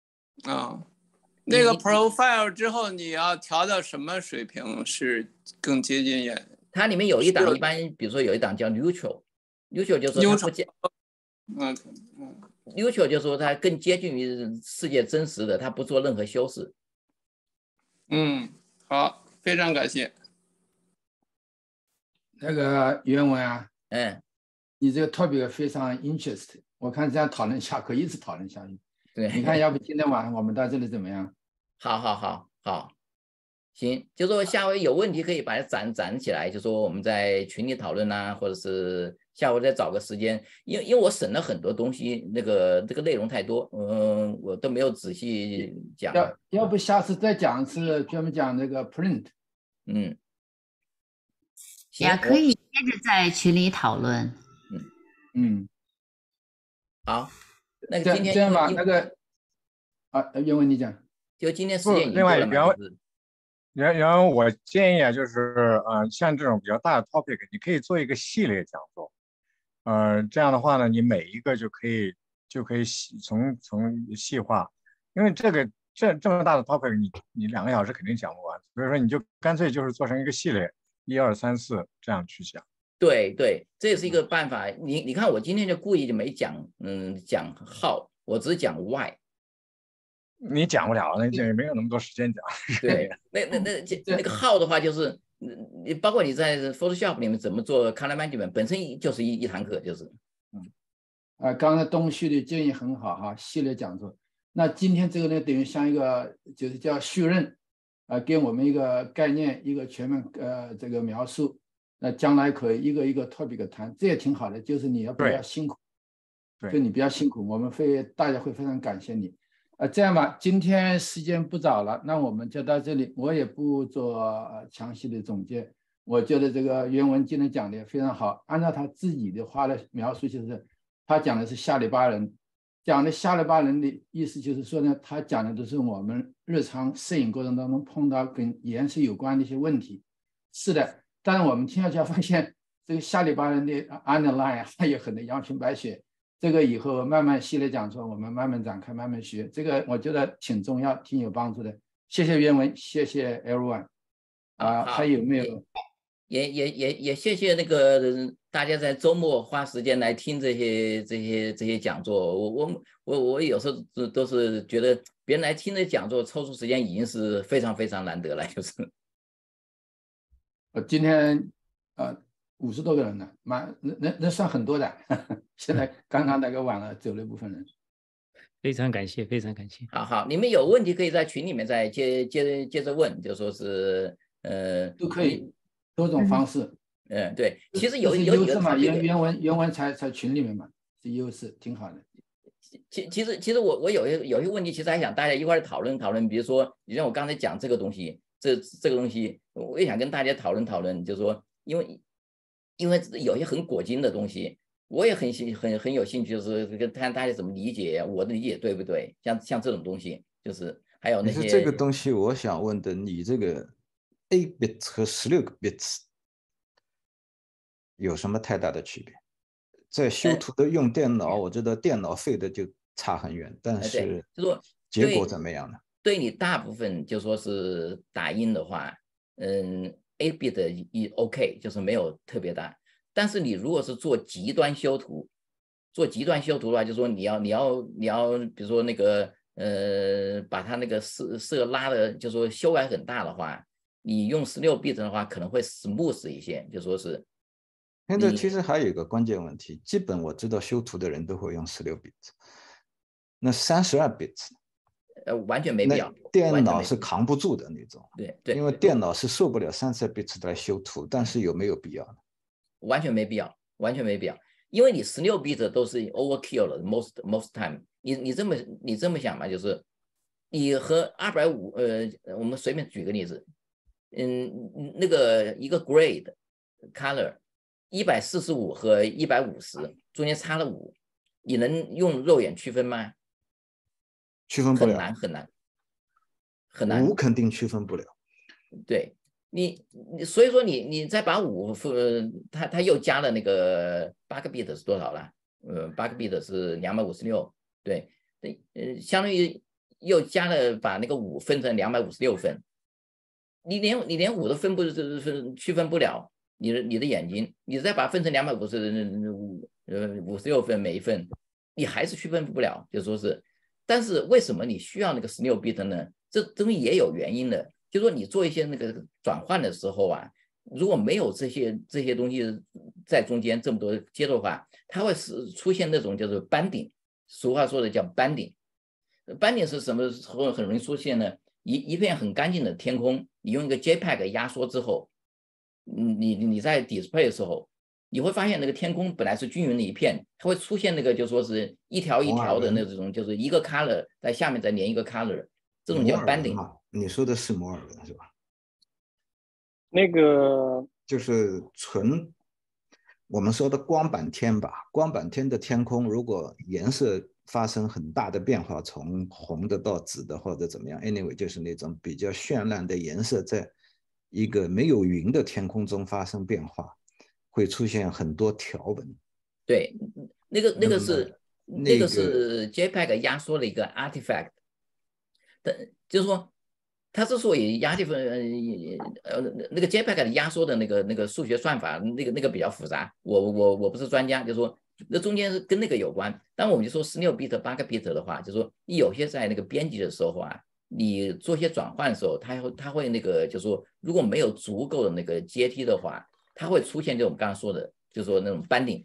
那个 profile 之后你要调到什么水平是更接近眼？ 它里面有一档，一般比如说有一档叫 neutral 就是说它不接，neutral 就是说它更接近于世界真实的，它不做任何修饰。 好，非常感谢。 那个原文啊，你这个 topic 非常 interest， 我看这样讨论下可以一直讨论下去。 对， 你看要不今天晚上我们到这里怎么样？ 好，行，就说下回有问题可以把它展起来，就说我们在群里讨论啊，或者是下回再找个时间，因为我省了很多东西，这个内容太多，我都没有仔细讲。 要不下次再讲一次，专门讲那个 print。 也可以接着在群里讨论。 好，那个今天这样吧，那个原文你讲。 就今天时间已经另外原文我建议啊，就是像这种比较大的 topic， 你可以做一个系列讲座。这样的话呢，你每一个就可以从细化，因为这么大的 topic， 你2个小时肯定讲不完，所以说你就干脆就是做成一个系列，1、2、3、4这样去讲。 对，这也是一个办法。你看我今天就故意就没讲how，我只讲 why。 你讲不了，那也没有那么多时间讲。 对，那个号的话，就是你包括你在 Photoshop 里面怎么做 color management，本身就是一堂课，就是刚才东旭的建议很好哈，系列讲座。那今天这个呢，等于像一个就是叫序任，给我们一个概念，一个全面这个描述。那将来可以一个一个 topic 谈，这也挺好的。就是你要比较辛苦，就你比较辛苦，我们大家会非常感谢你。这样吧，今天时间不早了，那我们就到这里。我也不做详细的总结。我觉得这个袁文今天讲的也非常好，按照他自己的话的描述，就是他讲的是下里巴人，讲的下里巴人的意思就是说呢，他讲的都是我们日常摄影过程当中碰到跟颜色有关的一些问题。是的，但是我们听下去发现，这个下里巴人的 underline 还有很多阳春白雪。这个以后慢慢系列讲座，我们慢慢展开，慢慢学。这个我觉得挺重要，挺有帮助的。谢谢袁文，谢谢 everyone。还有没有？ 也谢谢那个大家在周末花时间来听这些讲座。我有时候都是觉得别人来听这讲座，抽出时间已经是非常非常难得了，就是。 今天50多个人呢，那算很多的。现在刚刚那个晚了，走了一部分人。 非常感谢，非常感谢。 好，你们有问题可以在群里面再接着问，就说是都可以，多种方式。 对，其实有优势嘛，原文才群里面嘛，是优势，挺好的。 其实我有些问题，其实还想大家一块讨论讨论。比如说，你像我刚才讲这个东西，这个东西，我也想跟大家讨论讨论，就是说，因为有些很果金的东西，我也很有兴趣，就是看大家怎么理解，我的理解对不对？像这种东西，就是还有那些这个东西，我想问的，你这个 8 bit 和16个 bits 有什么太大的区别？在修图的用电脑，我知道电脑费的就差很远，但是结果怎么样呢？ 对你大部分就说是打印的话，8 bit 也 OK， 就是没有特别大。但是你如果是做极端修图的话，就是说你要，比如说那个把它那个色拉的，就说修改很大的话，你用16 bit 的话可能会 smooth 一些，就说是。 现在其实还有一个关键问题，基本我知道修图的人都会用16 bit， 那32 bit。 完全没必要， 电脑是扛不住的那种。 对， 因为电脑是受不了32 bit 来修图，但是有没有必要呢？ 完全没必要，因为你16 bit 都是 overkill 了 most time。你这么想嘛，就是你和250，我们随便举个例子，那个一个 grade color 145和150中间差了5，你能用肉眼区分吗？ 区分不了， 很难， 5肯定区分不了。 对你所以说你再把5，他又加了那个8个 bit 是多少了？8个 bit 是256，对，相当于又加了把那个5分成256份，你连5都区分不了，你的眼睛，你再把它分成256份每一份，你还是区分不了，就说是。但是为什么你需要那个16 bit 呢？这东西也有原因的，就是说你做一些那个转换的时候啊，如果没有这些东西在中间这么多接触的话，它会出现那种就是banding，俗话说的叫 banding。banding 是什么时候很容易出现呢？一片很干净的天空，你用一个 JPEG 压缩之后，你在 display 的时候，你会发现那个天空本来是均匀的一片，它会出现那个就说是一条一条的那种，就是一个 color 在下面再连一个 color， 这种叫 banding。 你说的是摩尔纹是吧？ 那个就是纯我们说的光版天吧，光版天的天空如果颜色发生很大的变化，从红的到紫的或者怎么样 ，anyway 就是那种比较绚烂的颜色在一个没有云的天空中发生变化，会出现很多条纹。 对，那个是 JPEG 压缩的一个 artifact， 就是说它之所以那个 JPEG 的压缩的那个数学算法那个比较复杂，我不是专家，就是说那中间是跟那个有关。但我们就说16bit、8个bit 的话，就说你有些在那个编辑的时候啊，你做一些转换的时候，它会那个，就说如果没有足够的那个阶梯的话，它会出现就我们刚刚说的，就说那种banding。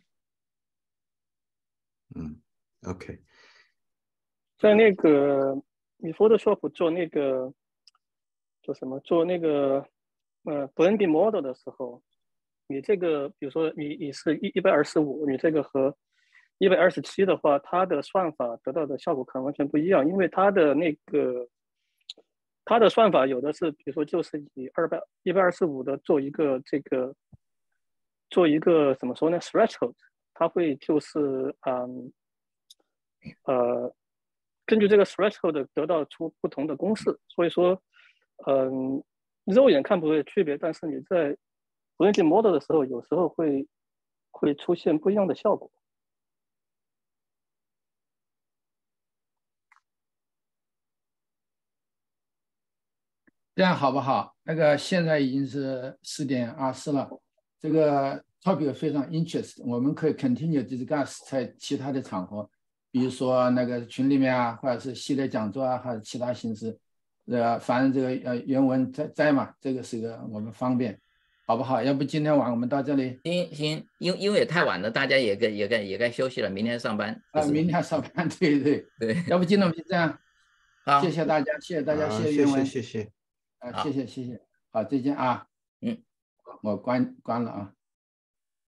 OK。 在那个你 Photoshop 做那个做什么？做那个blending model 的时候，你这个比如说你是125，你这个和127的话，它的算法得到的效果可能完全不一样，因为它的算法有的是，比如说就是以125的做一个怎么说呢 threshold， 它会就是根据这个 threshold 得到出不同的公式，所以说肉眼看不出区别，但是你在 blending model 的时候，有时候会出现不一样的效果。 这样好不好？那个现在已经是4点24了，这个 topic 非常 interest， 我们可以 continue discuss 在其他的场合，比如说那个群里面啊，或者是系列讲座啊，还是其他形式，反正这个原文在嘛，这个是个我们方便，好不好？要不今天晚上我们到这里？ 行，因为也太晚了，大家也该休息了，明天上班。 明天上班，对。要不今天我们就这样，谢谢大家，谢谢原文， 谢谢。 谢谢，好，再见啊。 我关了啊。